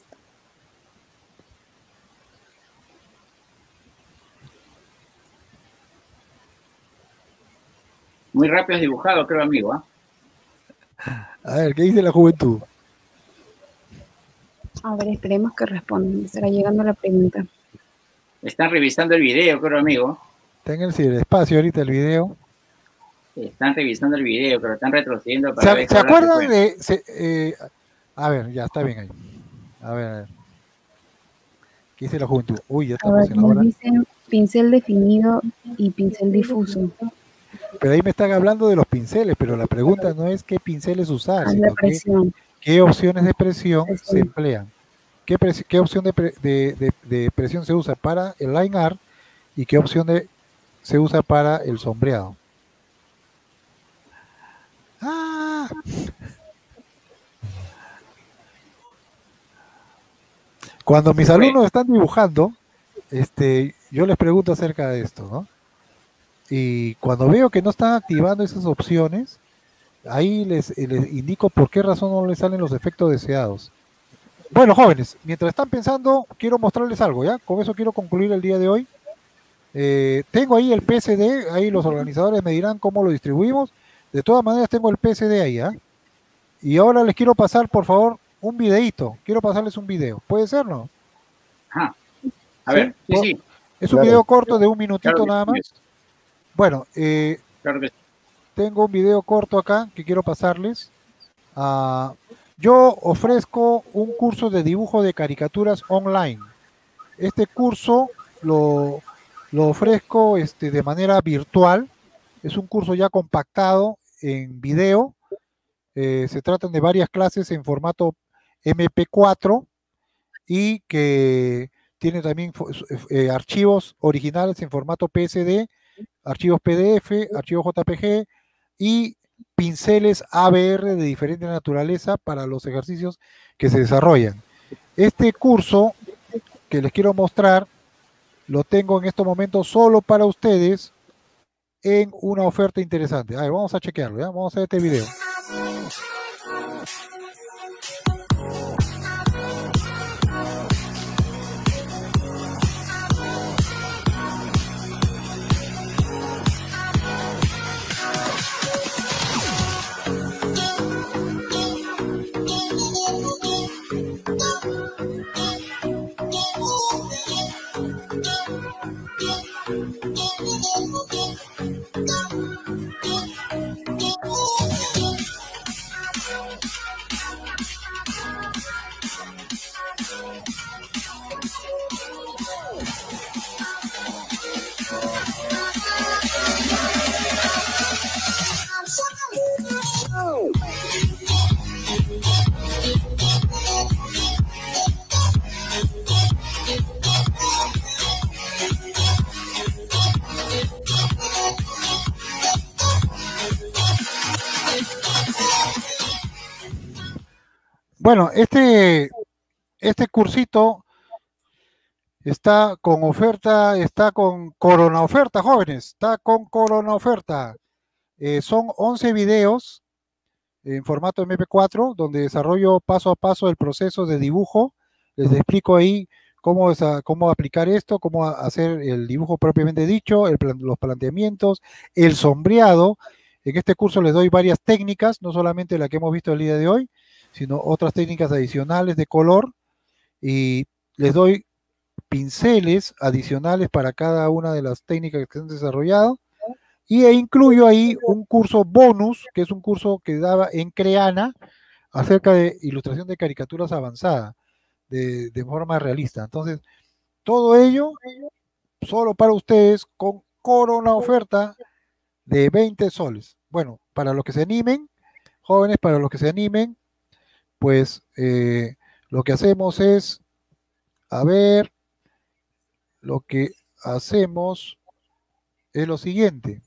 Muy rápido dibujado, creo, amigo. ¿eh? A ver, ¿qué dice la juventud? A ver, esperemos que respondan. Estará llegando la pregunta. Están revisando el video, creo, amigo. Está en el ciberespacio ahorita el video. Están revisando el video, pero están retrocediendo para ¿Se, ver ¿se acuerdan de...? Se, eh, a ver, ya está bien ahí. A ver, a ver. ¿Qué dice la juventud? Uy, ya estamos ver, en la hora. Dicen pincel definido y pincel difuso. Pero ahí me están hablando de los pinceles, pero la pregunta no es qué pinceles usar, ah, sino qué, qué opciones de presión presión. se emplean. ¿Qué, pres qué opción de, pre de, de, de presión se usa para el line art y qué opción de, se usa para el sombreado? ¡Ah! Cuando mis alumnos están dibujando, este, yo les pregunto acerca de esto, ¿no? Y cuando veo que no están activando esas opciones, ahí les, les indico por qué razón no les salen los efectos deseados. Bueno, jóvenes, mientras están pensando, quiero mostrarles algo, ¿ya? Con eso quiero concluir el día de hoy. Eh, tengo ahí el P S D, ahí los organizadores me dirán cómo lo distribuimos. De todas maneras tengo el P S D ahí, ¿ya? Y ahora les quiero pasar, por favor, un videíto. Quiero pasarles un video. ¿Puede ser, no? Ajá. A ver, sí, sí. sí. Es un claro. video corto de un minutito claro nada más. Sí. Bueno, eh, claro que sí. tengo un video corto acá que quiero pasarles. Uh, yo ofrezco un curso de dibujo de caricaturas online. Este curso lo, lo ofrezco este, de manera virtual. Es un curso ya compactado en video. Eh, se tratan de varias clases en formato eme pe cuatro y que tiene también eh, archivos originales en formato pe ese de, archivos pe de efe, archivos je pe ge y pinceles a be erre de diferente naturaleza para los ejercicios que se desarrollan. Este curso que les quiero mostrar lo tengo en estos momentos solo para ustedes en una oferta interesante. A ver, vamos a chequearlo, ¿ya? Vamos a ver este video. Bueno, este, este cursito está con oferta, está con corona oferta, jóvenes, está con corona oferta. Eh, son once videos en formato eme pe cuatro, donde desarrollo paso a paso el proceso de dibujo. Les explico ahí cómo, cómo aplicar esto, cómo hacer el dibujo propiamente dicho, el, los planteamientos, el sombreado. En este curso les doy varias técnicas, no solamente la que hemos visto el día de hoy, sino otras técnicas adicionales de color, y les doy pinceles adicionales para cada una de las técnicas que se han desarrollado, y e incluyo ahí un curso bonus, que es un curso que daba en Creana acerca de ilustración de caricaturas avanzada, de, de forma realista. Entonces, todo ello solo para ustedes con corona oferta de veinte soles. Bueno, para los que se animen, jóvenes, para los que se animen, pues eh, lo que hacemos es, a ver, lo que hacemos es lo siguiente.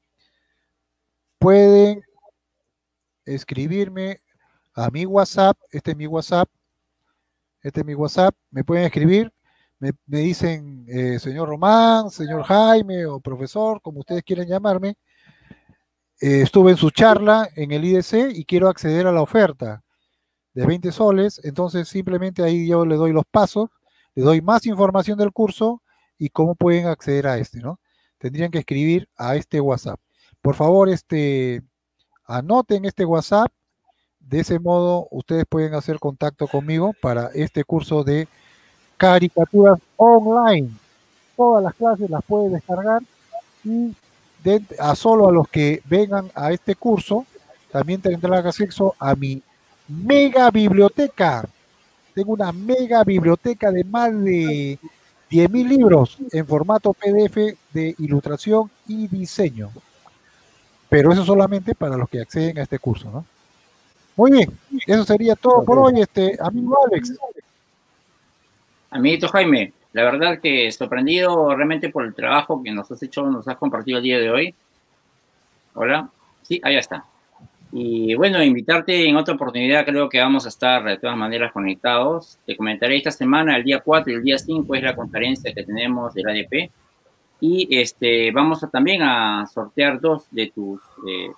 Pueden escribirme a mi WhatsApp, este es mi WhatsApp, este es mi WhatsApp, me pueden escribir, me, me dicen eh, señor Román, señor Jaime o profesor, como ustedes quieran llamarme, eh, estuve en su charla en el i de ce y quiero acceder a la oferta de veinte soles, entonces simplemente ahí yo le doy los pasos, le doy más información del curso y cómo pueden acceder a este, ¿no? Tendrían que escribir a este WhatsApp. Por favor, este, anoten este WhatsApp, de ese modo ustedes pueden hacer contacto conmigo para este curso de caricaturas online. Todas las clases las pueden descargar y de, a solo a los que vengan a este curso también tendrán acceso a mi mega biblioteca. Tengo una mega biblioteca de más de diez mil libros en formato pe de efe de ilustración y diseño. Pero eso solamente para los que acceden a este curso, ¿no? Muy bien, eso sería todo por hoy, este amigo Alex. Amiguito Jaime, la verdad que sorprendido realmente por el trabajo que nos has hecho, nos has compartido el día de hoy. Hola, sí, allá está. Y bueno, invitarte en otra oportunidad, creo que vamos a estar de todas maneras conectados. Te comentaré esta semana, el día cuatro y el día cinco es la conferencia que tenemos del a de pe. Y este, vamos a, también a sortear dos de tus, eh,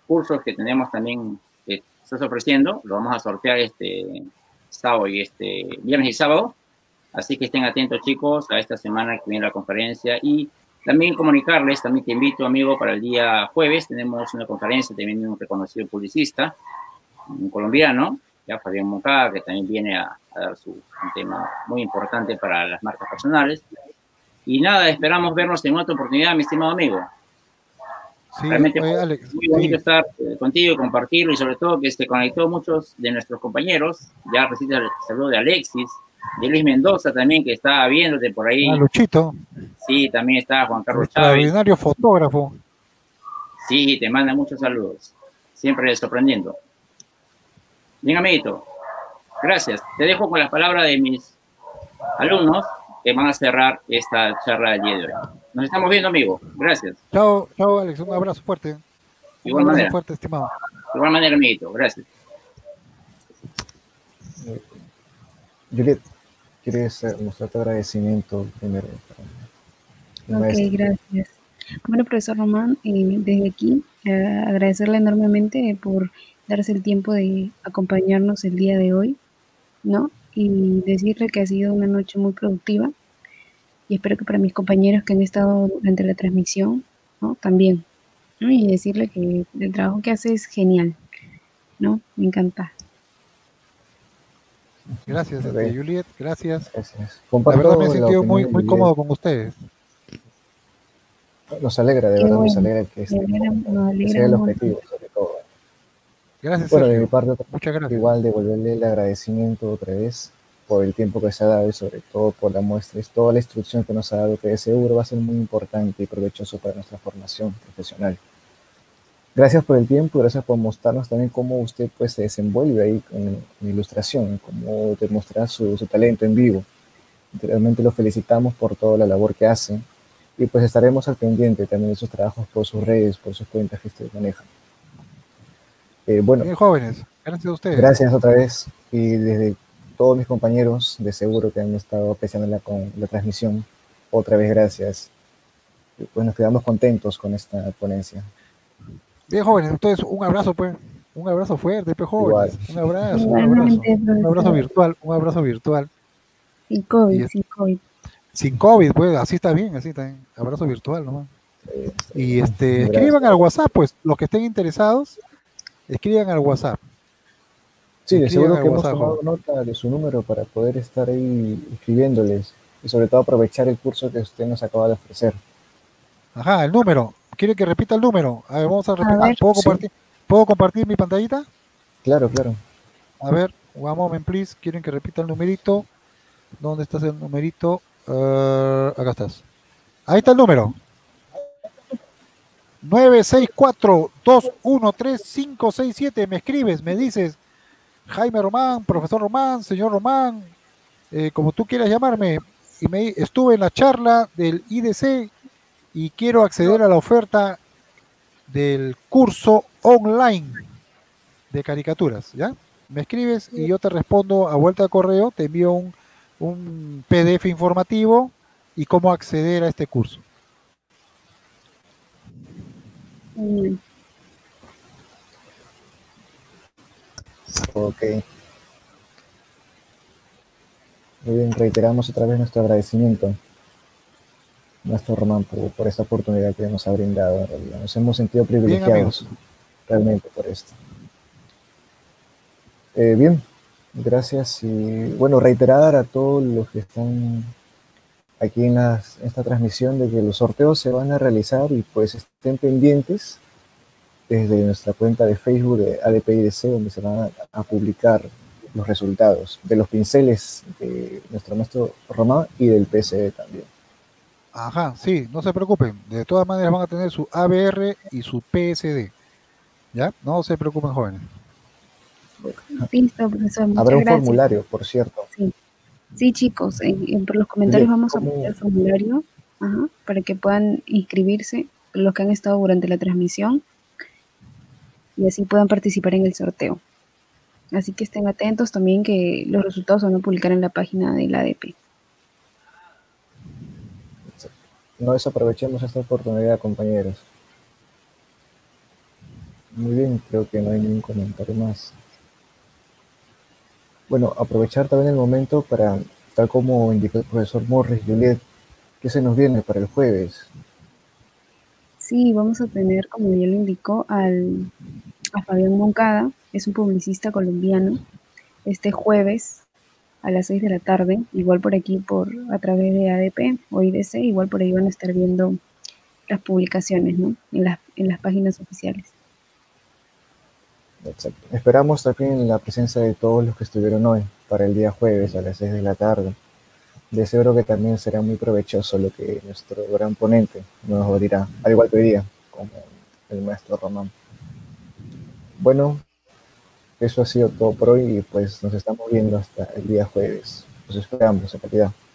cursos que tenemos también, que estás ofreciendo, lo vamos a sortear este sábado y este viernes y sábado. Así que estén atentos, chicos, a esta semana que viene la conferencia. Y también comunicarles, también te invito, amigo, para el día jueves tenemos una conferencia también de un reconocido publicista, un colombiano, ya Fabián Moncada, que también viene a, a dar su, un tema muy importante para las marcas personales. Y nada, esperamos vernos en otra oportunidad, mi estimado amigo. Sí, realmente oye, fue Alex, muy bonito sí. estar eh, contigo y compartirlo, y sobre todo que se conectó muchos de nuestros compañeros. Ya recibí el saludo de Alexis, de Luis Mendoza también, que estaba viéndote por ahí. Ah, Luchito. Sí, también está Juan Carlos Chávez. Extraordinario fotógrafo. Sí, te manda muchos saludos. Siempre sorprendiendo. Bien, amiguito. Gracias. Te dejo con las palabras de mis alumnos que van a cerrar esta charla del día de hoy. Nos estamos viendo, amigo. Gracias. Chao, chao, Alex. Un abrazo fuerte. Un Igual abrazo manera. fuerte, estimado. De igual manera, amiguito. Gracias. Eh, Juliet, ¿quieres mostrar tu agradecimiento primero? Ok, gracias. Bueno, profesor Román, eh, desde aquí eh, agradecerle enormemente por darse el tiempo de acompañarnos el día de hoy, ¿no? Y decirle que ha sido una noche muy productiva, y espero que para mis compañeros que han estado durante la transmisión, ¿no? También, ¿no? Y decirle que el trabajo que hace es genial, ¿no? Me encanta. Gracias, este, Juliet, gracias. Gracias. La verdad me he sentido muy, muy cómodo con ustedes. Nos alegra, de Qué verdad, bueno. nos alegra que este, Me alegra- nos alegra ese es el un objetivo, sobre todo. Gracias, Bueno, Sergio. de mi parte, Muchas gracias. igual devolverle el agradecimiento otra vez por el tiempo que se ha dado y sobre todo por la muestra, es toda la instrucción que nos ha dado, que de seguro va a ser muy importante y provechoso para nuestra formación profesional. Gracias por el tiempo y gracias por mostrarnos también cómo usted pues, se desenvuelve ahí con, con ilustración, cómo demostrar su, su talento en vivo. Realmente lo felicitamos por toda la labor que hace y pues estaremos al pendiente también de sus trabajos por sus redes, por sus cuentas que usted maneja. Eh, bueno, Bien, jóvenes, gracias a ustedes. Gracias otra vez y desde todos mis compañeros, de seguro que han estado apreciando la, con la transmisión, otra vez gracias. Y pues nos quedamos contentos con esta ponencia. Bien, jóvenes, entonces un abrazo, pues, un abrazo fuerte, pues, jóvenes. Igual. Un abrazo, Igualmente, un abrazo. Un abrazo virtual, un abrazo virtual. Sin COVID, Y, sin COVID. Sin COVID, pues, así está bien, así está bien. Abrazo virtual, nomás. Eh, Y este, gracias. escriban al WhatsApp, pues, los que estén interesados, escriban al WhatsApp. Sí, de seguro al que hemos WhatsApp, tomado nota de su número para poder estar ahí escribiéndoles y sobre todo aprovechar el curso que usted nos acaba de ofrecer. Ajá, el número. ¿Quiere que repita el número? A ver, vamos a repetir. A ver, ¿Puedo, sí. compartir, ¿Puedo compartir mi pantallita? Claro, claro. A ver, one moment, please. ¿Quieren que repita el numerito? ¿Dónde está el numerito? Uh, acá estás. Ahí está el número. nueve seis cuatro, dos uno tres, cinco seis siete. Me escribes, me dices, Jaime Román, profesor Román, señor Román, eh, como tú quieras llamarme. Y me estuve en la charla del I D C y quiero acceder a la oferta del curso online de caricaturas, ¿ya? Me escribes y yo te respondo a vuelta de correo, te envío un, un P D F informativo y cómo acceder a este curso. mm, Ok. Muy bien, reiteramos otra vez nuestro agradecimiento, nuestro Román, por, por esta oportunidad que nos ha brindado. En realidad. Nos hemos sentido privilegiados Bien, realmente por esto. Eh, bien, gracias y bueno, reiterar a todos los que están aquí en las, esta transmisión de que los sorteos se van a realizar y pues estén pendientes desde nuestra cuenta de Facebook de A D P I D C, donde se van a, a publicar los resultados de los pinceles de nuestro maestro Román y del P C D también. Ajá, sí, no se preocupen. De todas maneras van a tener su A B R y su P S D. ¿Ya? No se preocupen, jóvenes. listo, profesor. Muchas Habrá un gracias. formulario, por cierto. Sí, sí chicos, en, en- por los comentarios Bien, vamos a ¿cómo? poner el formulario, ajá, para que puedan inscribirse los que han estado durante la transmisión y así puedan participar en el sorteo. Así que estén atentos también que los resultados se van a publicar en la página del A D P. No desaprovechemos esta oportunidad, compañeros. Muy bien, creo que no hay ningún comentario más. Bueno, aprovechar también el momento para, tal como indicó el profesor Morris, Juliet, ¿qué se nos viene para el jueves? Sí, vamos a tener, como ya lo indicó, al, a Fabián Moncada, es un publicista colombiano, este jueves a las seis de la tarde, igual por aquí, por a través de A D P o I D C, igual por ahí van a estar viendo las publicaciones, ¿no? En las, en las páginas oficiales. Exacto. Esperamos también la presencia de todos los que estuvieron hoy para el día jueves a las seis de la tarde. De seguro que también será muy provechoso lo que nuestro gran ponente nos dirá, al igual que hoy día, como el maestro Román. Bueno, eso ha sido todo por hoy y pues nos estamos viendo hasta el día jueves. Los esperamos, en realidad.